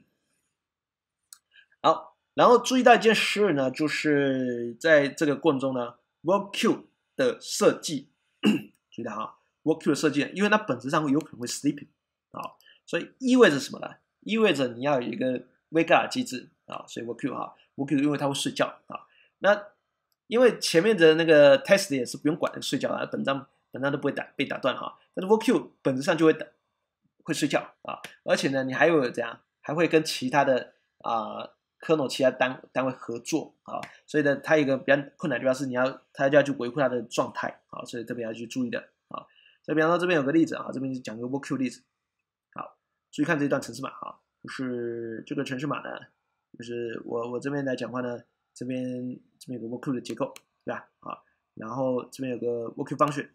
好，然后注意到一件事呢，就是在这个过程中呢 ，work queue 的设计，注意到啊 work queue 的设计呢，因为它本质上有可能会 sleeping 啊，所以意味着什么呢？意味着你要有一个 wake up 机制啊，所以 work queue 啊 work queue 因为它会睡觉啊，那因为前面的那个 test 也是不用管的睡觉的，本章本章都不会打被打断哈，但是 work queue 本质上就会打会睡觉啊，而且呢，你还有怎样，还会跟其他的啊。kernel 其他单单位合作啊，所以呢，它有一个比较困难的地方是你要，它就要去维护它的状态啊，所以特别要去注意的啊。所以比方说这边有个例子啊，这边讲个 work queue 例子，好，注意看这一段程式码啊，就是这个程式码呢，就是我我这边来讲话呢，这边这边有个 work queue 的结构，对吧？啊，然后这边有个 work queue function，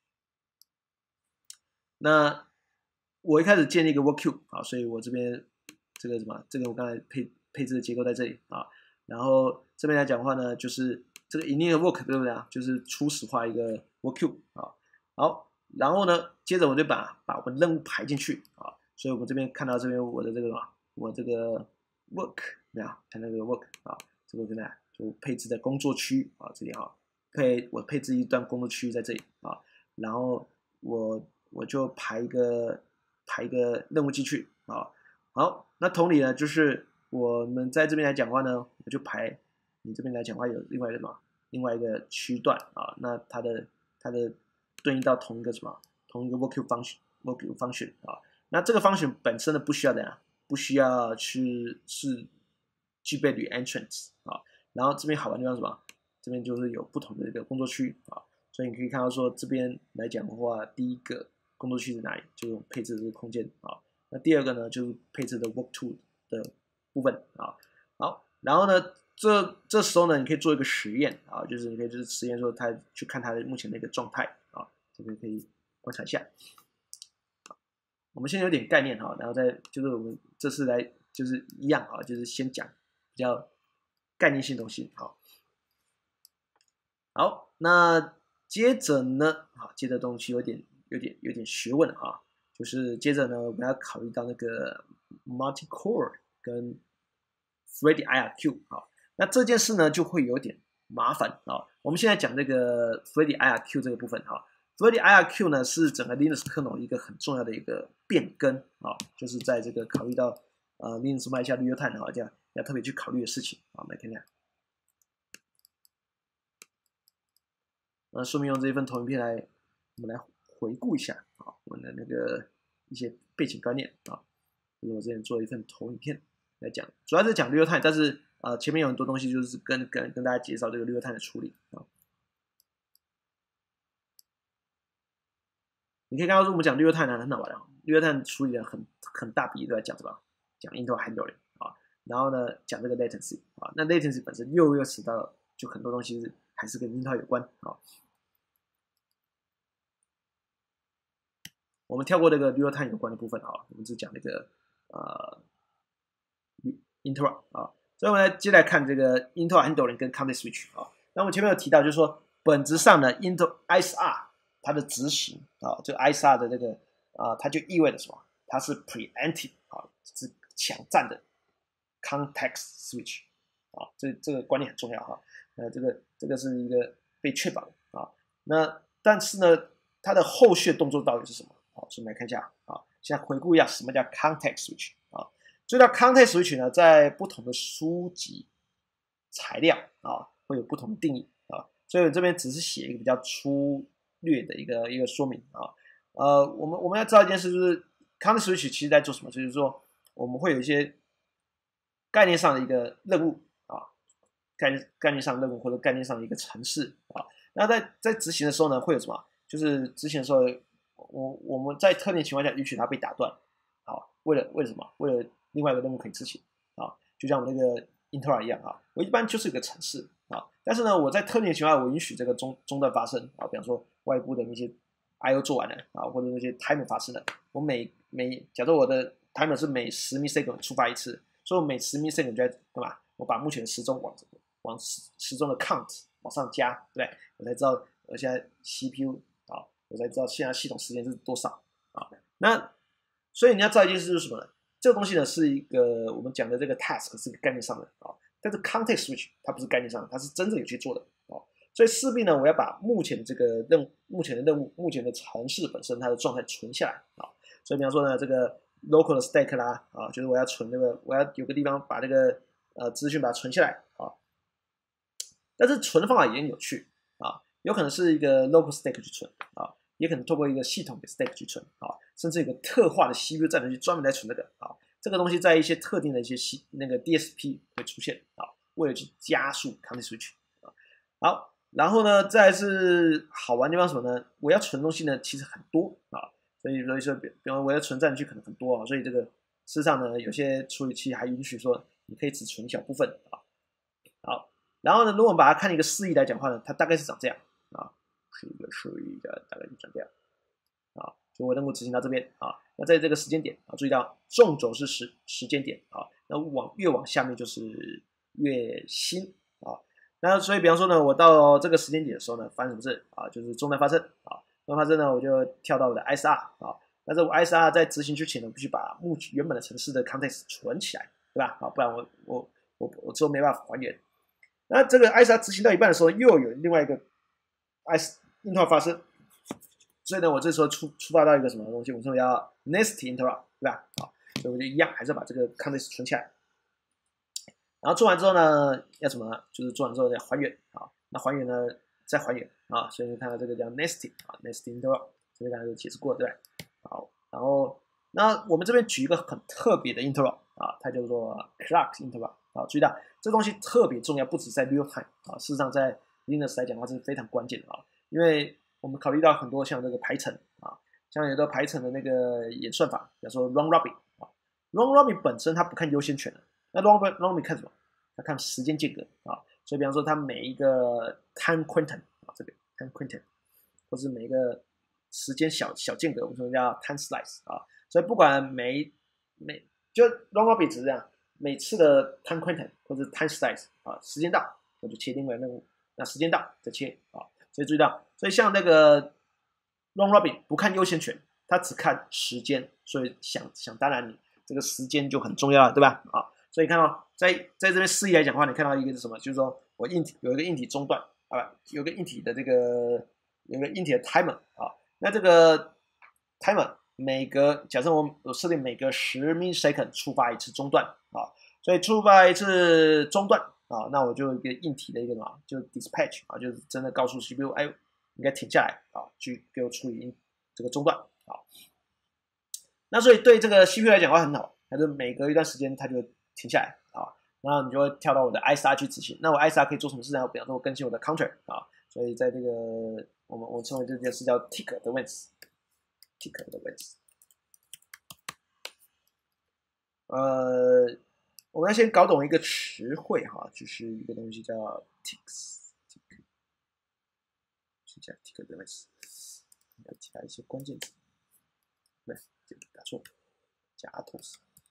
那我一开始建立一个 work queue 啊，所以我这边这个什么，这个我刚才配。配置的结构在这里啊，然后这边来讲的话呢，就是这个 init work 对不对啊？就是初始化一个 work queue 啊，好，然后呢，接着我就把把我们任务排进去啊，所以我们这边看到这边我的这个我这个 work 没有看那个 work 啊，这个在哪？就配置的工作区啊，这里啊，配我配置一段工作区在这里啊，然后我我就排一个排一个任务进去啊，好，那同理呢，就是。我们在这边来讲话呢，我就排你这边来讲话有另外一个什么，另外一个区段啊，那它的它的对应到同一个什么，同一个 work queue function work queue function 啊，那这个 function 本身呢不需要的呀，不需要去是具备 reentrance 啊，然后这边好玩的地方是什么？这边就是有不同的一个工作区啊，所以你可以看到说这边来讲的话，第一个工作区是哪里？就是配置的这个空间啊，那第二个呢就是配置的 work to 的。部分啊，好，然后呢，这这时候呢，你可以做一个实验啊，就是你可以就是实验说它去看它的目前的一个状态啊，这边可以观察一下。我们先有点概念哈，然后再就是我们这次来就是一样啊，就是先讲比较概念性东西好。好，那接着呢，啊，接着东西有点有点有点学问啊，就是接着呢，我们要考虑到那个 multi-core 跟 Thread I R Q 啊，那这件事呢就会有点麻烦啊。我们现在讲这个 Thread I R Q 这个部分哈 ，Thread I R Q 呢是整个 Linux kernel 一个很重要的一个变更啊，就是在这个考虑到呃 Linux 迈下绿油炭啊，这样要特别去考虑的事情啊。我们来看看，那顺便用这一份投影片来，我们来回顾一下啊，我们的那个一些背景观念啊，就是我之前做了一份投影片。来讲，主要是讲绿油炭，但是呃前面有很多东西就是跟跟跟大家介绍这个绿油炭的处理啊。你可以看到，我们讲绿油炭呢很好玩啊，绿油炭处理的很很大比例都在讲什么？讲 Intel handling 啊，然后呢讲这个 latency 啊，那 latency 本身又又扯到就很多东西是还是跟 Intel 有关啊。我们跳过这个绿油炭有关的部分啊，我们只讲那个呃。Interrupt 啊，所以我们来接来看这个 Intel handling 跟 context switch 啊。那我们前面有提到，就是说本质上呢 ，Intel I S R 它的执行啊，就 I S R 的这个啊，它就意味着什么？它是 preemptive 啊，是抢占的 context switch 啊，这这个观念很重要哈。那这个这个是一个被确保的啊。那但是呢，它的后续动作到底是什么？好，所以我们来看一下啊，现在回顾一下什么叫 context switch 啊。所以到 context switch 呢，在不同的书籍材料啊，会有不同的定义啊。所以我这边只是写一个比较粗略的一个一个说明啊。呃，我们我们要知道一件事，就是 context switch 其实在做什么？就是说我们会有一些概念上的一个任务啊，概念概念上的任务或者概念上的一个程式啊。那在在执行的时候呢，会有什么？就是执行的时候，我我们在特定情况下允许它被打断，好，为了为了什么？为了另外一个任务可以执行啊，就像我那个 Interrupt 一样啊，我一般就是有个程式啊，但是呢，我在特定的情况下，我允许这个中中断发生啊，比方说外部的那些 I O 做完了啊，或者那些 timer 发生了，我每每假如我的 timer 是每十 millisecond 触发一次，所以我每十 millisecond 就在干嘛？我把目前的时钟往往时时钟的 count 往上加，对不对？我才知道我现在 C P U 啊，我才知道现在系统时间是多少啊。那所以你要知道一件事就是什么呢？这个东西呢是一个我们讲的这个 task 是一个概念上的啊，但是 context switch 它不是概念上的，它是真正有去做的啊。 所以势必呢，我要把目前这个任目前的任务、目前的程式本身它的状态存下来啊。所以比方说呢，这个 local 的 stack 啦啊，就是我要存这个，我要有个地方把这个呃资讯把它存下来啊。但是存的方法也很有趣啊，有可能是一个 local stack 去存啊，也可能透过一个系统的 stack 去存啊，甚至有个特化的 C P U 战略去专门来存这个啊。这个东西在一些特定的一些系那个 D S P 会出现啊，为了去加速 context switch 啊。好。然后呢，再来是好玩的地方什么呢？我要存东西呢，其实很多啊，所以所以说，比比方我要存占据可能很多啊，所以这个事实上呢，有些处理器还允许说你可以只存一小部分啊。好，然后呢，如果我们把它看一个示意来讲话呢，它大概是长这样啊，是一个示意的，大概就长这样啊。所以我任务执行到这边啊，那在这个时间点啊，注意到纵轴是时时间点啊，那往越往下面就是越新啊。那所以，比方说呢，我到这个时间点的时候呢，发生什么事啊？就是中断发生啊，中断发生呢，我就跳到我的 I S R 啊。但是我 I S R 在执行之前呢，必须把目前原本的程式的 context 存起来，对吧？啊，不然我我我我之后没办法还原。那这个 I S R 执行到一半的时候，又有另外一个 I S interrupt 发生，所以呢，我这时候触触发到一个什么东西？我说要 next interrupt， 对吧？啊，所以我就一样，还是要把这个 context 存起来。然后做完之后呢，要什么呢？就是做完之后要还原啊。那还原呢，再还原啊。所以你看到这个叫 nesting 啊 ，nesting interrupt， 这边刚才有解释过，对吧？好，然后那我们这边举一个很特别的 interrupt 啊，它叫做 clock interrupt 啊。注意到这东西特别重要，不止在 real time 啊，事实上在 Linux 来讲的话，这是非常关键的啊。因为我们考虑到很多像这个排程啊，像有的排程的那个演算法，比如说 round robin 啊 ，round robin 本身它不看优先权的。那 long long 看什么？它看时间间隔啊，所以比方说它每一个 time quantum 啊，这个 time quantum， 或是每一个时间小小间隔，我们说叫 time slice 啊，所以不管每每就 long robin 只是这样，每次的 time quantum 或者 time slice 啊，时间到我就切另外任务，那时间到再切啊，所以注意到，所以像那个 long robin 不看优先权，它只看时间，所以想想当然你这个时间就很重要了，对吧？啊。所以看到在在这边示意来讲的话，你看到一个是什么？就是说我硬体有一个硬体中断啊，有个硬体的这个有个硬体的 timer 啊，那这个 timer 每隔假设我我设定每隔十 millisecond 触发一次中断啊，所以触发一次中断啊，那我就一个硬体的一个什么，就 dispatch 啊，就是真的告诉 C P U 哎应该停下来啊，去给我处理这个中断啊。那所以对这个 C P U 来讲的话很好，它就每隔一段时间它就停下来啊，然后你就会跳到我的 I S R 去执行。那我 I S R 可以做什么事呢？比方说我更新我的 counter 啊，所以在这个我们我称为这件事叫 tick events，tick events。呃，我们要先搞懂一个词汇哈，就是一个东西叫 ticks，tick， 是叫 tick events， 要加一些关键词，对，这个打错，加 atos。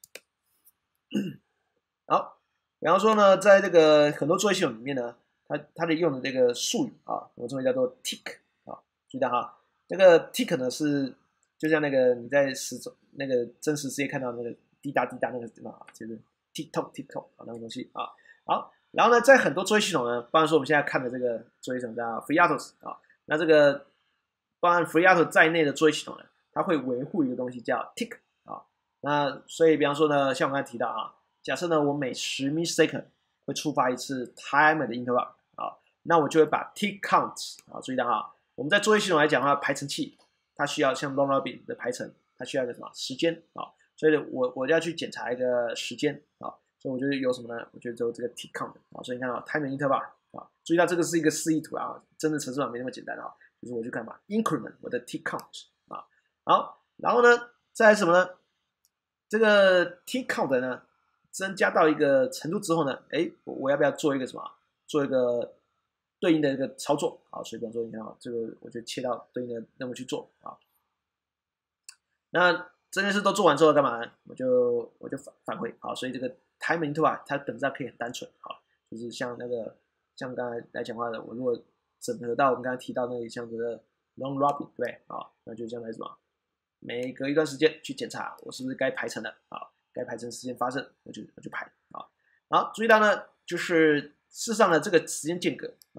好，比方说呢，在这个很多作业系统里面呢，它它的用的这个术语啊，我称为叫做 tick 啊，注意到哈，这个 tick 呢是就像那个你在实那个真实世界看到那个滴答滴答那个什么啊，就是 tick tock tick tock 啊那个东西啊。好，然后呢，在很多作业系统呢，包含说我们现在看的这个作业系统叫 FreeRTOS 啊，那这个包含 FreeRTOS 在内的作业系统呢，它会维护一个东西叫 tick 啊。那所以比方说呢，像我刚才提到啊。假设呢，我每十 millisecond 会触发一次 timer 的 interrupt 啊，那我就会把 tick count 啊，注意到哈，我们在作业系统来讲的话，排程器它需要像 long robin 的排程，它需要一个什么时间啊，所以我我要去检查一个时间啊，所以我觉得有什么呢？我觉得只有这个 tick count 啊，所以你看到 timer interrupt 啊，注意到这个是一个示意图啊，真的程式码没那么简单啊，就是我去干嘛 increment 我的 tick count 啊，好，然后呢，再来什么呢？这个 tick count 呢？增加到一个程度之后呢，哎，我要不要做一个什么？做一个对应的一个操作啊？所以比方说，你看啊，这个我就切到对应的任务去做啊。那这件事都做完之后干嘛呢？我就我就返返回啊。所以这个 time interrupt 它本质上可以很单纯啊，就是像那个像刚才来讲话的，我如果整合到我们刚才提到那个像这个 long robin 对啊，那就这样来什么？每隔一段时间去检查我是不是该排程的啊。该排程时间发生，我就我就排啊。好，注意到呢，就是事实上呢，这个时间间隔啊，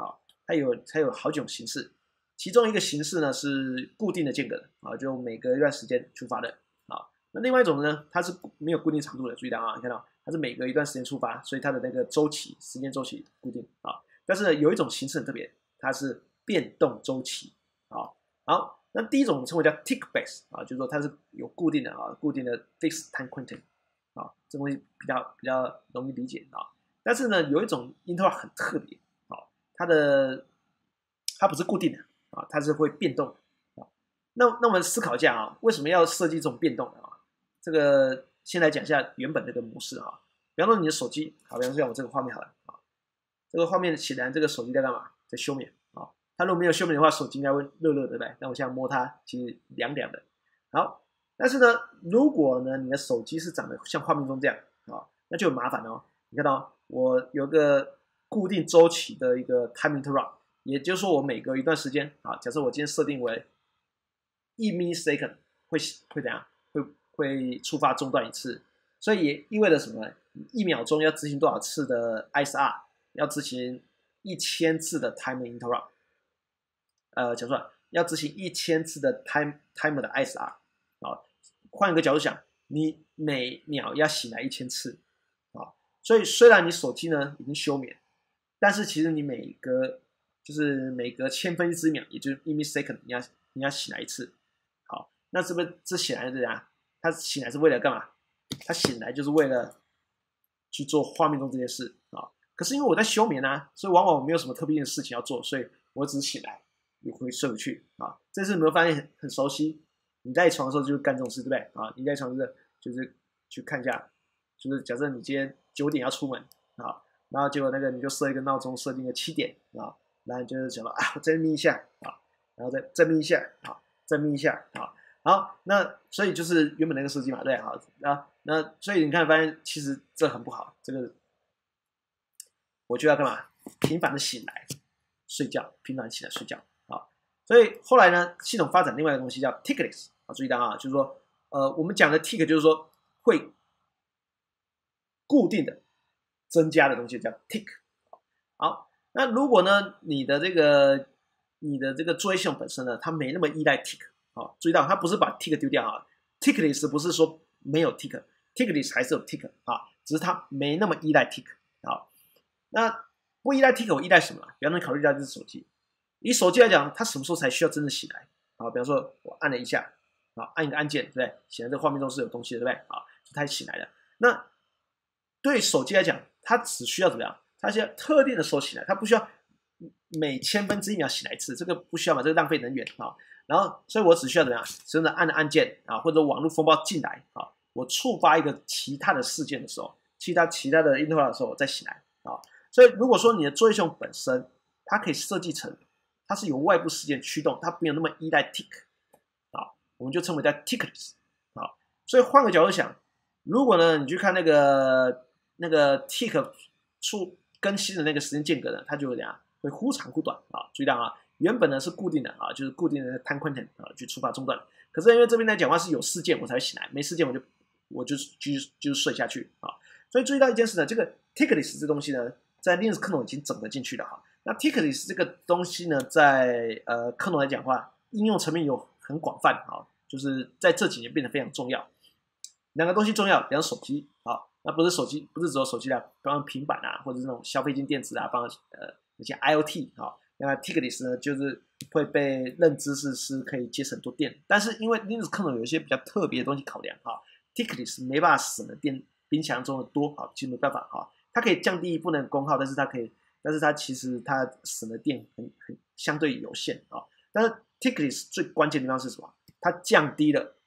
它有它有好几种形式，其中一个形式呢是固定的间隔的啊，就每隔一段时间出发的啊。那另外一种呢，它是没有固定长度的，注意到啊，你看到它是每隔一段时间出发，所以它的那个周期时间周期固定啊。但是呢，有一种形式很特别，它是变动周期啊。好，那第一种称为叫 tick base 啊，就是说它是有固定的啊，固定的 fixed time quantity 啊，这东西比较比较容易理解啊。但是呢，有一种 interval 很特别啊，它的它不是固定的啊，它是会变动啊。那那我们思考一下啊，为什么要设计这种变动的啊？这个先来讲一下原本这个模式啊。比方说你的手机，好，比方说像我这个画面好了啊，这个画面显然这个手机在干嘛？在休眠啊。它如果没有休眠的话，手机应该会热热的，对不对？但我现在摸它，其实凉凉的。好，但是呢，如果呢你的手机是长得像画面中这样啊，那就很麻烦哦。你看到我有个固定周期的一个 time interrupt， 也就是说我每隔一段时间啊，假设我今天设定为一 millisecond 会会怎样？会会触发中断一次，所以也意味着什么呢？一秒钟要执行多少次的 I S R？ 要执行一千次的 time interrupt。呃，讲错了，要执行一千次的 time timer 的 I S R 啊。换一个角度想，你每秒要醒来一千次啊。所以虽然你手机呢已经休眠，但是其实你每隔就是每隔千分之一秒，也就是一 millisecond， 你要你要醒来一次。好，那是不是这显然是怎样？他醒来是为了干嘛？他醒来就是为了去做画面中这件事啊。可是因为我在休眠啊，所以往往我没有什么特别的事情要做，所以我只是醒来。你会睡不去啊？这次有没有发现很很熟悉？你在床的时候就是干这种事，对不对啊？你在床就是就是去看一下，就是假设你今天九点要出门啊，然后结果那个你就设一个闹钟，设定个七点啊，然后就是想到啊，我再眯一下啊，然后再再眯一下啊，再眯一下啊，好，那所以就是原本那个设计嘛，对啊，啊，那所以你看发现其实这很不好，这个我就要干嘛？频繁的醒来睡觉，频繁起来睡觉。所以后来呢，系统发展另外一个东西叫 tickless 啊，注意到啊，就是说，呃，我们讲的 tick 就是说会固定的增加的东西叫 tick。好，那如果呢，你的这个你的这个作业系统本身呢，它没那么依赖 tick 啊，注意到它不是把 tick 丢掉啊 ，tickless 不是说没有 tick，tickless 还是有 tick 啊，只是它没那么依赖 tick 啊。那不依赖 tick， 我依赖什么？比方说，你考虑一下这只手机。以手机来讲，它什么时候才需要真正醒来？啊，比方说我按了一下，啊，按一个按键，对不对？显然这画面中是有东西的，对不对？啊，它醒来了。那对手机来讲，它只需要怎么样？它需要特定的时候醒来，它不需要每千分之一秒醒来一次，这个不需要嘛？这个浪费能源啊。然后，所以我只需要怎么样？真的按了按键啊，或者网络风暴进来啊，我触发一个其他的事件的时候，其他其他的 interval 的时候，我再醒来啊。所以，如果说你的作业系统本身，它可以设计成它是由外部事件驱动，它没有那么依赖 tick 啊，我们就称为叫 tickless 啊。所以换个角度想，如果呢你去看那个那个 tick 出更新的那个时间间隔呢，它就会怎样？会忽长忽短啊。注意到啊，原本呢是固定的啊，就是固定的 time quantity 啊，去触发中断。可是因为这边来讲话是有事件我才会醒来，没事件我就我就继续就是睡下去啊。所以注意到一件事呢，这个 tickless 这东西呢，在 Linux kernel 已经整合进去了哈。那 tickless 这个东西呢，在呃 kernel 来讲的话，应用层面有很广泛啊，就是在这几年变得非常重要。两个东西重要，比方手机啊，那不是手机，不是只有手机啦，包括平板啊，或者是那种消费性电子啊，包括呃那些 I O T 啊，那 tickless 呢，就是会被认知是是可以节省很多电，但是因为 Linux kernel 有一些比较特别的东西考量啊 ，tickless 没办法省的电比想象中的多啊，其实没办法啊，它可以降低一部分的功耗，但是它可以。但是它其实它省的电很很相对有限啊。但是 tickless 最关键的地方是什么？它降低了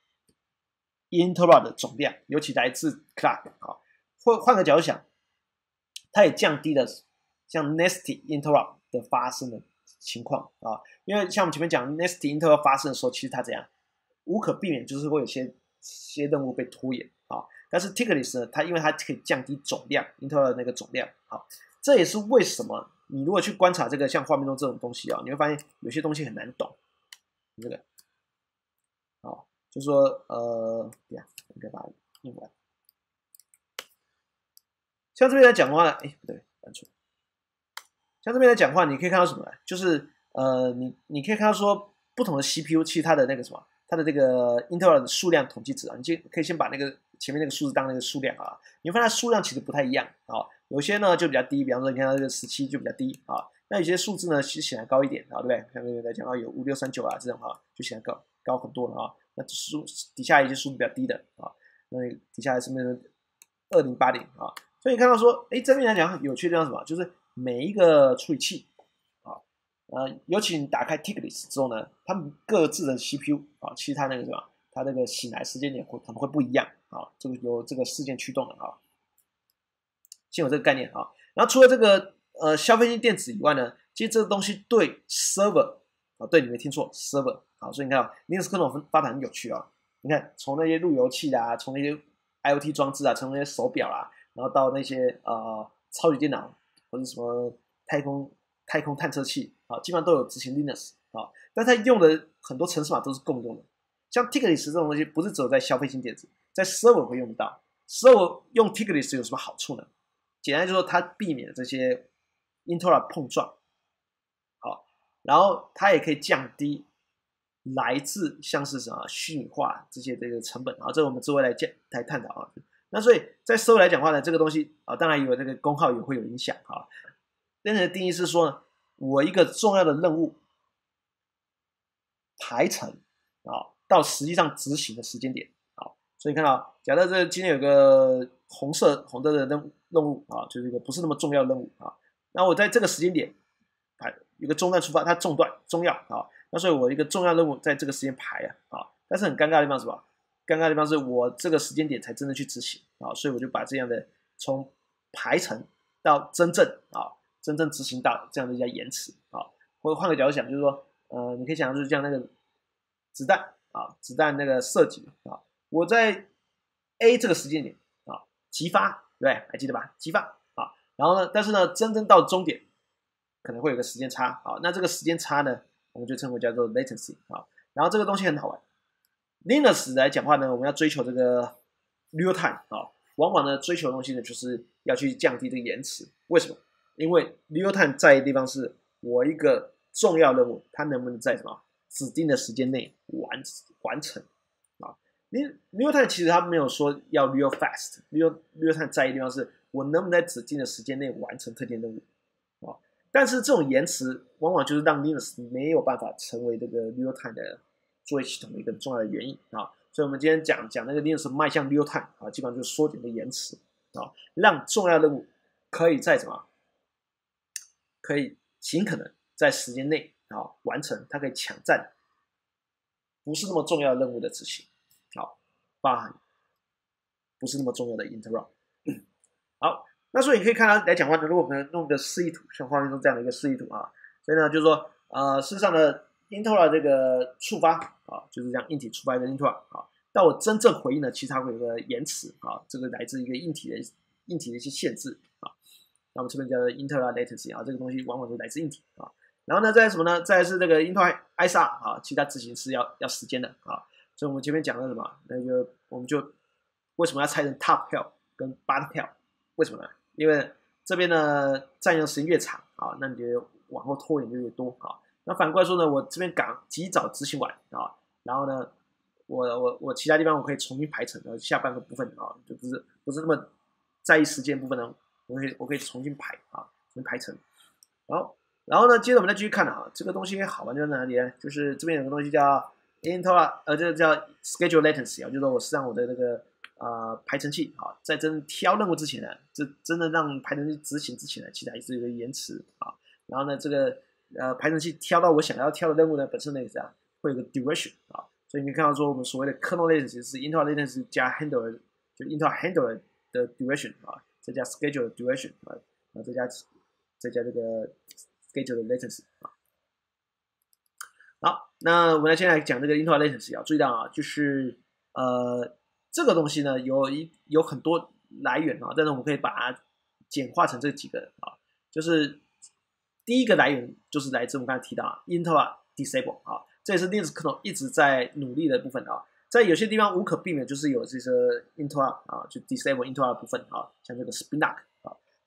interrupt 的总量，尤其来自 clock 啊。或换个角度想，它也降低了像 nested interrupt 的发生的情况啊。因为像我们前面讲 nested interrupt 发生的时候，其实它怎样无可避免，就是会有些些任务被拖延啊。但是 tickless 呢，它因为它可以降低总量 interrupt 的那个总量，好。这也是为什么你如果去观察这个像画面中这种东西啊，你会发现有些东西很难懂。这个，哦，就是说，呃，对呀，应该把它用完。像这边来讲的话呢，哎，不对，翻错。 像这边来讲话，你可以看到什么呢？就是呃，你你可以看到说不同的 C P U 其实它的那个什么，它的这个 Intel 的数量统计值啊，你就可以先把那个前面那个数字当那个数量啊，你会发现它数量其实不太一样啊，有些呢就比较低，比方说你看到这个十七就比较低啊，那有些数字呢其实显然高一点啊，对不对？像这个来讲啊，有五六三九啊这种啊，就显然高高很多了啊。那数底下一些数字比较低的啊，那底下是不是二零八零啊？所以你看到说，哎，这边来讲有趣的地方是什么？就是每一个处理器啊，呃，尤其你打开 Ticklist 之后呢，它们各自的 C P U 啊，其实它那个什么，它那个醒来时间点会可能会不一样啊，这个由这个事件驱动的啊，先有这个概念啊。然后除了这个呃消费性电子以外呢，其实这个东西对 server 啊，对，你没听错 server 啊，所以你看啊 Linux 可能发展很有趣啊。你看从那些路由器啊，从那些 IoT 装置啊，从那些手表啊，然后到那些呃超级电脑或者什么太空太空探测器啊，基本上都有执行 Linux 啊，但它用的很多程式码都是共用的。像 Ticklist 这种东西，不是只有在消费性电子，在 server 会用得到。server 用 Ticklist 有什么好处呢？简单就说，它避免这些 Intel 碰撞，好，然后它也可以降低来自像是什么虚拟化这些这个成本啊，这我们之后来来探讨啊。那所以在 server 来讲的话呢，这个东西啊，当然有这个功耗也会有影响啊。真正的定义是说呢，我一个重要的任务排程啊，到实际上执行的时间点啊，所以看到，假设这今天有个红色红色的任任务啊，就是一个不是那么重要的任务啊，那我在这个时间点排有个中断出发，它中断重要啊，那所以我一个重要任务在这个时间排啊啊，但是很尴尬的地方是什么？尴尬的地方是我这个时间点才真的去执行啊，所以我就把这样的从排程到真正啊真正执行到这样的一家延迟啊，或者换个角度想，就是说，呃，你可以想象就是像那个子弹啊，子弹那个射击啊，我在 A 这个时间点啊击发，对不对？还记得吧？击发啊，然后呢，但是呢，真正到终点可能会有个时间差啊，那这个时间差呢，我们就称为叫做 latency 啊，然后这个东西很好玩。Linux 来讲话呢，我们要追求这个 real time 啊，往往呢追求的东西呢，就是要去降低这个延迟。为什么？因为 real time 在的地方是我一个重要任务，它能不能在什么指定的时间内完完成啊？你 real time 其实它没有说要 real fast，real real time 在的地方是我能不能在指定的时间内完成特定任务啊？但是这种延迟往往就是让 Linux 没有办法成为这个 real time 的作业系统的一个重要的原因啊，所以我们今天讲讲那个 Linux 迈向 real time 啊，基本上就是缩减的延迟啊，让重要任务可以在什么，可以尽可能在时间内啊完成，它可以抢占不是那么重要的任务的执行，好，包含不是那么重要的 interrupt。好，那所以你可以看到来讲话呢，如果我们弄个示意图，像画面中这样的一个示意图啊，所以呢就是说，呃，事实上呢。Intel 这个触发啊，就是这样硬体触发一个 Intel 啊，到我真正回应呢，其实它会有个延迟啊，这个来自一个硬体的硬体的一些限制啊。那我们这边叫做 Intel latency 啊，这个东西往往是来自硬体啊。然后呢，再来什么呢？再来是这个 Intel I S R 啊，其他执行是要要时间的啊。所以我们前面讲的什么？那个我们就为什么要拆成 Top Tail 跟 Bottom Tail？为什么呢？因为这边呢占用时间越长啊，那你就往后拖延就越多啊。那反过来说呢，我这边赶及早执行完啊，然后呢，我我我其他地方我可以重新排程，然后下半个部分啊，就不是不是那么在意时间部分呢，我可以我可以重新排啊，重新排程。好，然后呢，接着我们再继续看啊，这个东西好玩在哪里呢？就是这边有个东西叫 Intel 呃，这个叫 Schedule Latency 啊，就是说我是让我的那个呃排程器啊，在真挑任务之前呢，这真的让排程器执行之前呢，其实还是有个延迟啊。然后呢，这个呃，排程器挑到我想要挑的任务呢，本身呢也这样会有个 duration 啊，所以你可以看到说我们所谓的 kernel latency 是 Intel latency 加 handler， 就 Intel handler 的 duration 啊，再加 schedule 的 duration 啊，然后再加再加这个 schedule 的 latency 啊。好，那我们来先来讲这个 Intel latency 啊，注意到啊，就是呃这个东西呢有一有很多来源啊，但是我们可以把它简化成这几个啊，就是。第一个来源就是来自我们刚才提到啊 Intel disable 啊，这也是 Linux kernel 一直在努力的部分啊，在有些地方无可避免就是有这个 Intel 啊，就 disable Intel 的部分啊，像这个 spinlock 啊，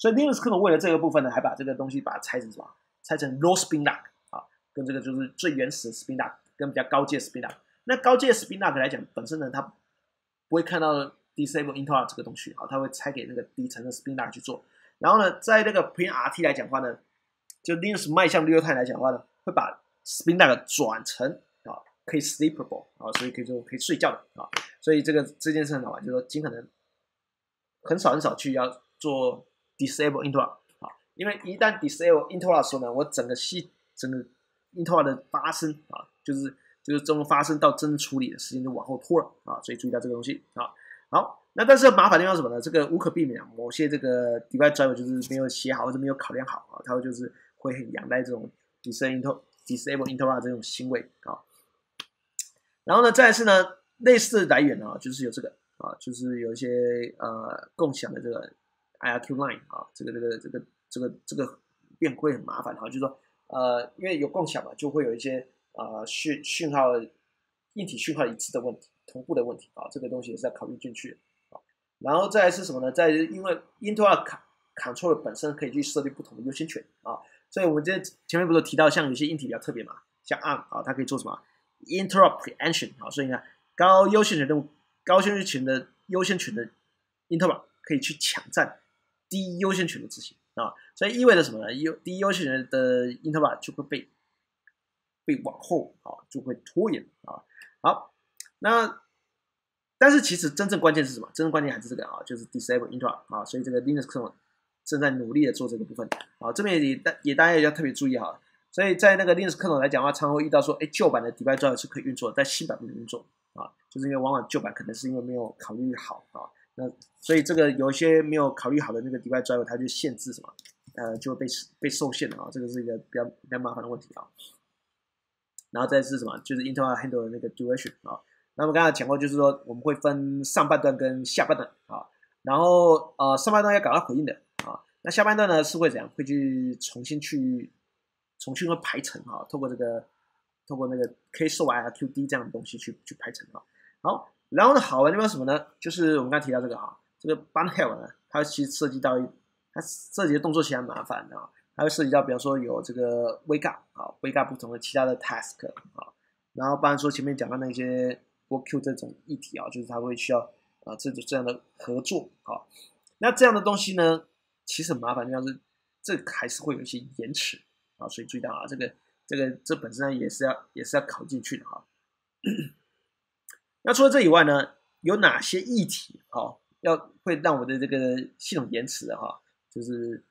所以 Linux 可能为了这个部分呢，还把这个东西把它拆成什么？拆成 low spin lock 啊，跟这个就是最原始的 spin lock 跟比较高阶的 spin lock。那高阶的 spin lock 来讲，本身呢它不会看到 disable interrupt 这个东西，好，它会拆给那个底层的 spin lock 去做。然后呢，在那个 PrintRT 来讲的话呢，就 Linux 迈向 real time 来讲的话呢，会把 spin lock 转成啊可以 sleepable 啊，所以可以就可以睡觉的啊。所以这个这件事很好玩，就是说尽可能很少很少去要做 disable interrupt 啊，因为一旦 disable interrupt 的时候呢，我整个系整个 interrupt 的发生啊，就是就是真正发生到真正处理的时间就往后拖了啊，所以注意到这个东西啊。好，那但是麻烦的地方是什么呢？这个无可避免，某些这个 device driver 就是没有写好或者没有考量好啊，它会就是会很仰赖这种 disable disable interrupt 这种行为啊。然后呢，再来是呢，类似的来源啊，就是有这个啊，就是有一些呃共享的这个 I R Q line 啊，这个这个这个这个这个变会很麻烦哈，就是说呃，因为有共享嘛，就会有一些呃讯讯号硬体讯号一致的问题。同步的问题啊，这个东西也是要考虑进去啊。然后再来是什么呢？在因为 interrupt controller 本身可以去设定不同的优先权啊，所以我们这前面不是提到，像有些硬体比较特别嘛，像 A R M 啊，它可以做什么 interrupt preemption 啊，所以你看高优先权的高优先权的优先权的 interrupt 可以去抢占低优先权的执行啊，所以意味着什么呢？优低优先权的 interrupt 就会被被往后啊，就会拖延啊。好。那但是其实真正关键是什么？真正关键还是这个啊，就是 disable interrupt 啊，所以这个 Linux kernel 正在努力的做这个部分啊，这边也也大家也要特别注意哈。所以在那个 Linux kernel 来讲的话，常常会遇到说，哎，旧版的 device driver 是可以运作的，在新版不能运作啊，就是因为往往旧版可能是因为没有考虑好啊，那所以这个有一些没有考虑好的那个 device driver 它就限制什么，呃，就会被被受限了啊，这个是一个比较比较麻烦的问题啊。然后再是什么？就是 interrupt handle 的那个 duration 啊。那么刚才讲过，就是说我们会分上半段跟下半段啊，然后呃上半段要赶快回应的啊，那下半段呢是会怎样？会去重新去重新会排程啊，透过这个透过那个 K S O I R Q D 这样的东西去去排程啊。好，然后呢好玩的地方什么呢？就是我们刚才提到这个啊，这个 Bunhead 呢，它其实涉及到它涉及的动作其实还蛮烦的啊，它会涉及到比方说有这个 wake up 啊 ，wake up 不同的其他的 task 啊，然后包含说前面讲到那些。work queue 这种议题啊，就是它会需要啊、呃、这种这样的合作啊，那这样的东西呢，其实很麻烦，就像是这还是会有一些延迟啊，所以注意到啊，这个这个这本身也是要也是要考进去的哈。那除了这以外呢，有哪些议题啊要会让我的这个系统延迟的哈？就是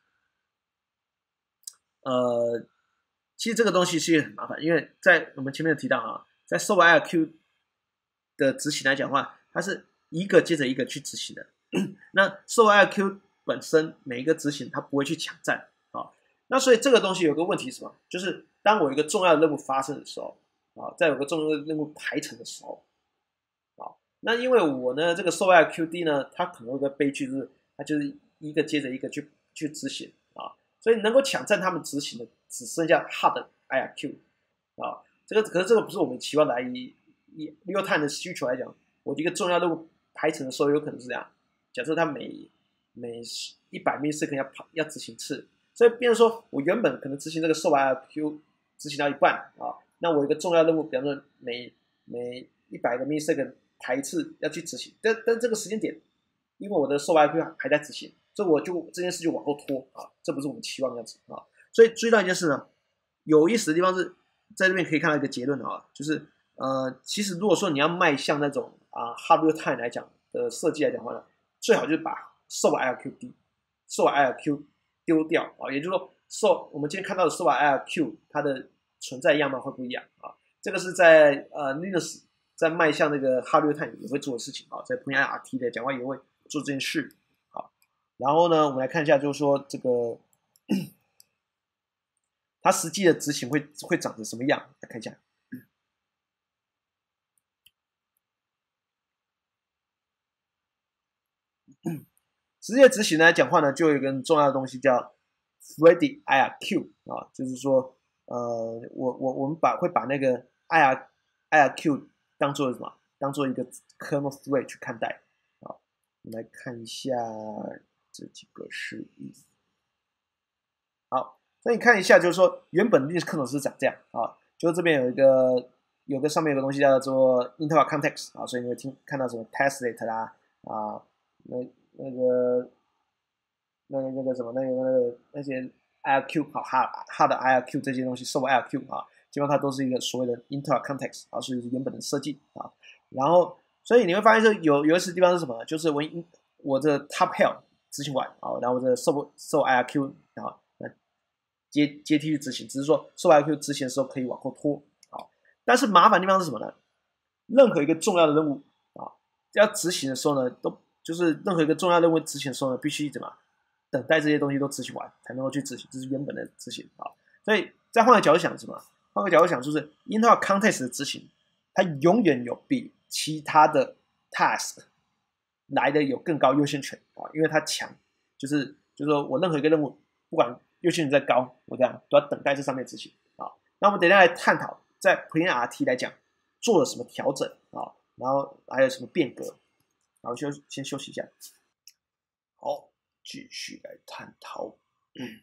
呃，其实这个东西是很麻烦，因为在我们前面有提到啊，在 S O A I R Q的执行来讲的话，它是一个接着一个去执行的。那 S O A I R Q 本身每一个执行它不会去抢占啊，那所以这个东西有个问题是什么？就是当我有一个重要的任务发生的时候啊，在有个重要的任务排程的时候啊，那因为我呢这个 S O A I R Q D 呢，它可能有个悲剧就是它就是一个接着一个去去执行啊，所以能够抢占他们执行的只剩下 Hard I R Q 啊，这个可是这个不是我们期望的以以 real time 的需求来讲，我一个重要任务排程的时候，有可能是这样。假设它每每一百 millisecond 要跑要执行次，所以变成说我原本可能执行这个 S O A I R Q 执行到一半啊，那我有一个重要任务，比方说每每一百个 millisecond 排一次要去执行，但但这个时间点，因为我的 S O A I R Q 还在执行，所以我就这件事就往后拖啊，这不是我们期望的样子啊。所以注意到一件事呢，有意思的地方是在这边可以看到一个结论啊，就是。呃，其实如果说你要迈向那种啊 hard real time 来讲的设计来讲的话呢，最好就是把 S O A I R Q D、S O A I R Q 丢掉啊，也就是说 ，S O 我们今天看到的 S O A I R Q 它的存在样貌会不一样啊。这个是在呃 Linux 在迈向那个 hard real time 也会做的事情啊，在 PrintRT 的讲话也会做这件事。好，然后呢，我们来看一下，就是说这个它实际的执行会会长成什么样？来看一下。实际的执行来讲话呢，就有一个很重要的东西叫 Ready I R Q 啊，就是说，呃，我我我们把会把那个 I R I R Q 当做什么？当做一个 kernel thread 去看待啊。我们来看一下这几个示意。 好，所以你看一下，就是说原本 Linux 可能是长这样啊，就是这边有一个有个上面有个东西叫做 interrupt context 啊，所以你会听看到什么 testlet 啦啊，那那个那个那个什么那个那个那些 I R Q 好 hard hard I R Q 这些东西受 I R Q 啊，基本上它都是一个所谓的 interrupt context 啊，所以是原本的设计啊，然后所以你会发现这有有一些地方是什么呢？就是我我的 top help 执行完啊，然后我的受受 I R Q 啊。接接替去执行，只是说受 I Q 执行的时候可以往后拖啊。但是麻烦的地方是什么呢？任何一个重要的任务啊，要执行的时候呢，都就是任何一个重要任务执行的时候呢，必须怎么等待这些东西都执行完才能够去执行，这是原本的执行啊。所以再换个角度想，什么？换个角度想，就是 interrupt context 的执行，它永远有比其他的 task 来的有更高优先权啊，因为它强，就是就是说我任何一个任务，不管优先权再高，我这样都要等待这上面执行啊。那我们等一下来探讨，在 PrinRT 来讲做了什么调整啊，然后还有什么变革。然后就先休息一下。好，继续来探讨。嗯，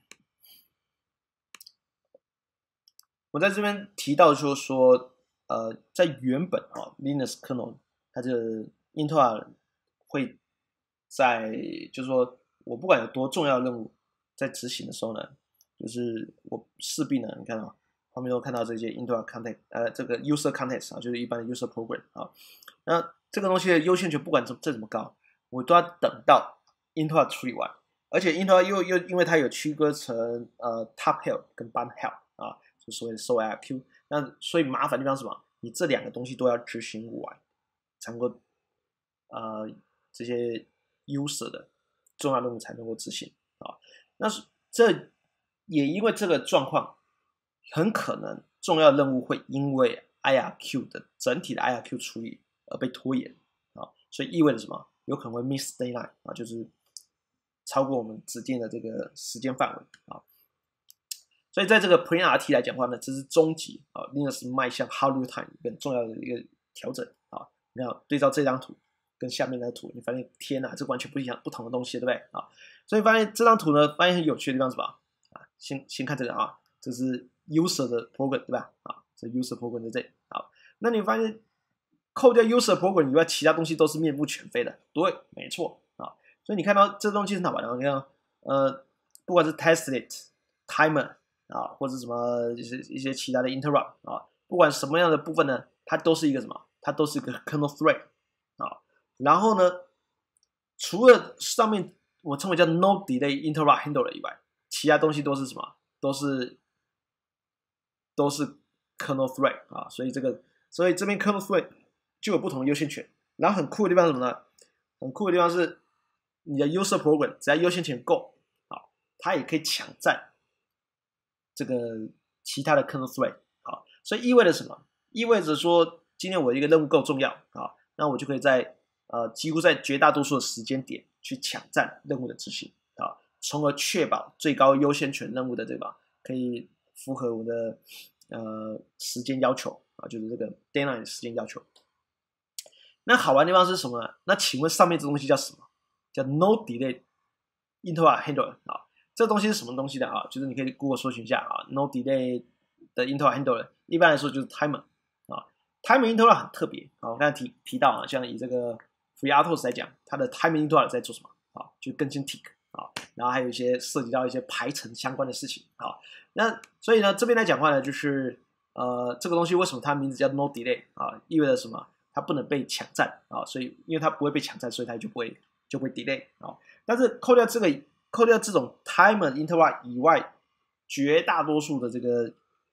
我在这边提到就是说，呃，在原本啊 Linux kernel 它这 Intel 会在就是说我不管有多重要的任务，在执行的时候呢，就是我势必呢，你看啊，后面都看到这些 Intel context， 呃，这个 user context 啊，就是一般的 user program 啊，那这个东西的优先权不管这这怎么高，我都要等到 Intel 处理完，而且 Intel 又又因为它有区隔成呃 top help 跟 bottom help 啊，就所谓的 受 I R Q， 那所以麻烦的地方是什么？你这两个东西都要执行完，才能够呃这些 user 的重要任务才能够执行啊。那是这也因为这个状况，很可能重要任务会因为 I R Q 的整体的 I R Q 处理而被拖延啊，所以意味着什么？有可能会 miss deadline 啊，就是超过我们指定的这个时间范围啊。所以在这个 PrinRT 来讲的话呢，这是终极啊 Linux 迈向 hard real time 一个很重要的一个调整啊。你看对照这张图跟下面的图，你发现天哪，这完全不一样不同的东西，对不对啊？所以发现这张图呢，发现很有趣的地方是什么啊？先先看这个啊，这是 user 的 program 对吧？啊，这 user program 在这里。好，那你发现扣掉 user program 以外，其他东西都是面目全非的。对，没错啊。所以你看到这东西是哪玩的？你看，呃，不管是 testlet、timer 啊，或者什么一些一些其他的 interrupt 啊，不管什么样的部分呢，它都是一个什么？它都是一个 kernel thread 啊。然后呢，除了上面我称为叫 no delay interrupt handler 以外，其他东西都是什么？都是都是 kernel thread 啊。所以这个，所以这边 kernel thread 就有不同的优先权。然后很酷的地方是什么呢？很酷的地方是你的 user program 只要优先权够，好，它也可以抢占这个其他的 kernel thread， 好，所以意味着什么？意味着说，今天我一个任务够重要，好，那我就可以在呃几乎在绝大多数的时间点去抢占任务的执行，好，从而确保最高优先权任务的这个可以符合我的呃时间要求啊，就是这个 deadline 的时间要求。那好玩的地方是什么呢？那请问上面这东西叫什么？叫 no delay interrupt handler 啊。这东西是什么东西的啊？就是你可以 Google 搜寻一下啊 ，no delay 的 interrupt handler， 一般来说就是 timer 啊。timer interrupt 很特别啊，我刚才提提到啊，像以这个 FreeRTOS 来讲，它的 timer interrupt 在做什么啊？就更新 tick 啊，然后还有一些涉及到一些排程相关的事情啊。那所以呢，这边来讲的话呢，就是呃，这个东西为什么它名字叫 no delay 啊？意味着什么？它不能被抢占啊，所以因为它不会被抢占，所以它就不会就会 delay 啊。但是扣掉这个，扣掉这种 timer interrupt 以外，绝大多数的这个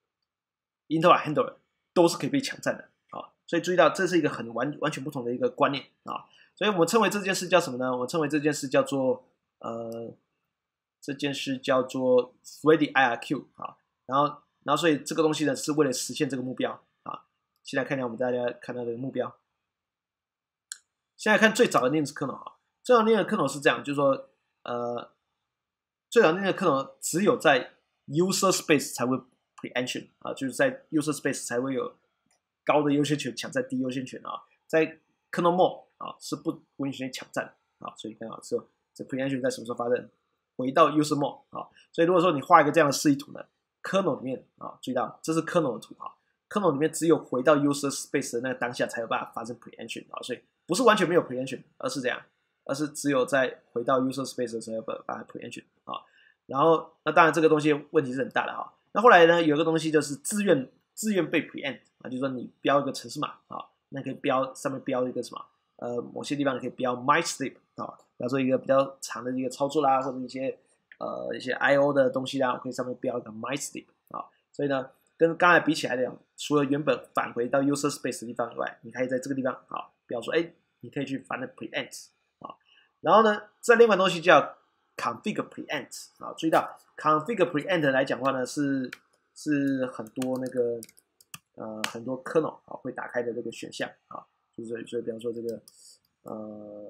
interrupt handler 都是可以被抢占的啊。所以注意到，这是一个很完完全不同的一个观念啊。所以我们称为这件事叫什么呢？我们称为这件事叫做呃，这件事叫做 threaded I R Q 啊。然后，然后所以这个东西呢，是为了实现这个目标。现在看一下我们大家看到的目标。现在看最早的 Linux kernel 啊，最早的 Linux kernel 是这样，就是说，呃，最早的 Linux kernel 只有在 user space 才会 preemption 啊，就是在 user space 才会有高的优先权抢占低优先权啊，在 kernel mode 啊是不不允许抢占啊，所以看啊，这这 preemption 在什么时候发生？ 回到 user mode 啊。所以如果说你画一个这样的示意图呢 ，kernel 里面啊，注意到这是 kernel 的图啊 ，kernel 里面只有回到 user space 的那个当下才有办法发生 preemption 啊，所以不是完全没有 preemption， 而是这样，而是只有在回到 user space 的时候有办法 preemption 啊。然后那当然这个东西问题是很大的哈。那后来呢，有一个东西就是自愿自愿被 preempt 啊，就是说你标一个程式码啊，那可以标上面标一个什么？呃，某些地方你可以标 my sleep 啊，比方说一个比较长的一个操作啦，或者一些呃一些 I O 的东西啦，我可以上面标一个 my sleep 啊。所以呢，跟刚才比起来讲，除了原本返回到 user space 的地方以外，你可以在这个地方啊标说，哎，你可以去反正 preempt 啊。然后呢，这另外东西叫 config preempt 啊，注意到 config preempt 来讲的话呢，是是很多那个呃很多 kernel 啊会打开的这个选项啊。就是所以，比方说这个，呃，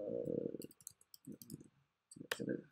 这个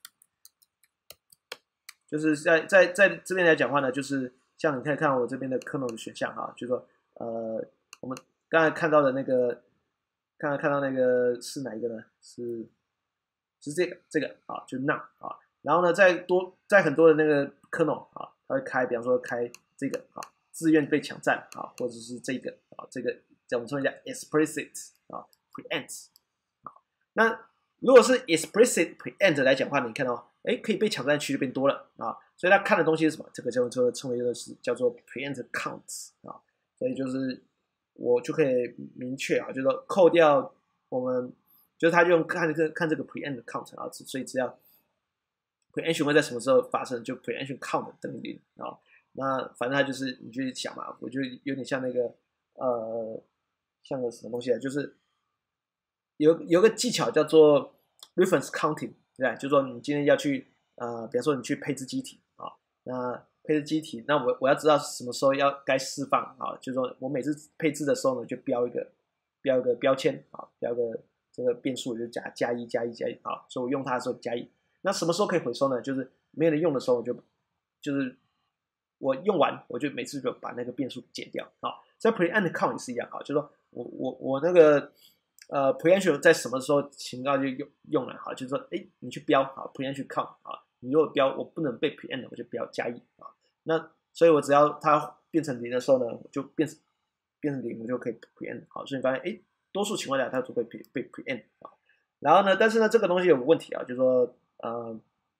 就是在在在这边来讲话呢，就是像你可以看我这边的 kernel 的选项啊，就是说，呃，我们刚才看到的那个，刚才看到那个是哪一个呢？是是这个这个啊，就是 none 啊。然后呢，在多在很多的那个 kernel 啊，它会开，比方说开这个啊，自愿被抢占啊，或者是这个啊，这个。我们说一下 explicit 啊 preempt 啊，那如果是 explicit preempt 来讲的话，你看到哎可以被抢占区就变多了啊，所以他看的东西是什么？这个叫做称为的是叫做 preempt counts 啊，所以就是我就可以明确啊，就是说扣掉我们就是他就用看这个看这个 preempt count 啊，所以只要 preemption 会在什么时候发生，就 preemption count 等于零啊，那反正他就是你去想嘛，我就有点像那个呃。像个什么东西啊？就是有有个技巧叫做 reference counting， 对吧？就是说你今天要去呃，比方说你去配置机体啊，那配置机体，那我我要知道什么时候要该释放啊，就是说我每次配置的时候呢，就标一个标一个标签啊，标个这个变数就加加一加一加一啊，所以我用它的时候加一。那什么时候可以回收呢？就是没有人用的时候，我就就是我用完我就每次就把那个变数减掉啊。在 preempt count 也是一样啊，就是说。我我我那个呃 preemption 在什么时候情况就用用了哈，就是说，哎，你去标啊 preemption count 啊，你如果标我不能被 preempt， 我就标加一啊。那所以我只要它变成零的时候呢，我就变成变成零，我就可以 preempt 好。所以你发现，哎，多数情况下它都会被被 preempt 啊。然后呢，但是呢，这个东西有个问题啊，就是说，呃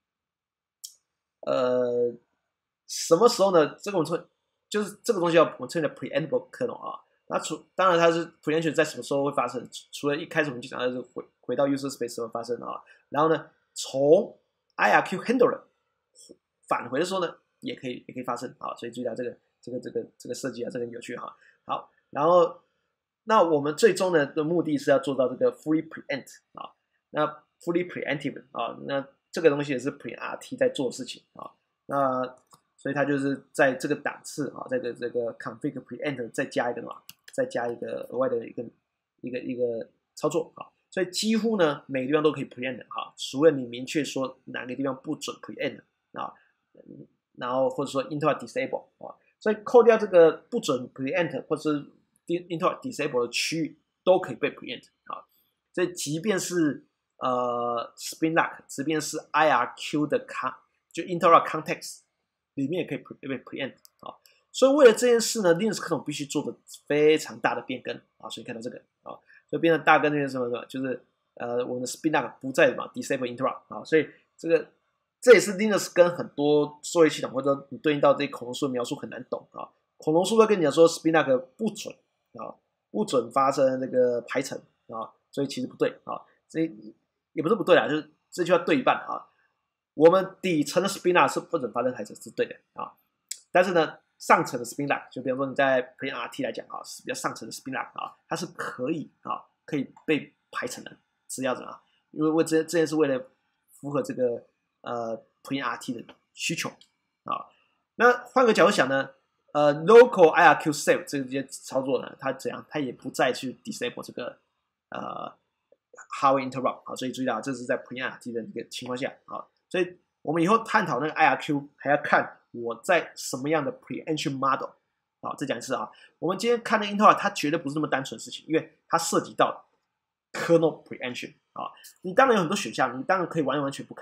呃，什么时候呢？这个我们称就是这个东西要我们称的 preemptable kernel 啊。那除当然它是 preemption 在什么时候会发生？除了一开始我们讲的是回回到 user space 时候发生啊，然后呢，从 I R Q handler 返回的时候呢，也可以也可以发生啊，所以注意到这个这个这个这个设计啊，这个很有趣哈。好，然后那我们最终呢的目的是要做到这个 fully preempt 啊，那 fully preemptive 啊，那这个东西也是 preRT 在做的事情啊，那所以它就是在这个档次啊，在这个这个 config preempt 再加一个什么？再加一个额外的一个一个一个操作啊，所以几乎呢每个地方都可以 preempt 哈，除了你明确说哪个地方不准 preempt 啊，然后或者说 interrupt disable 啊，所以扣掉这个不准 preempt 或者是 interrupt disable 的区域都可以被 preempt 啊，所以即便是呃 spin lock， 即便是 I R Q 的 con 就 interrupt context 里面也可以被 preempt 啊。所以为了这件事呢 ，Linux 可能必须做的非常大的变更啊，所以看到这个啊，所以变成大更变成什么什么，就是呃我们的 spin lock 不再嘛 disable interrupt 啊，所以这个这也是 Linux 跟很多作业系统或者你对应到这些恐龙树的描述很难懂啊，恐龙树会跟你讲说 spin lock 不准啊，不准发生这个排程啊，所以其实不对啊，所以也不是不对啦，就是这句话对一半啊，我们底层的 spin lock 是不准发生排程是对的啊，但是呢。上层的 spin lock， 就比方说你在 preRT 来讲啊，是比较上层的 spin lock 啊，它是可以啊，可以被排成的，只要怎么样？因为为这这件是为了符合这个呃 preRT 的需求啊。那换个角度想呢，呃 local I R Q save 这些操作呢，它怎样？它也不再去 disable 这个呃 hardware interrupt 啊，所以注意到这是在 preRT 的一个情况下啊，所以我们以后探讨那个 I R Q 还要看。我在什么样的 preemption model 啊？再讲一次啊，我们今天看的 interrupt 它绝对不是那么单纯的事情，因为它涉及到 kernel preemption 啊。你当然有很多选项，你当然可以完完全不开嘛，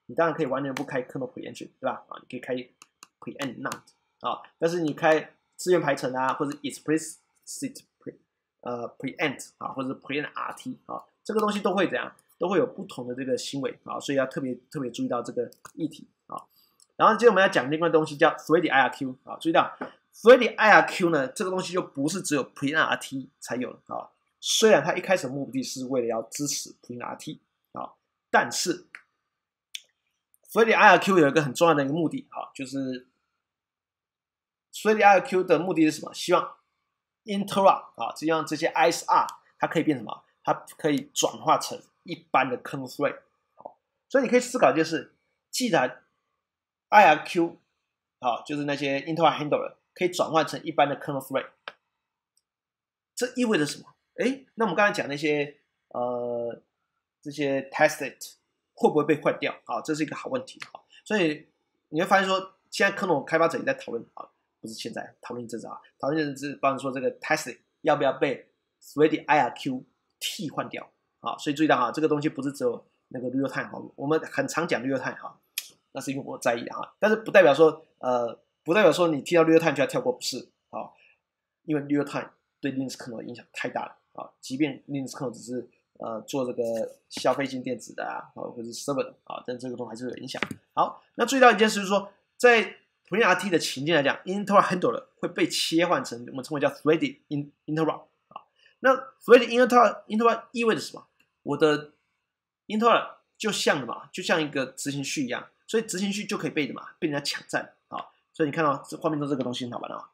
你当然可以完全不开 kernel preemption， 对吧？啊，你可以开 preempt not 啊，但是你开资源排程啊，或者 explicit pre 呃 preempt 啊，或者 preempt rt 啊，这个东西都会怎样？都会有不同的这个行为啊，所以要特别特别注意到这个议题啊。然后接着我们要讲另外的东西叫 thread I R Q 啊，注意到 thread I R Q 呢，这个东西就不是只有 preempt rt 才有的啊。虽然它一开始的目的是为了要支持 preempt rt 啊，但是 thread I R Q 有一个很重要的一个目的啊，就是 thread I R Q 的目的是什么？希望 interrupt 啊，这样这些 I S R 它可以变什么？它可以转化成一般的 kernel thread。好，所以你可以思考就是，既然 I R Q 好，就是那些 interrupt handler 可以转换成一般的 kernel thread， 这意味着什么？哎，那我们刚才讲那些呃这些 tested 会不会被换掉？啊，这是一个好问题啊。所以你会发现说，现在 kernel 开发者也在讨论啊，不是现在讨论一阵子啊，讨论一阵子，包括说这个 tested 要不要被 thread I R Q 替换掉啊？所以注意到哈，这个东西不是只有那个 real time 哈，我们很常讲 real time 哈，那是因为我在意的哈，但是不代表说呃，不代表说你听到 real time 就要跳过，不是啊，因为 real time 对 Linux kernel 的影响太大了啊，即便 Linux kernel 只是呃做这个消费性电子的啊，或者是 server 的啊，但这个都还是有影响。好，那注意到一件事就是说，在 preempt rt 的情境来讲 ，interrupt handler 会被切换成我们称为叫 threaded interrupt 啊。那 threaded interrupt interrupt 意味着什么？我的 interrupt 就像的嘛，就像一个执行序一样，所以执行序就可以被的嘛，被人家抢占啊。所以你看到这画面中这个东西很好玩啊。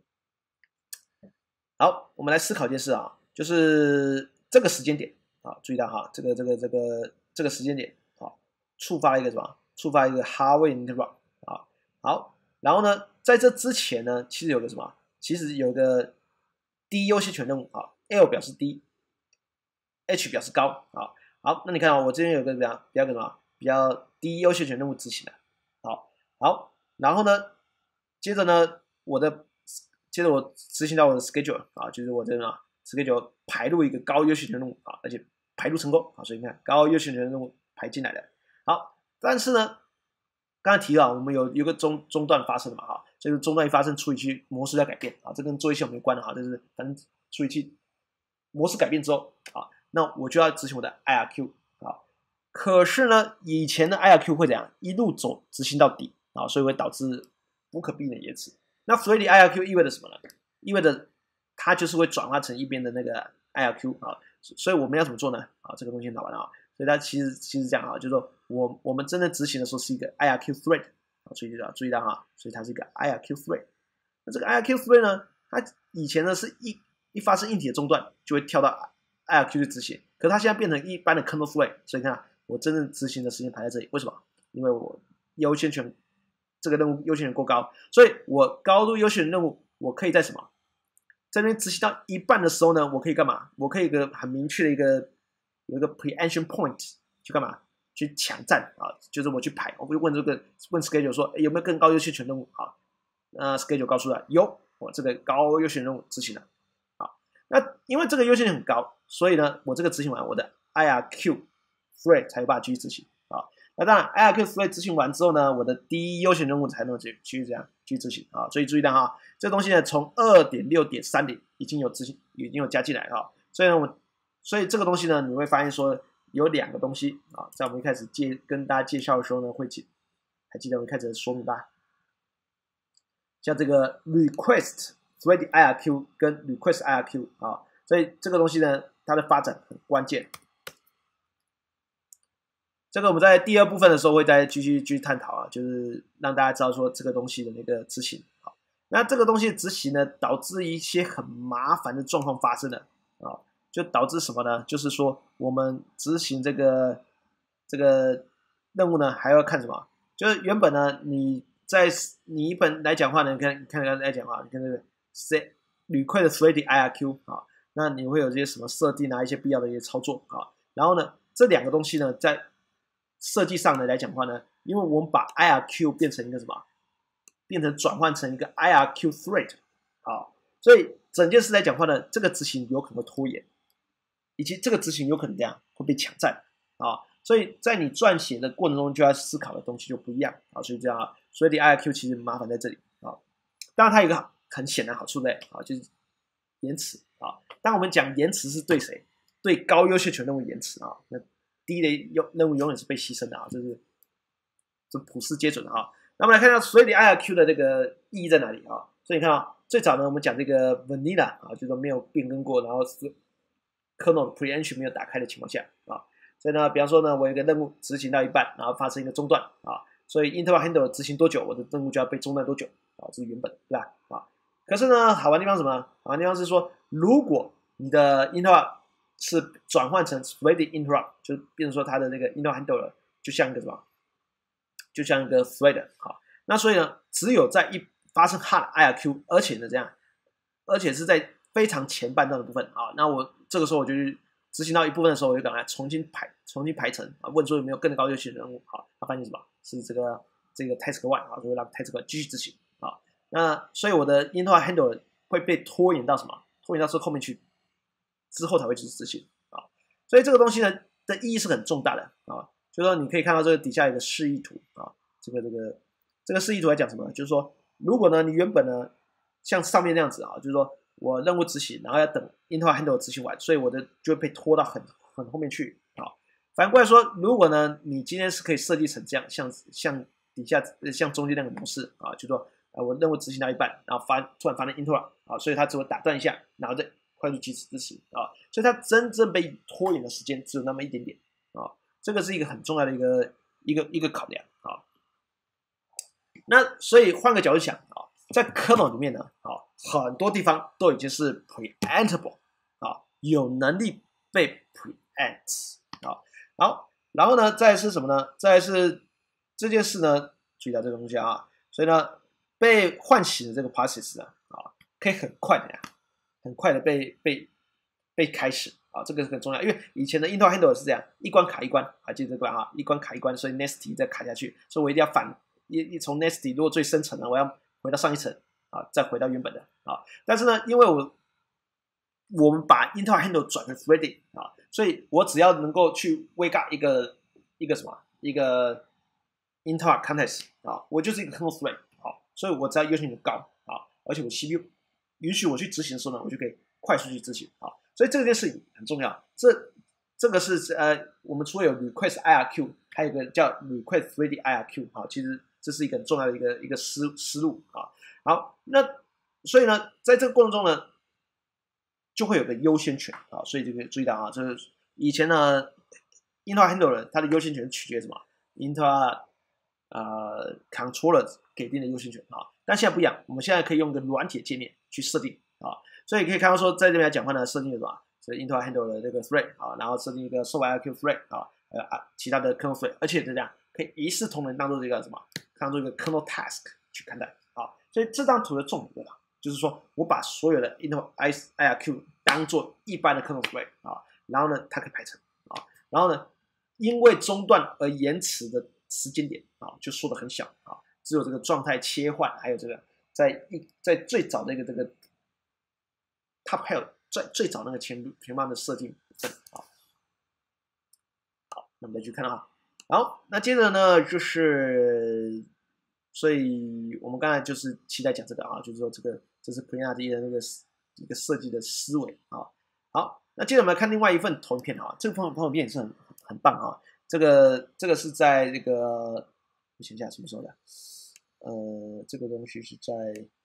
好，我们来思考一件事啊，就是这个时间点啊，注意到哈，这个这个这个这个时间点啊，触发一个什么？触发一个 hardware interrupt 啊。好，然后呢，在这之前呢，其实有个什么？其实有个低优先权任务啊 ，L 表示低 ，H 表示高啊。好，那你看啊，我这边有个怎样比较什么比较低优先权任务执行的，好，好，然后呢，接着呢，我的接着我执行到我的 schedule 啊，就是我这个 schedule 排入一个高优先权任务啊，而且排入成功啊，所以你看高优先权任务排进来的。好，但是呢，刚才提到我们有有个中中断发生了嘛哈，这个中断一发生，处理器模式要改变啊，这跟作业系统没关的哈，就是反正处理器模式改变之后啊，那我就要执行我的 I R Q 啊。可是呢，以前的 I R Q 会怎样？一路走执行到底啊，所以会导致不可避免延迟。那所以 I R Q 意味着什么呢？意味着它就是会转化成一边的那个 I R Q 啊，所以我们要怎么做呢？啊，这个东西很好玩啊。所以它其实其实这样啊，就是说我我们真正执行的时候是一个 I R Q thread 啊，注意到注意到哈，所以它是一个 I R Q thread。那这个 I R Q thread 呢，它以前呢是一一发生硬体的中断就会跳到 I R Q 去执行，可是它现在变成一般的 kernel thread， 所以你看我真正执行的时间排在这里，为什么？因为我优先权这个任务优先权过高，所以我高度优先的任务，我可以在什么？这边执行到一半的时候呢，我可以干嘛？我可以一个很明确的一个有一个 preemption point 去干嘛？去抢占啊，就是我去排，我会问这个问 schedule 说有没有更高优先权任务啊？那 schedule 告诉了有，我这个高优先任务执行了啊。那因为这个优先权很高，所以呢，我这个执行完，我的 I R Q thread 才有办法继续执行啊。那当然 ，I R Q thread 执行完之后呢，我的第一优先任务才能继续这样继续执行啊。所以注意到哈，这个东西呢，从 二点六点三 点已经有执行，已经有加进来啊。所以呢，我所以这个东西呢，你会发现说有两个东西啊，在我们一开始介跟大家介绍的时候呢，会记还记得我们一开始的说明吧？像这个 request thread I R Q 跟 request I R Q 啊，所以这个东西呢，它的发展很关键。这个我们在第二部分的时候会再继续继续探讨啊，就是让大家知道说这个东西的那个执行。好，那这个东西的执行呢，导致一些很麻烦的状况发生了啊，就导致什么呢？就是说我们执行这个这个任务呢，还要看什么？就是原本呢，你在你一本来讲话呢，你看你看刚才来讲话，你看这个 set 铝块的 thread I R Q 啊，那你会有这些什么设定啊，一些必要的一些操作啊，然后呢，这两个东西呢，在设计上的来讲的话呢，因为我们把 I R Q 变成一个什么，变成转换成一个 I R Q thread 啊，所以整件事来讲的话呢，这个执行有可能会拖延，以及这个执行有可能这样会被抢占啊， 所以在你撰写的过程中就要思考的东西就不一样啊，所以这样啊，所以的 I R Q 其实麻烦在这里啊。当然它有一个很显然好处的啊，就是延迟啊。当我们讲延迟是对谁？对高优先权任务延迟啊，那低的任务永远是被牺牲的啊，这是这普世皆准的啊。那我们来看一下所以的 I R Q 的这个意义在哪里啊？所以你看啊，最早呢我们讲这个 vanilla 啊，就是说没有变更过，然后是 kernel preemption 没有打开的情况下啊。所以呢，比方说呢，我有一个任务执行到一半，然后发生一个中断啊，所以 interrupt handler 执行多久，我的任务就要被中断多久啊，这是原本对吧？啊，可是呢，好玩的地方是什么？好玩的地方是说，如果你的 interrupt 是转换成 threaded interrupt， 就变成说它的那个 interrupt handler 就像一个什么，就像一个 thread 好，那所以呢，只有在一发生 hard I R Q， 而且呢这样，而且是在非常前半段的部分啊，那我这个时候我就去执行到一部分的时候，我就赶快重新排重新排程啊，问说有没有更高优先任务，好，它发现什么？是这个这个 task one 啊，就会让 task one 继续执行啊。那所以我的 interrupt handler 会被拖延到什么？拖延到是后面去，之后才会去执行啊。所以这个东西呢的意义是很重大的啊，就是说你可以看到这个底下有个示意图啊，这个这个这个示意图来讲什么？就是说如果呢你原本呢像上面那样子啊，就是说我任务执行，然后要等 interrupt handler 执行完，所以我的就会被拖到很很后面去啊。反过来说，如果呢你今天是可以设计成这样，像像底下像中间那个模式啊，就是说啊我任务执行到一半，然后发突然发生 interrupt 啊，所以它只会打断一下，然后再快速及时执行啊，所以它真正被拖延的时间只有那么一点点啊，这个是一个很重要的一个一个一个考量啊。那所以换个角度想啊，在 kernel 里面呢，啊，很多地方都已经是 preemptible 啊，有能力被 preempt 啊。好，然后呢，再来是什么呢？再来是这件事呢，注意到这个东西啊，所以呢，被唤醒的这个 process 呢，啊，可以很快的呀，很快的被被被开始啊，这个是很重要，因为以前的 interrupt handler 是这样，一关卡一关，还记得这个啊，一关卡一关，所以 nesty 再卡下去，所以我一定要反一一从 nesty 如果最深层的，我要回到上一层啊，再回到原本的啊。但是呢，因为我我们把 interrupt handler 转成 threading 啊，所以我只要能够去 wake up 一个一个什么一个 interrupt context 啊，我就是一个 kernel thread 好，所以我只要优先级高啊，而且我 C P U 允许我去执行的时候呢，我就可以快速去执行啊。所以这件事情很重要，这这个是呃，我们除了有 request I R Q， 还有一个叫 request threaded I R Q 啊，其实这是一个很重要的一个一个思思路啊。好，那所以呢，在这个过程中呢，就会有个优先权啊，所以这个注意到啊，这是以前呢 interrupt handler 它的优先权取决于什么 interrupt 呃 controller 给定的优先权啊，但现在不一样，我们现在可以用一个软体界面去设定啊，所以可以看到说，在这边来讲话呢，设定了什么？是 interrupt handler 的这个 thread 啊，然后设定一个 soft I R Q thread 啊，呃啊，其他的 kernel thread， 而且是这样可以一视同仁，当做这个什么，当做一个 kernel task 去看待啊。所以这张图的重点啊，就是说我把所有的 interrupt I R Q 当做一般的 kernel thread 啊，然后呢，它可以排成啊，然后呢，因为中断而延迟的时间点啊，就缩得很小啊，只有这个状态切换，还有这个在一在最早的一个这个 top head 最最早那个前前方的设定啊。好，那我们再去看啊。好，那接着呢，就是所以我们刚才就是期待讲这个啊，就是说这个这是 Prina 的那个一个设计的思维啊。好，那接着我们来看另外一份投影片啊，这个投投影片也是很很棒啊。这个这个是在这个我想一下什么时候的？呃，这个东西是在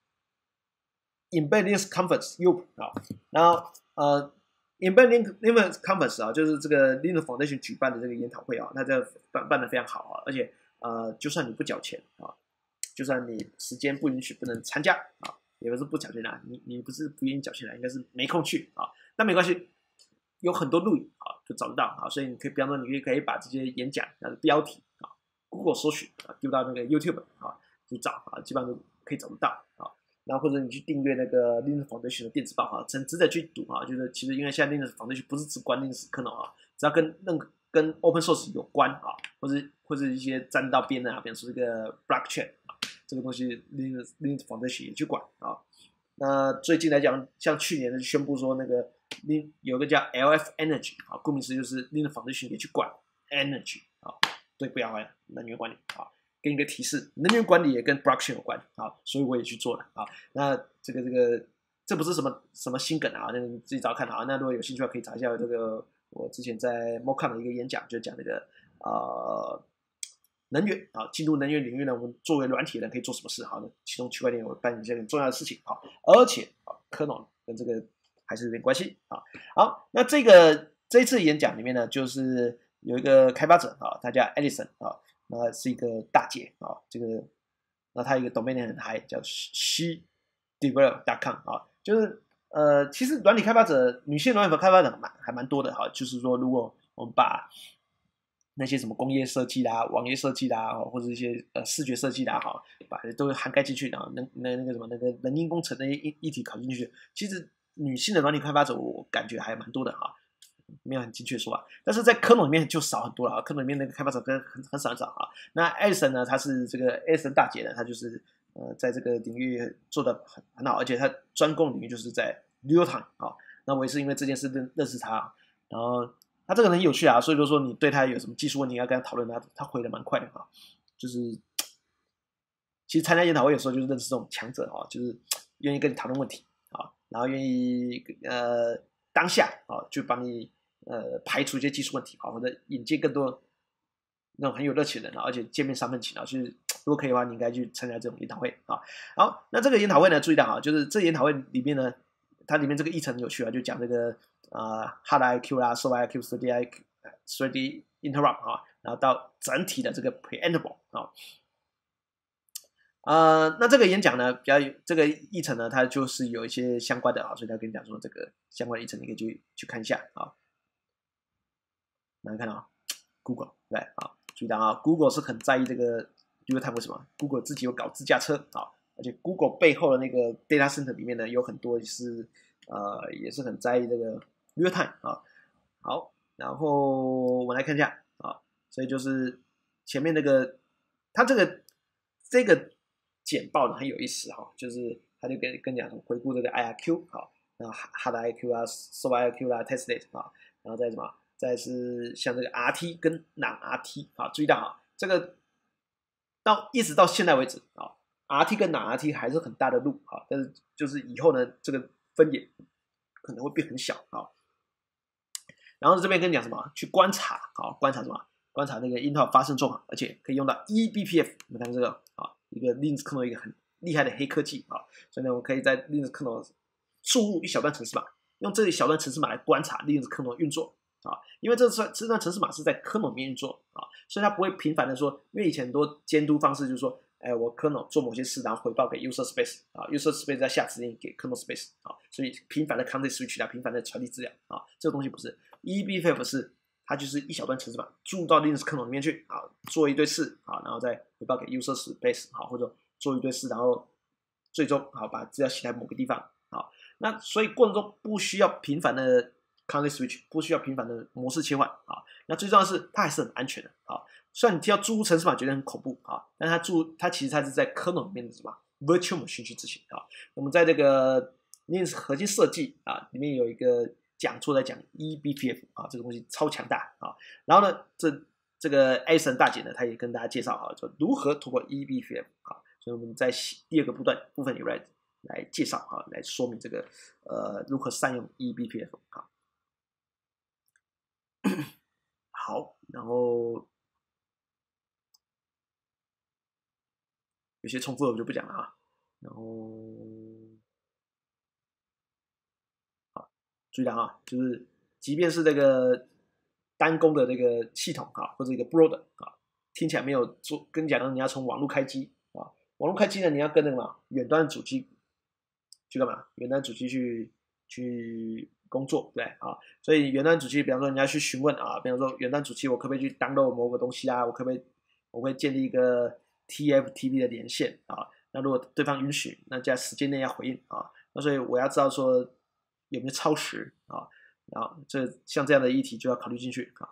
Embedded Linux Conference U 啊，然后呃 Embedded Linux Conference 啊，就是这个 Linux Foundation 举办的这个研讨会啊，它这办办的非常好啊，而且呃，就算你不缴钱啊，就算你时间不允许不能参加啊，也不是不缴钱啊，你你不是不愿意缴钱啊，应该是没空去啊，但没关系，有很多录影啊，就找得到啊，所以你可以，比方说你可以把这些演讲的标题啊 ，Google 搜寻啊，丢到那个 YouTube 啊，去找啊，基本上都可以找得到啊。然后或者你去订阅那个 Linux Foundation 的电子报哈，很值得去读啊。就是其实因为现在 Linux Foundation 不是只关 Linux kernel 啊，只要跟任何跟 Open Source 有关啊，或者或者一些沾到边的啊，比如说这个 Blockchain 啊，这个东西 Linux Linux Foundation 也去管啊。那最近来讲，像去年的宣布说那个有个叫 L F Energy 啊，顾名思义就是 Linux Foundation 也去管 energy 啊，对，不要忘了能源管理啊。给你个提示，能源管理也跟 blockchain 有关啊，所以我也去做了啊。那这个这个这不是什么什么新梗啊，那你自己找看啊。那如果有兴趣的话，可以查一下这个我之前在 Mocon 的一个演讲，就讲那个呃能源啊，进入能源领域呢，我们作为软体人可以做什么事？好，那其中区块链有扮演一些很重要的事情啊，而且啊，科农跟这个还是有点关系啊。好，那这个这一次演讲里面呢，就是有一个开发者啊，他叫 Edison 啊。那是一个大姐啊，这个，那她有一个 domain 很嗨，叫 she develop dot com 啊，就是呃，其实软体开发者，女性软体开发者蛮还蛮多的哈，就是说，如果我们把那些什么工业设计啦、网页设计啦，或者一些呃视觉设计啦，哈，把都涵盖进去，然后那那那个什么那个人因工程那些议议题考进去，其实女性的软体开发者，我感觉还蛮多的哈。没有很精确说法，但是在科农里面就少很多了啊。科农里面那个开发者很很很少很少啊。那艾森呢，他是这个艾森大姐呢，她就是呃在这个领域做的很很好，而且她专攻领域就是在 real time 啊。那我也是因为这件事认认识他，然后他这个人很有趣啊，所以就说你对他有什么技术问题要跟他讨论，他他回的蛮快的啊。就是其实参加研讨会有时候就是认识这种强者啊，就是愿意跟你讨论问题啊，然后愿意呃当下啊就帮你。呃，排除一些技术问题啊，或者引进更多那种很有热情的人，而且见面三分情啊，就是如果可以的话，你应该去参加这种研讨会啊。好，那这个研讨会呢，注意到啊，就是这研讨会里面呢，它里面这个议程有趣啊，就讲这个啊、呃、hard I Q 啦 ，soft I Q、three D I Q、three D interrupt 啊，然后到整体的这个 preamble 啊。呃，那这个演讲呢，比较这个议程呢，它就是有一些相关的啊，所以他跟你讲说这个相关的议程，你可以去去看一下啊。大家看到 Google 对啊，注意到啊 ，Google 是很在意这个 real time， 为什么 ？Google 自己有搞自驾车啊，而且 Google 背后的那个 data center 里面呢，有很多是呃也是很在意这个 real time 啊。好，然后我们来看一下啊，所以就是前面那个它这个这个简报呢很有意思哈、啊，就是他就跟跟讲回顾这个 I R Q 啊，然后 hard I Q 啊 ，soft I Q 啊 ，test rate 啊，然后再什么？再是像这个 R T 跟 non R T 啊，注意到啊，这个到一直到现在为止啊 ，R T 跟 non R T 还是很大的路啊，但是就是以后呢，这个分野可能会变很小啊。然后这边跟你讲什么？去观察啊，观察什么？观察那个 Intel 发生状况，而且可以用到 E B P F。你们看这个啊，一个 Linux kernel 一个很厉害的黑科技啊，所以呢，我们可以在 Linux kernel 注入一小段程式码，用这一小段程式码来观察 Linux kernel 运作。啊，因为这算这段程式码是在科农里面运作啊，所以它不会频繁的说，因为以前很多监督方式就是说，哎，我科农做某些事，然后回报给 user space 啊 ，user space 再下指令给 kernel space 啊，所以频繁的 context switch 啊，频繁的传递资料啊，这个东西不是 E B P F 是它就是一小段程式码注入到 Linux 科农里面去啊，做一堆事啊，然后再回报给 user space 啊，或者做一堆事，然后最终好把资料写在某个地方啊，那所以过程中不需要频繁的context switch 不需要频繁的模式切换啊，那最重要的是它还是很安全的啊。虽然你听到注入程式码觉得很恐怖啊，但它注它其实它是在 kernel 里面的什么 virtual machine 去执行啊。我们在这个 Linux 核心设计啊里面有一个讲座在讲 E B P F 啊，这个东西超强大啊。然后呢，这这个 Ason 大姐呢，她也跟大家介绍啊，就如何通过 E B P F 啊。所以我们在第二个部段部分有来来介绍啊，来说明这个呃如何善用 E B P F 啊。好，然后有些重复的我就不讲了啊。然后，好，注意到啊，就是即便是这个单工的这个系统啊，或者一个 broad 啊，听起来没有做跟你讲，你要从网络开机啊，网络开机呢，你要跟那个嘛远端主机去干嘛？远端主机去去工作，对啊，所以远端主机，比方说人家去询问啊，比方说远端主机我可不可以去 download 某个东西啊？我可不可以我会建立一个 T F T P 的连线啊？那如果对方允许，那在时间内要回应啊。那所以我要知道说有没有超时啊？然后这像这样的议题就要考虑进去啊。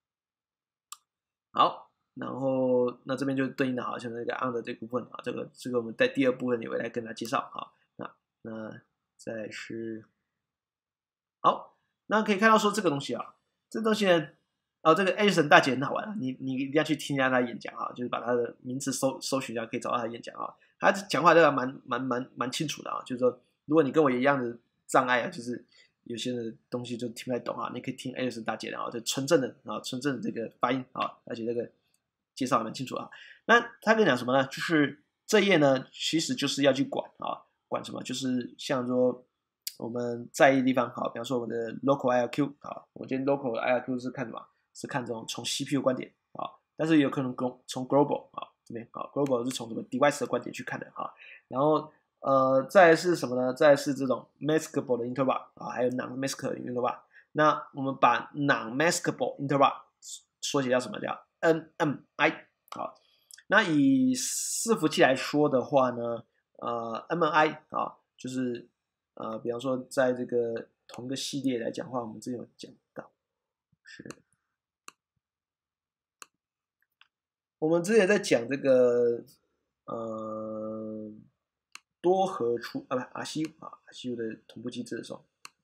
好，然后那这边就对应的好像那个 on 的这部分啊，这个这个我们在第二部分也会来跟他介绍啊。那那再是好，那可以看到说这个东西啊，这东西呢， 哦，这个 Edison 大姐很好玩啊，你你一定要去听一下她演讲啊，就是把她的名字搜搜寻一下，可以找到她演讲啊。她讲话都还蛮蛮蛮蛮清楚的啊，就是说，如果你跟我一样的障碍啊，就是有些的东西就听不太懂啊，你可以听 Edison 大姐的啊，这纯正的啊，纯正的这个发音啊，而且这个介绍蛮清楚啊。那他跟你讲什么呢？就是这页呢，其实就是要去管啊，管什么？就是像说我们在意的地方，好，比方说我们的 local I R Q 啊，我今天 local I R Q 是看什么？是看这种从 C P U 观点啊，但是有可能从 global 啊这边啊 global 是从什么 device 的观点去看的哈。然后呃再来是什么呢？再来是这种 maskable 的 interrupt 啊，还有 non-maskable 的 interrupt。那我们把 non-maskable interrupt 缩写叫什么？叫 N M I 好。那以伺服器来说的话呢，呃 N M I 啊，就是呃比方说在这个同一个系列来讲的话，我们之前有讲到是。我们之前在讲这个呃多核出啊不 R C U 啊 R C U 的同步机制的时候，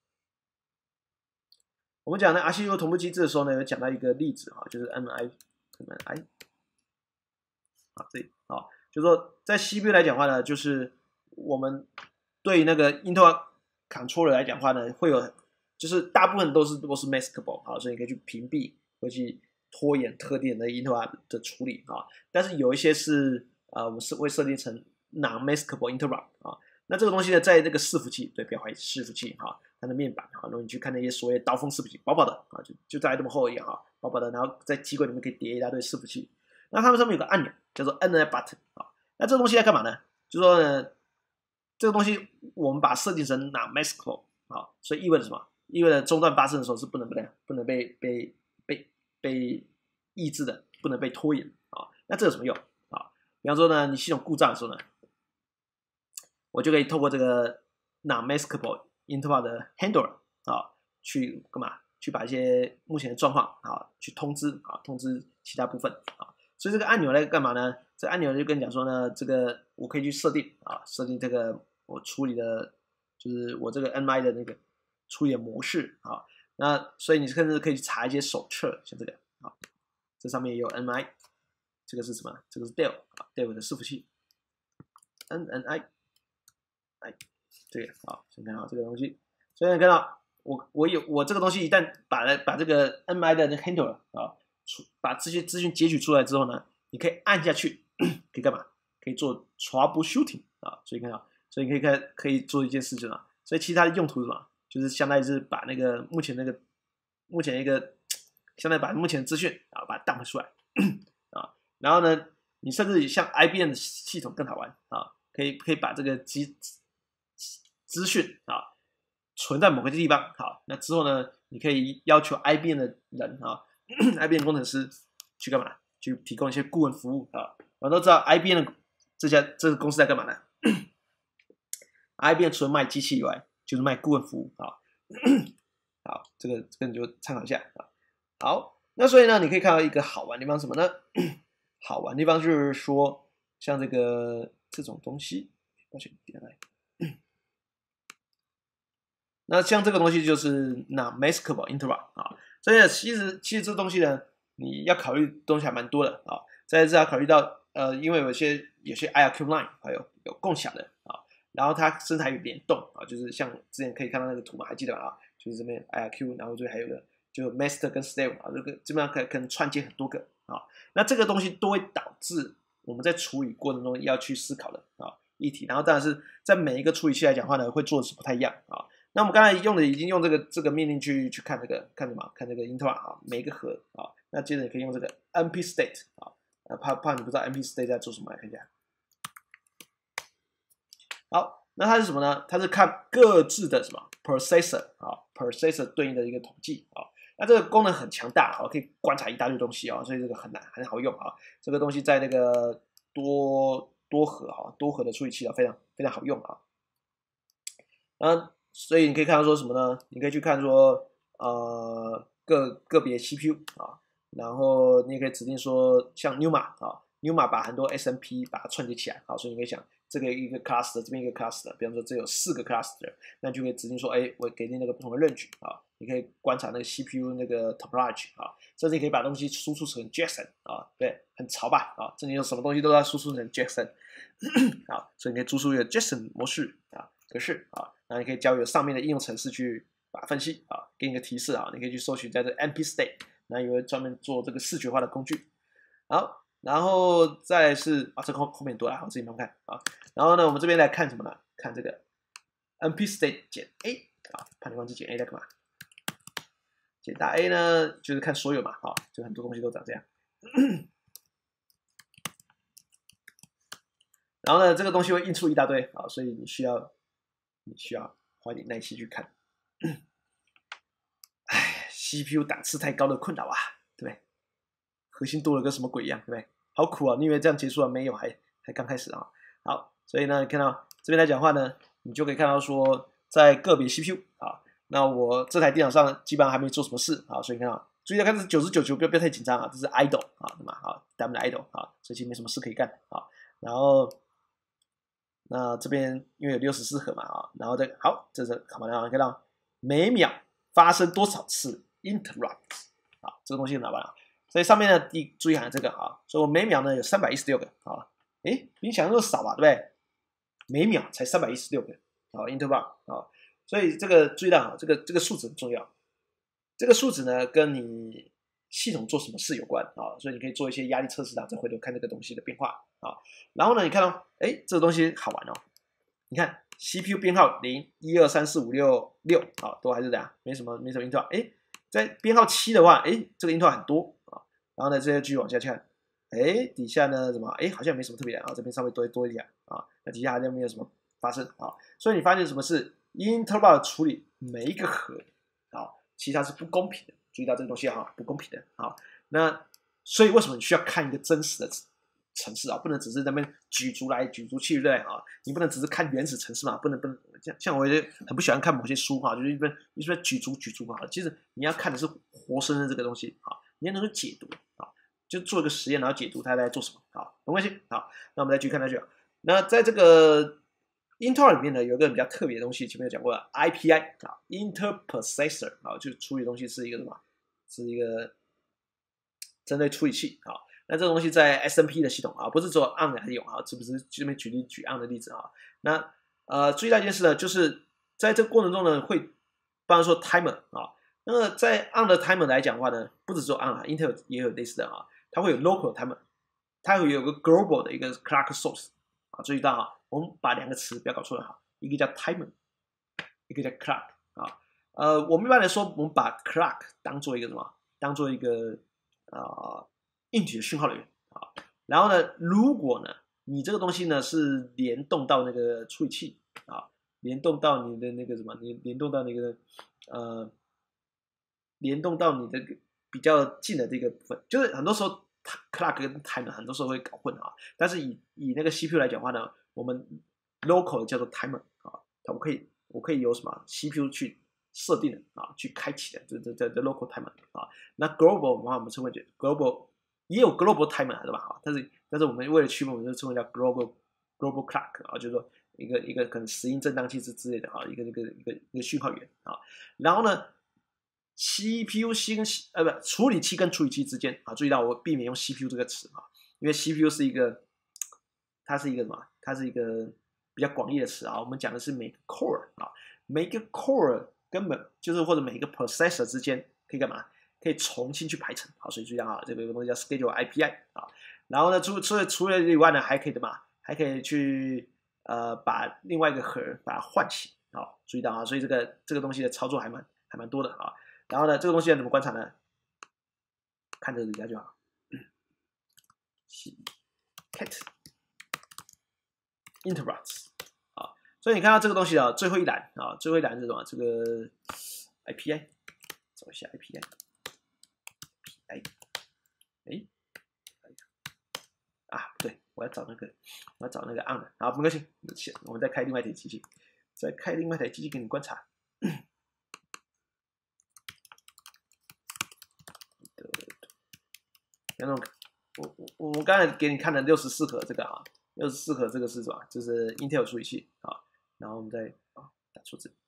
我们讲的 R C U 同步机制的时候呢，有讲到一个例子啊，就是 M I M I 啊这里啊，就是说在 C P U 来讲的话呢，就是我们对那个 Intel controller 来讲的话呢，会有就是大部分都是都是 maskable 啊，所以你可以去屏蔽或去拖延特定的 interrupt 的处理啊，但是有一些是呃我们是会设定成 non-maskable interrupt 啊，那这个东西呢，在这个伺服器，对，不要怀疑伺服器哈，它的面板啊，如果你去看那些所谓刀锋伺服器，薄薄的啊，就就大概这么厚一样啊，薄薄的，然后在机柜里面可以叠一大堆伺服器，那它们上面有个按钮叫做 N I button 啊，那这个东西在干嘛呢？就说呢，这个东西我们把它设定成 non-maskable 啊，所以意味着什么？意味着中断发生的时候是不能不能不能被被被被抑制的，不能被拖延啊。那这有什么用啊？比方说呢，你系统故障的时候呢，我就可以透过这个 non-maskable interrupt 的 handler 啊，去干嘛？去把一些目前的状况啊，去通知啊，通知其他部分啊。所以这个按钮来干嘛呢？这个按钮就跟你讲说呢，这个我可以去设定啊，设定这个我处理的，就是我这个 N M I 的那个处理的模式啊。那所以你甚至可以去查一些手册，像这个啊，这上面也有 N M I， 这个是什么？这个是 Dell 啊 ，Dell 的伺服器 N N I， 哎，这个啊，先看好这个东西。所以你看到我我有我这个东西一旦把把这个 N M I 的 handler 啊，把这些资讯截取出来之后呢，你可以按下去，可以干嘛？可以做 troubleshooting 啊，所以看到，所以你可以看可以做一件事情啊。所以其他的用途是什么？就是相当于是把那个目前那个目前一个相当于把目前的资讯啊把它 dump 出来啊，然后呢，你甚至像 I B M 的系统更好玩啊，可以可以把这个资资讯啊存在某个地方，好，那之后呢，你可以要求 I B M 的人啊，I B M 工程师去干嘛？去提供一些顾问服务啊。我们都知道 I B M 的这家这个公司在干嘛呢？I B M 除了卖机器以外，就是卖顾问服务啊。好，这个这个你就参考一下啊。好，那所以呢，你可以看到一个好玩的地方是什么呢？好玩的地方就是说，像这个这种东西，抱歉，点来。那像这个东西就是 non-maskable interrupt 啊，所以其实其实这东西呢，你要考虑的东西还蛮多的啊。再来是要考虑到呃，因为有些有些 I R Q line 还有有共享的啊，然后它甚至还有联动啊，就是像之前可以看到那个图嘛，还记得啊？就是这边 I R Q， 然后这边还有个就 master 跟 slave 啊，这个基本上可可能串接很多个啊。那这个东西都会导致我们在处理过程中要去思考的啊议题，然后当然是在每一个处理器来讲的话呢，会做的是不太一样啊。那我们刚才用的已经用这个这个命令去去看这个看什么？看这个 interrupt 啊，每一个核啊。那接着你可以用这个 np state 啊，呃，怕怕你不知道 np state 在做什么，来看一下。好，那它是什么呢？它是看各自的什么 processor 啊 ，processor 对应的一个统计啊。那这个功能很强大啊，可以观察一大堆东西啊，所以这个很难很好用啊。这个东西在那个多多核啊，多核的处理器啊，非常非常好用啊。嗯。所以你可以看到说什么呢？你可以去看说，呃，个个别 C P U 啊，然后你也可以指定说像 Numa 啊 ，Numa 把很多 S M P 把它串接起来，好，所以你可以想这个一个 cluster， 这边一个 cluster， 比方说这有四个 cluster， 那就可以指定说，哎，我给你那个不同的 range 啊，你可以观察那个 C P U 那个 topology 啊，甚至你可以把东西输出成 JSON 啊，对，很潮吧啊，这里有什么东西都要输出成 JSON 啊，所以你可以输出一个 JSON 模式啊格式啊，然后你可以交由上面的应用程式去把它分析啊，给你个提示啊，你可以去搜寻在这 M P State， 那有专门做这个视觉化的工具，好。然后再来是啊，这个后后面多了，好，自己慢慢看啊。然后呢，我们这边来看什么呢？看这个 N P state 减 A 啊，判定关系减 A 在干嘛？减大 A 呢，就是看所有嘛，啊，就很多东西都长这样。然后呢，这个东西会印出一大堆啊，所以你需要你需要花点耐心去看。哎 ，C P U 档次太高的困扰啊，对不对？核心多了个什么鬼一样，对不对？好苦啊！你以为这样结束了没有？还还刚开始啊。好，所以呢，看到这边来讲话呢，你就可以看到说，在个别 C P U 啊，那我这台电脑上基本上还没做什么事啊，所以你看啊，注意看这是九十九球，不要不要太紧张啊，这是 idle 啊，对吗？好，咱们的 idle 啊，所以其实没什么事可以干啊。然后那这边因为有六十四核嘛啊，然后这个好，这是干嘛呢？你看到每秒发生多少次 interrupt 啊，这个东西很好玩啊。所以上面呢，第注意看这个啊，所以我每秒呢有三百一十六个啊，诶，比你想象中少吧，对不对？每秒才三百一十六个啊 ，interrupt 啊，所以这个注意到啊，这个这个数值很重要。这个数值呢，跟你系统做什么事有关啊，所以你可以做一些压力测试啊，再回头看这个东西的变化啊。然后呢，你看到，诶，这个东西好玩哦，你看 C P U 编号零、一二三四五六六啊，都还是这样，没什么没什么 interrupt， 诶，在编号七的话，诶，这个 interrupt 很多。然后呢，这些继续往下看，哎，底下呢什么？哎，好像没什么特别的啊，这边稍微多多一点啊，那底下好像没有什么发生啊，所以你发现什么是 interrupt 处理每一个核啊，其实它是不公平的，注意到这个东西哈，不公平的啊。那所以为什么你需要看一个真实的程式啊？不能只是在那边举出来举出去，对不对啊？你不能只是看原始程式嘛，不能不能像像我也很不喜欢看某些书哈，就是一边一边举出举出嘛，其实你要看的是活生生这个东西啊。你要能够解读啊，就做一个实验，然后解读它在做什么啊，没关系。好，那我们再继续看下去。那在这个 Intel 里面呢，有一个比较特别的东西，前面有讲过了 I P I 啊 ，Interprocessor 啊，就处理东西是一个什么？是一个针对处理器啊。那这个东西在 S N P 的系统啊，不是只有 A R M 还有啊，这不是这边举例举 A R M 的例子啊。那呃，注意到一件事呢，就是在这个过程中呢，会，比方说 timer 啊。那么在 on 的 timer 来讲的话呢，不只是 on 啊 ，Intel 也有类似的啊，它会有 local timer， 它会有个 global 的一个 clock source 啊，注意到啊，我们把两个词不要搞错了哈，一个叫 timer， 一个叫 clock 啊，呃，我们一般来说，我们把 clock 当做一个什么？当做一个啊、呃、硬体的讯号源啊，然后呢，如果呢你这个东西呢是联动到那个处理器啊，联动到你的那个什么，你联动到那个呃。联动到你的比较近的这个部分，就是很多时候 clock 跟 timer 很多时候会搞混啊。但是以以那个 C P U 来讲的话呢，我们 local 的叫做 timer 啊，我可以我可以有什么 C P U 去设定的啊，去开启的，这这这这 local timer 啊。那 global 的话，我们称为 global， 也有 global timer 对吧？啊，但是但是我们为了区分，我们就称为叫 global global clock 啊，就是说一个一个可能石英振荡器之之类的啊，一个一个一个一个讯号源啊。然后呢？C P U 跟呃不处理器跟处理器之间啊，注意到我避免用 C P U 这个词啊，因为 C P U 是一个，它是一个什么？它是一个比较广义的词啊。我们讲的是每个 core 啊，每个 core 根本就是或者每个 processor 之间可以干嘛？可以重新去排程。好，所以注意到啊，这个有个东西叫 schedule I P I 啊。然后呢，除除了除了以外呢，还可以的嘛，还可以去呃把另外一个核把它唤起。好，注意到啊，所以这个这个东西的操作还蛮还蛮多的啊。然后呢，这个东西要怎么观察呢？看这个底下就好。cat interrupts 啊，所以你看到这个东西啊，最后一栏啊，最后一栏是什么？这个 I P I， 找一下 I P I， 哎，啊，不对，我要找那个，我要找那个 on 的，好，没关系，我们再开另外一台机器，再开另外一台机器给你观察。那种，我我我刚才给你看的六十四核这个啊， 六十四核这个是什么？这是 Intel 处理器啊。然后我们再啊打错字，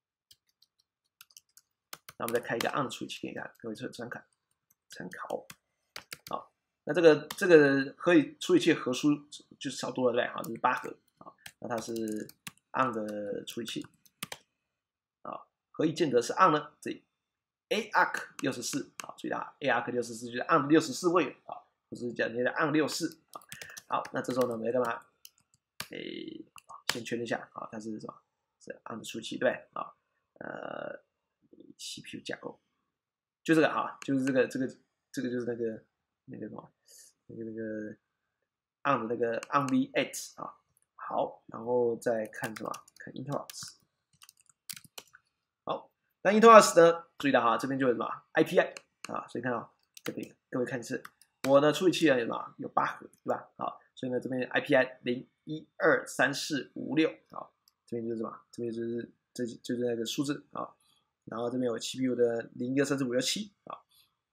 然后我们再开一个 A R M 的处理器给你看，各位参考参考。好，那这个这个可以处理器核数就是少多了对不对？好，这是八核啊。那它是 A R M 的处理器啊。何以见得是 A R M 呢？这里 A A R C 六十四啊，注意到 A A R C 六十四就是 A R M 六十四位元啊，不是讲你的 A R M 六十四啊。好，那这时候呢，我们要干嘛？诶，先确认一下啊，它是什么？是 A R M 的处理器对不对啊？呃 ，C P U 架构就这个啊，就是这个这个这个就是那个那个什么那个那个 A R M 的那个 A R M V 八 啊。好，然后再看什么？看 Intel。好，那 Intel 呢？注意到哈，这边就有什么 I P I 啊，所以看到这边各位看一次，我的处理器呢有什么？有八核对吧？好，所以呢这边 I P I 零一二三四五六啊，这边就是什么？这边就是这就是那个数字啊，然后这边有 C P U 的零一二三四五六七啊。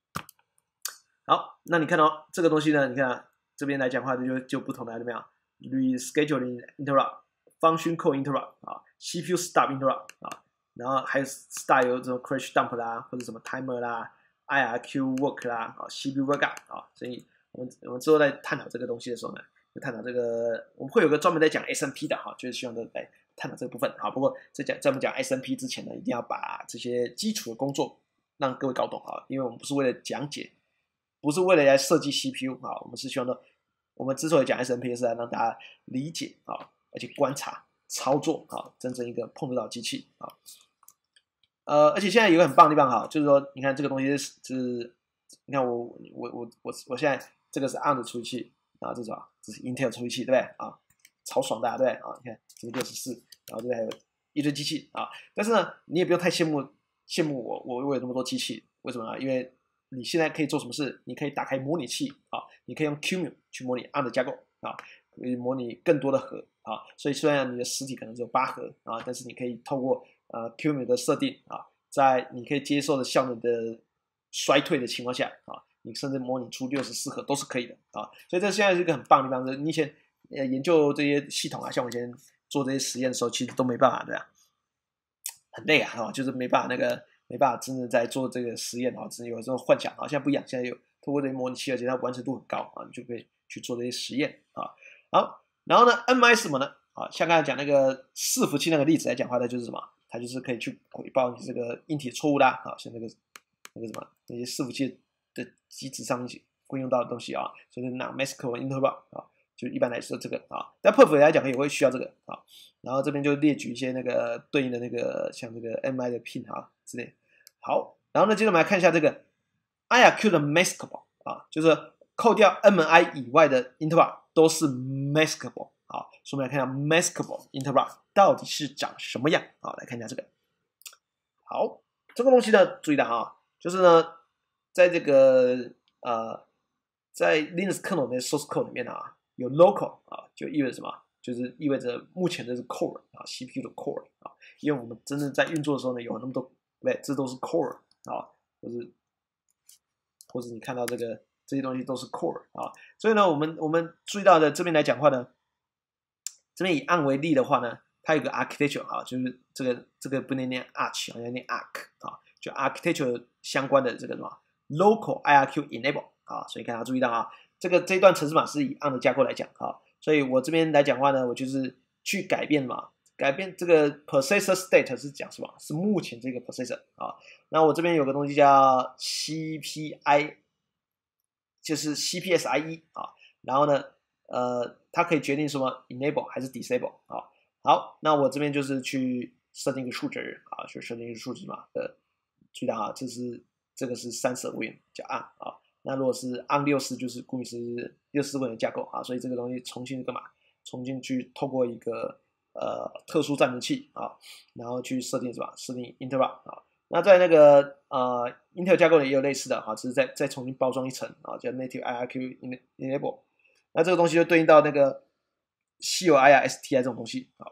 好，那你看到这个东西呢？你看、啊、这边来讲话就就不同的怎么样 ？Rescheduling interrupt、function call interrupt 啊 ，C P U stop interrupt 啊，然后还有 start 有这种 crash dump 啦，或者什么 timer 啦 ，I R Q work 啦，啊 ，C P U workup 啊，所以我们我们之后在探讨这个东西的时候呢，就探讨这个我们会有个专门在讲 S N P 的哈，就是希望来探讨这个部分啊。不过在讲在我们讲 S N P 之前呢，一定要把这些基础的工作让各位搞懂啊，因为我们不是为了讲解。不是为了来设计 C P U 啊，我们是希望呢，我们之所以讲 S N P 是来让大家理解啊，而且观察、操作啊，真正一个碰得到机器啊。呃，而且现在有一个很棒的地方哈，就是说，你看这个东西是，是你看我我我我我现在这个是 A R M 的处理器啊，这是什么？这是 Intel 处理器，对不对啊？超爽的、啊，对不对啊？你看这是六十四，然后这边还有一堆机器啊。但是呢，你也不用太羡慕羡慕我，我我有这么多机器，为什么呢？因为你现在可以做什么事？你可以打开模拟器啊，你可以用 Q M U 去模拟 A R M 的架构啊，可以模拟更多的核啊。所以虽然你的实体可能只有八核啊，但是你可以透过呃 Q M U 的设定啊，在你可以接受的效能的衰退的情况下啊，你甚至模拟出六十四核都是可以的啊。所以这现在是一个很棒的地方，就是你以前呃研究这些系统啊，像我以前做这些实验的时候，其实都没办法对吧？很累啊，哦，就是没办法那个。没办法真的在做这个实验啊，只有这种幻想啊。现在不一样，现在有透过这些模拟器，而且它完成度很高啊，你就可以去做这些实验啊。好，然后呢 ，N M I 是什么呢？啊，像刚才讲那个伺服器那个例子来讲话，它就是什么？它就是可以去回报你这个硬体错误啦啊，像那个那个什么那些伺服器的机制上面会用到的东西啊，就是拿 mask or interrupt 啊。就一般来说这个啊，但 perf 来讲也会需要这个啊，然后这边就列举一些那个对应的那个像这个 M I 的 pin 啊之类。好，然后呢，接着我们来看一下这个 I R Q 的 maskable 啊，就是扣掉 M I 以外的 interrupt 都是 maskable 啊，所以我们来看一下 maskable interrupt 到底是长什么样啊？来看一下这个。好，这个东西呢，注意到啊，就是呢，在这个呃，在 Linux kernel 的 source code 里面啊。有 local 啊，就意味着什么？就是意味着目前的是 core 啊 ，C P U 的 core 啊，因为我们真正在运作的时候呢，有那么多，对，这都是 core 啊，或是或者你看到这个这些东西都是 core 啊，所以呢，我们我们注意到的这边来讲话呢，这边以 A R M 为例的话呢，它有个 architecture 啊，就是这个这个不能念 arch， 好像念 arc 啊，就 architecture 相关的这个什么 local I R Q enable 啊，所以大家注意到啊。这个这一段程式码是以 A R M 的架构来讲哈，所以我这边来讲话呢，我就是去改变嘛，改变这个 processor state 是讲什么？是目前这个 processor 啊。那我这边有个东西叫 C P I， 就是 C P S I E 啊。然后呢，呃，它可以决定什么 enable 还是 disable 啊。好，那我这边就是去设定一个数值啊，去设定一个数值嘛。呃，注意到啊，这是这个是三十二位元叫 A R M 啊。那如果是 A R M 六十，就是顾名思义六十位的架构啊，所以这个东西重新干嘛？重新去透过一个呃特殊暂存器啊，然后去设定什么？设定 interrupt 啊。那在那个呃 Intel 架构里也有类似的哈，只是再再重新包装一层啊，叫 native I R Q enable。那这个东西就对应到那个稀有 I R S T I 这种东西啊。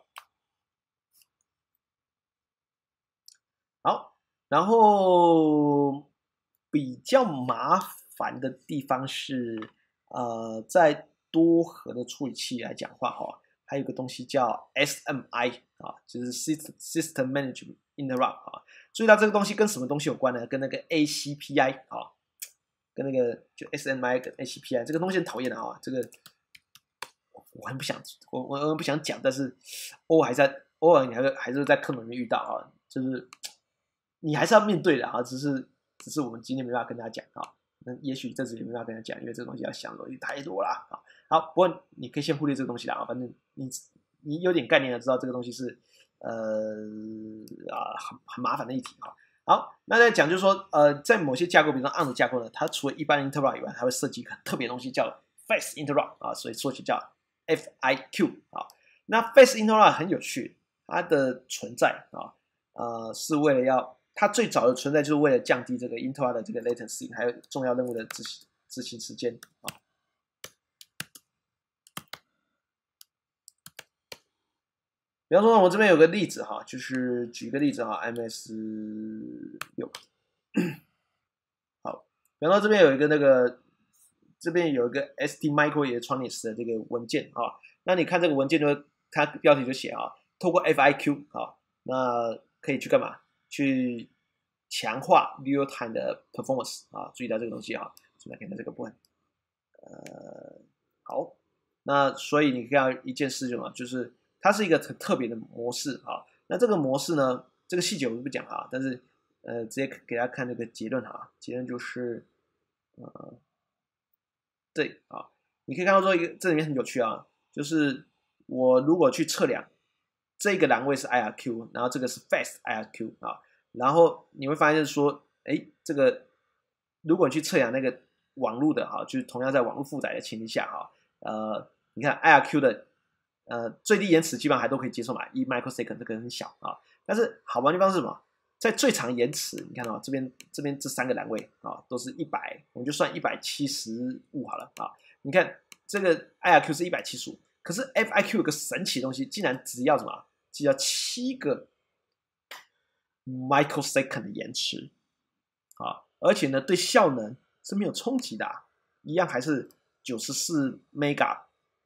好，然后比较麻烦。烦的地方是，呃，在多核的处理器来讲话哈，还有一个东西叫 S M I 啊，就是 System System Management Interrupt 啊。注意到这个东西跟什么东西有关呢？跟那个 A C P I 啊，跟那个就 S M I 跟 A C P I 这个东西很讨厌的啊，这个我很不想我我很不想讲，但是偶尔还在偶尔你还还是在课本里面遇到啊，就是你还是要面对的啊，只是只是我们今天没办法跟大家讲啊。那也许这次也没办法跟他讲，因为这个东西要想的东西太多了啊。好，不过你可以先忽略这个东西啦啊，反正你你有点概念的知道这个东西是呃啊很很麻烦的一题啊。好，那再讲就是说呃在某些架构，比如说 A R M 的架构呢，它除了一般的 interrupt 以外，它会设计一个很特别的东西叫 fast interrupt 啊，所以缩写叫 F I Q 啊。那 fast interrupt 很有趣，它的存在啊呃是为了要它最早的存在就是为了降低这个 interrupt 的这个 latency， 还有重要任务的执行执行时间啊。比方说，我这边有个例子哈，就是举个例子哈 ，M S 六，好，比方说这边有一个那个，这边有一个 S T Microelectronics 的这个文件啊，那你看这个文件就它标题就写啊，透过 F I Q 啊，那可以去干嘛？去强化 real time 的 performance 啊，注意到这个东西啊，我们来看看这个部分，呃，好，那所以你看到一件事情嘛，就是它是一个很特别的模式啊。那这个模式呢，这个细节我就不讲啊，但是呃，直接给大家看这个结论哈。结论就是呃，对啊，你可以看到说一个这里面很有趣啊，就是我如果去测量这个栏位是 I R Q， 然后这个是 fast I R Q 啊，然后你会发现就是说，哎，这个如果你去测量那个网络的哈，就是同样在网络负载的前提下哈，呃，你看 I R Q 的呃最低延迟基本上还都可以接受嘛，一 microsecond 这个很小啊，但是好玩的地方是什么？在最长延迟，你看到、哦、这边这边这三个栏位啊，都是一百，我们就算一百七十五好了啊。你看这个 I R Q 是一百七十五，可是 F I Q 有个神奇的东西，竟然只要什么？只要七个 microsecond 的延迟啊，而且呢，对效能是没有冲击的、啊，一样还是九十四 mega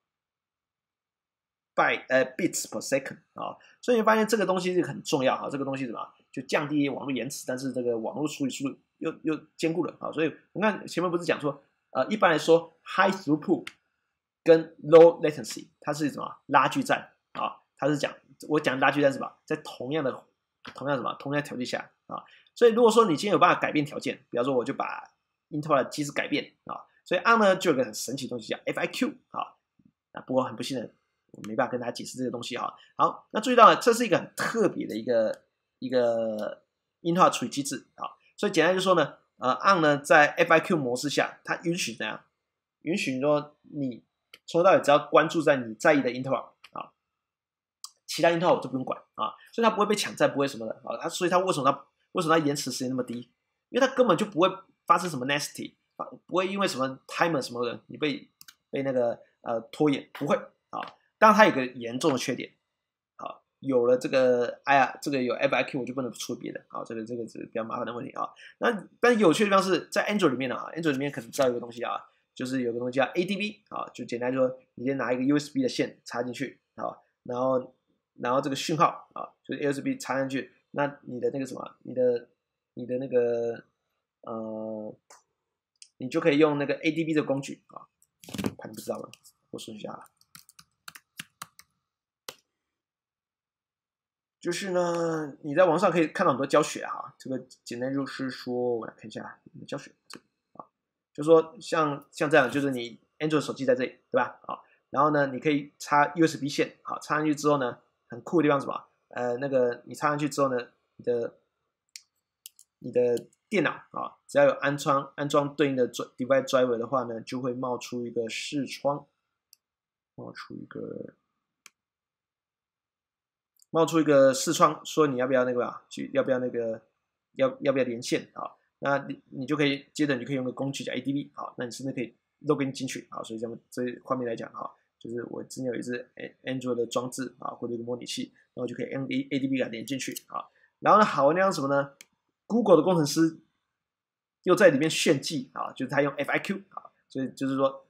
by 呃 bits per second 啊，所以你发现这个东西是很重要啊，这个东西什么？就降低网络延迟，但是这个网络处理速度又又兼顾了啊，所以我们看前面不是讲说，呃，一般来说 high throughput 跟 low latency 它是什么拉锯战啊？它是讲我讲拉锯战是什么？在同样的同样什么同样条件下啊，所以如果说你今天有办法改变条件，比方说我就把 interrupt 的机制改变啊，所以 A R M 呢就有个很神奇的东西叫 F I Q 啊，啊不过很不幸的我没办法跟大家解释这个东西哈。好，那注意到了，这是一个很特别的一个。一个 interrupt 处理机制啊，所以简单就说呢，呃 ，A R M 呢在 F I Q 模式下，它允许怎样？允许说你从头到尾只要关注在你在意的 interrupt 啊，其他 interrupt 我就不用管啊，所以它不会被抢占，不会什么的啊。它所以它为什么它为什么它延迟时间那么低？因为它根本就不会发生什么 nasty， 不会因为什么 timer 什么的你被被那个呃拖延，不会啊。当然它有个严重的缺点。有了这个，哎呀，这个有 F I Q 我就不能出别的，好，这个这个是比较麻烦的问题啊。那但有趣的地方是在 Android 里面啊 ，Android 里面可能知道有个东西啊，就是有个东西叫 A D B 啊，就简单说，你先拿一个 U S B 的线插进去啊，然后然后这个讯号啊，就是 U S B 插进去，那你的那个什么，你的你的那个呃，你就可以用那个 A D B 的工具啊，怕你不知道吗？我说一下。就是呢，你在网上可以看到很多教学哈，这个简单就是说，我来看一下教学这个啊，就说像像这样，就是你 Android 手机在这里，对吧？啊，然后呢，你可以插 U S B 线，好，插上去之后呢，很酷的地方是什么？呃，那个你插上去之后呢，你的你的电脑啊，只要有安装安装对应的 device driver 的话呢，就会冒出一个视窗，冒出一个。冒出一个视窗，说你要不要那个啊？去要不要那个？要要不要连线啊？那你你就可以接着你可以用个工具叫 A D B 好，那你甚至可以 login 进去好，所以这样这方面来讲哈，就是我之前有一只 Android 的装置啊，或者一个模拟器，然后就可以用 A D B 给它连进去啊。然后呢，好玩的什么呢 ？Google 的工程师又在里面炫技啊，就是他用 F I Q 啊，所以就是说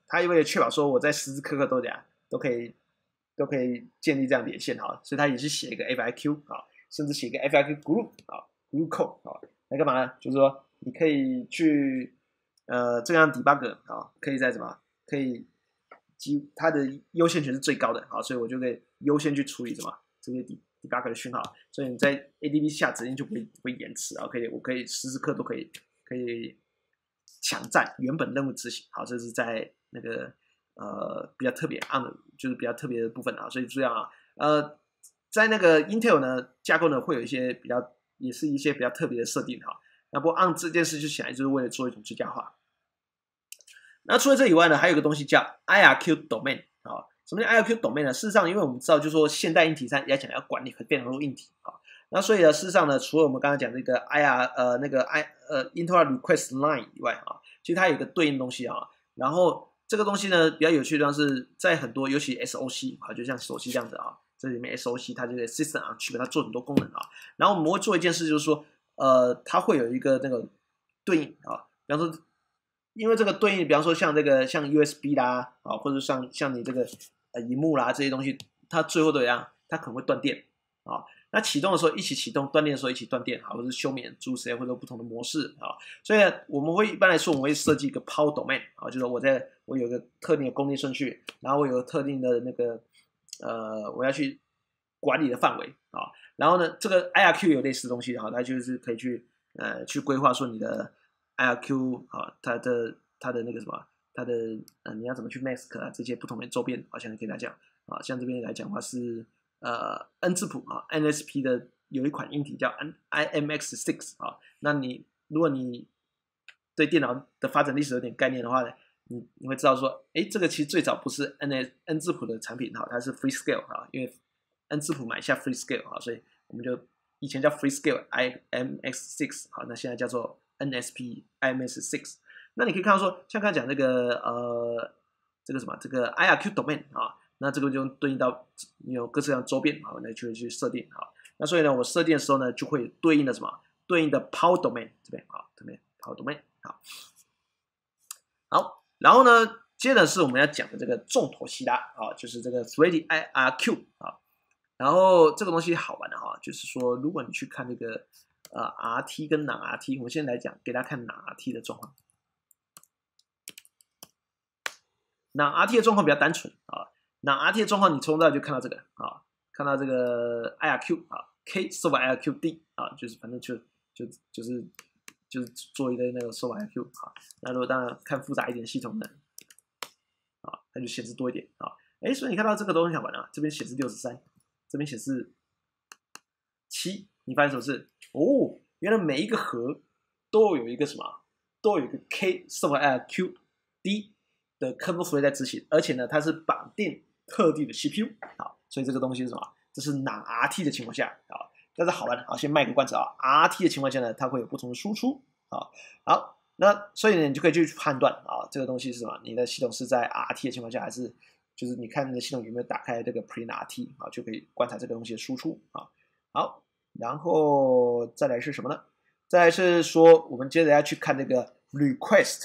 它为了确保说我在时时刻刻都这样都可以都可以建立这样连线哈，所以它也是写一个 F I Q 啊，甚至写一个 F I Q group 啊 group code 啊，来干嘛呢？就是说你可以去呃这样 debug 啊，可以在什么可以基它的优先权是最高的啊，所以我就可以优先去处理什么这些 debug 的讯号，所以你在 A D B 下指令就不会不会延迟啊，可以我可以时时刻都可以可以抢占原本任务执行。好，这是在那个呃比较特别 on 的，就是比较特别的部分啊，所以这样啊，呃，在那个 Intel 呢架构呢会有一些比较也是一些比较特别的设定哈。那不过 on 这件事就显然就是为了做一种最佳化。那除了这以外呢，还有一个东西叫 I R Q domain 啊。什么叫 I R Q domain 呢？事实上，因为我们知道，就是说现代硬体上来讲要管理非常多硬体啊。那所以呢，事实上呢，除了我们刚刚讲这个 I R 呃那个 I 呃 Intel Request Line 以外啊，其实它有一个对应东西啊。然后这个东西呢，比较有趣的地方是在很多，尤其 S O C 啊，就像手机这样子啊，这里面 S O C 它这个 System on Chip 它做很多功能啊。然后我们会做一件事，就是说，呃，它会有一个那个对应啊，比方说。因为这个对应，比方说像这个像 U S B 啦，啊，或者像像你这个呃萤幕啦这些东西，它最后都一样，它可能会断电啊。那启动的时候一起启动，断电的时候一起断电，啊，或者是休眠、诸如此类，或者不同的模式啊。所以我们会一般来说，我们会设计一个 Power Domain 啊，就是我在我有一个特定的功率顺序，然后我有个特定的那个呃我要去管理的范围啊。然后呢，这个 I R Q 有类似的东西哈，它就是可以去呃去规划说你的。I R Q 啊，它的它的那个什么，它的呃，你要怎么去 mask 啊，这些不同的周边，好像可以来讲啊，像这边来讲的话是呃 N 字谱啊 ，N S P 的有一款硬体叫 I M X 六 啊，那你如果你对电脑的发展历史有点概念的话呢，你你会知道说，哎，这个其实最早不是 N S N 字谱的产品哈，它是 Freescale 啊，因为 N 字谱买下 Freescale 啊，所以我们就以前叫 Freescale I M X 六，好，那现在叫做N S P I M S 六， 那你可以看到说，像刚才讲这个呃，这个什么，这个 I R Q domain 啊，那这个就对应到你有各式各样周边啊，那就去设定啊。那所以呢，我设定的时候呢，就会对应的什么？对应的 Power domain 这边啊，这边 Power domain 好，好，然后呢，接着是我们要讲的这个重头戏啦啊，就是这个 Thread I R Q 啊。然后这个东西好玩的哈，就是说，如果你去看这个。呃 ，R T 跟 non R T， 我们现在来讲，给大家看 non R T 的状况。non R T 的状况比较单纯啊 ，non R T 的状况，你从头到尾就看到这个啊，看到这个 I R Q 啊 ，K server I R Q D 啊，就是反正就就就是就是做一个那个 server I R Q 啊。那如果当然看复杂一点系统的啊，它就显示多一点啊。哎，所以你看到这个东西好玩啊，这边显示六十三，这边显示七。你发现什么事？哦，原来每一个核都有一个什么，都有一个 K server I R Q D 的 kernel thread 在执行，而且呢，它是绑定特定的 C P U 啊，所以这个东西是什么？这是 non R T 的情况下啊，但是好玩啊，先卖个关子啊 ，R T 的情况下呢，它会有不同的输出啊。好，那所以呢，你就可以去判断啊，这个东西是什么？你的系统是在 R T 的情况下，还是就是你看你的系统有没有打开这个 pre R T 啊，就可以观察这个东西的输出啊。好。然后再来是什么呢？再来是说，我们接着要去看那个 request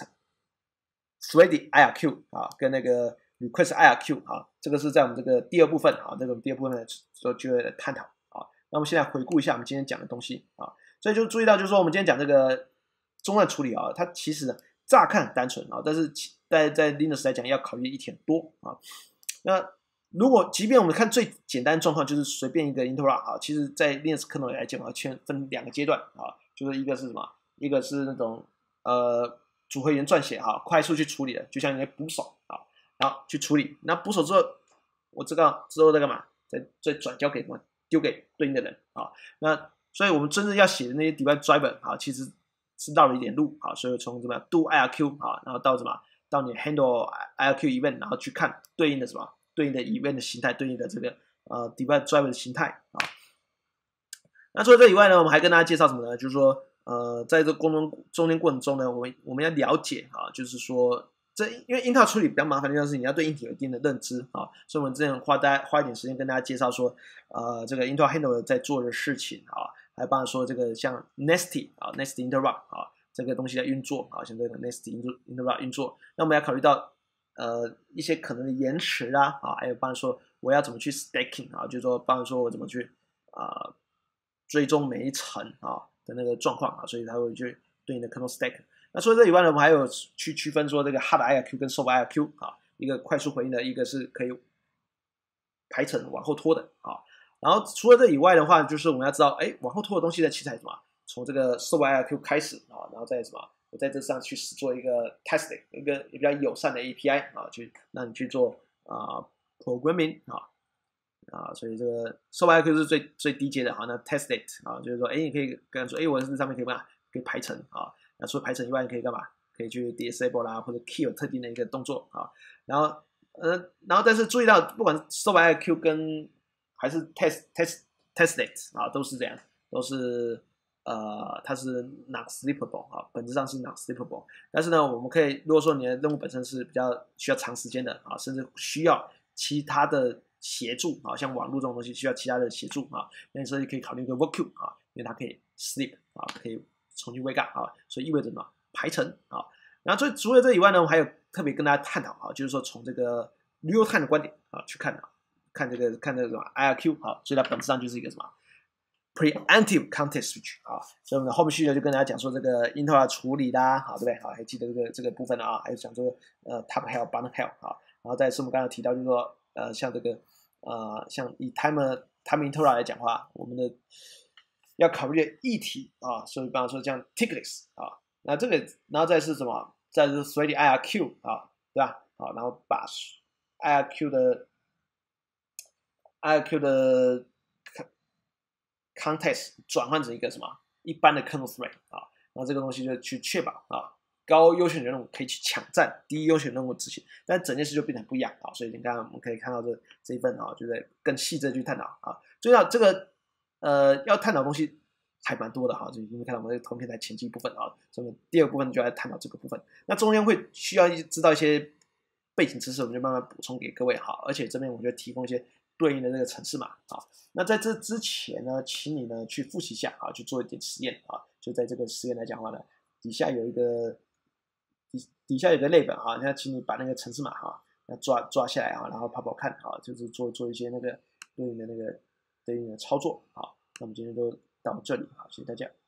thread I R Q 啊，跟那个 request I R Q 啊，这个是在我们这个第二部分啊，这个第二部分呢就就会探讨啊。那我们现在回顾一下我们今天讲的东西啊，所以就注意到，就是说我们今天讲这个中断处理啊，它其实乍看很单纯啊，但是在在 Linux 来讲要考虑一点多啊。那如果即便我们看最简单的状况，就是随便一个 interrupt 啊，其实在 Linux kernel 来讲啊，圈分两个阶段啊，就是一个是什么？一个是那种呃组合源撰写啊，快速去处理的，就像一个捕手啊，然后去处理。那捕手之后，我知道之后在干嘛？再再转交给什么？丢给对应的人啊。那所以我们真正要写的那些 debug driver 啊，其实是绕了一点路啊，所以从怎么样 do I R Q 啊，然后到什么？到你 handle I R Q event， 然后去看对应的什么？对应的 event 的形态，对应的这个呃 debug driver 的形态啊。那除了这以外呢，我们还跟大家介绍什么呢？就是说，呃，在这个功能中间过程中呢，我们我们要了解啊，就是说，这因为 Intel 处理比较麻烦的地方是你要对硬体有一定的认知啊，所以我们之前花大家花一点时间跟大家介绍说，呃，这个 Intel Handler 在做的事情啊，还帮说这个像 Nesty 啊 ，Nesty Interrupt 啊，这个东西在运作啊，像这个 Nesty Interrupt 运作，那我们要考虑到。 呃一些可能的延迟啊，啊，还有帮说我要怎么去 staking 啊，就是说帮说我怎么去啊、呃、追踪每一层啊的那个状况啊，所以它会去对应的 kernel stack。那除了这以外呢，我们还有去区分说这个 hard I R Q 跟 soft I R Q 啊，一个快速回应的，一个是可以排程往后拖的啊。然后除了这以外的话，就是我们要知道，哎，往后拖的东西的器材什么？从这个 soft I R Q 开始啊，然后再什么？我在这上去做一个 testing， 一个比较友善的 A P I 啊，去让你去做啊、呃、programming 啊啊，所以这个 soft I R Q 是最最低阶的哈。那 test it 啊，就是说，哎，你可以跟他说，哎，我这上面可以干嘛？可以排程啊。那除了排程以外，你可以干嘛？可以去 disable 啦，或者 kill 特定的一个动作啊。然后呃，然后但是注意到，不管 soft I R Q 跟还是 test test tested 啊，都是这样，都是呃，它是 not sleepable 啊，本质上是 not sleepable。但是呢，我们可以如果说你的任务本身是比较需要长时间的啊，甚至需要其他的协助啊，像网络这种东西需要其他的协助啊，那你所以可以考虑一个 work queue 啊，因为它可以 sleep 啊，可以重新 wake up 啊，所以意味着什么？排程啊。然后最除了这以外呢，我还有特别跟大家探讨啊，就是说从这个 real time 的观点啊去看啊。看这个看这个什么 I R Q 啊，所以它本质上就是一个什么 preemptive context switch 啊，所以我们后续呢就跟大家讲说这个 interrupt 处理啦，好对不对？好，还记得这个这个部分啊，还有讲说呃 top hell bottom hell 啊，然后再是我们刚才提到就是说呃像这个呃像以 timer time interrupt 来讲的话，我们的要考虑的议题啊，所以比方说像 tickless 啊，那这个然后再是什么？再是 thread I R Q 啊，对吧？好，然后把 I R Q 的I R Q 的 context 转换成一个什么一般的 kernel thread 啊，然后这个东西就去确保啊高优先任务可以去抢占低优先任务执行，但整件事就变成不一样啊。所以你刚刚我们可以看到这这一份啊，就是更细致的去探讨啊。最重要这个呃要探讨的东西还蛮多的哈，就因为看到我们这个同片台前期部分啊，所以第二部分就来探讨这个部分。那中间会需要知道一些背景知识，我们就慢慢补充给各位好，而且这边我就提供一些对应的这个程式码啊。那在这之前呢，请你呢去复习一下啊，去做一点实验啊。就在这个实验来讲的话呢，底下有一个底底下有个类本啊，那请你把那个程式码哈、啊，那抓抓下来啊，然后跑跑看啊，就是做做一些那个对应的那个对应的操作好。那我们今天就到这里，好，谢谢大家。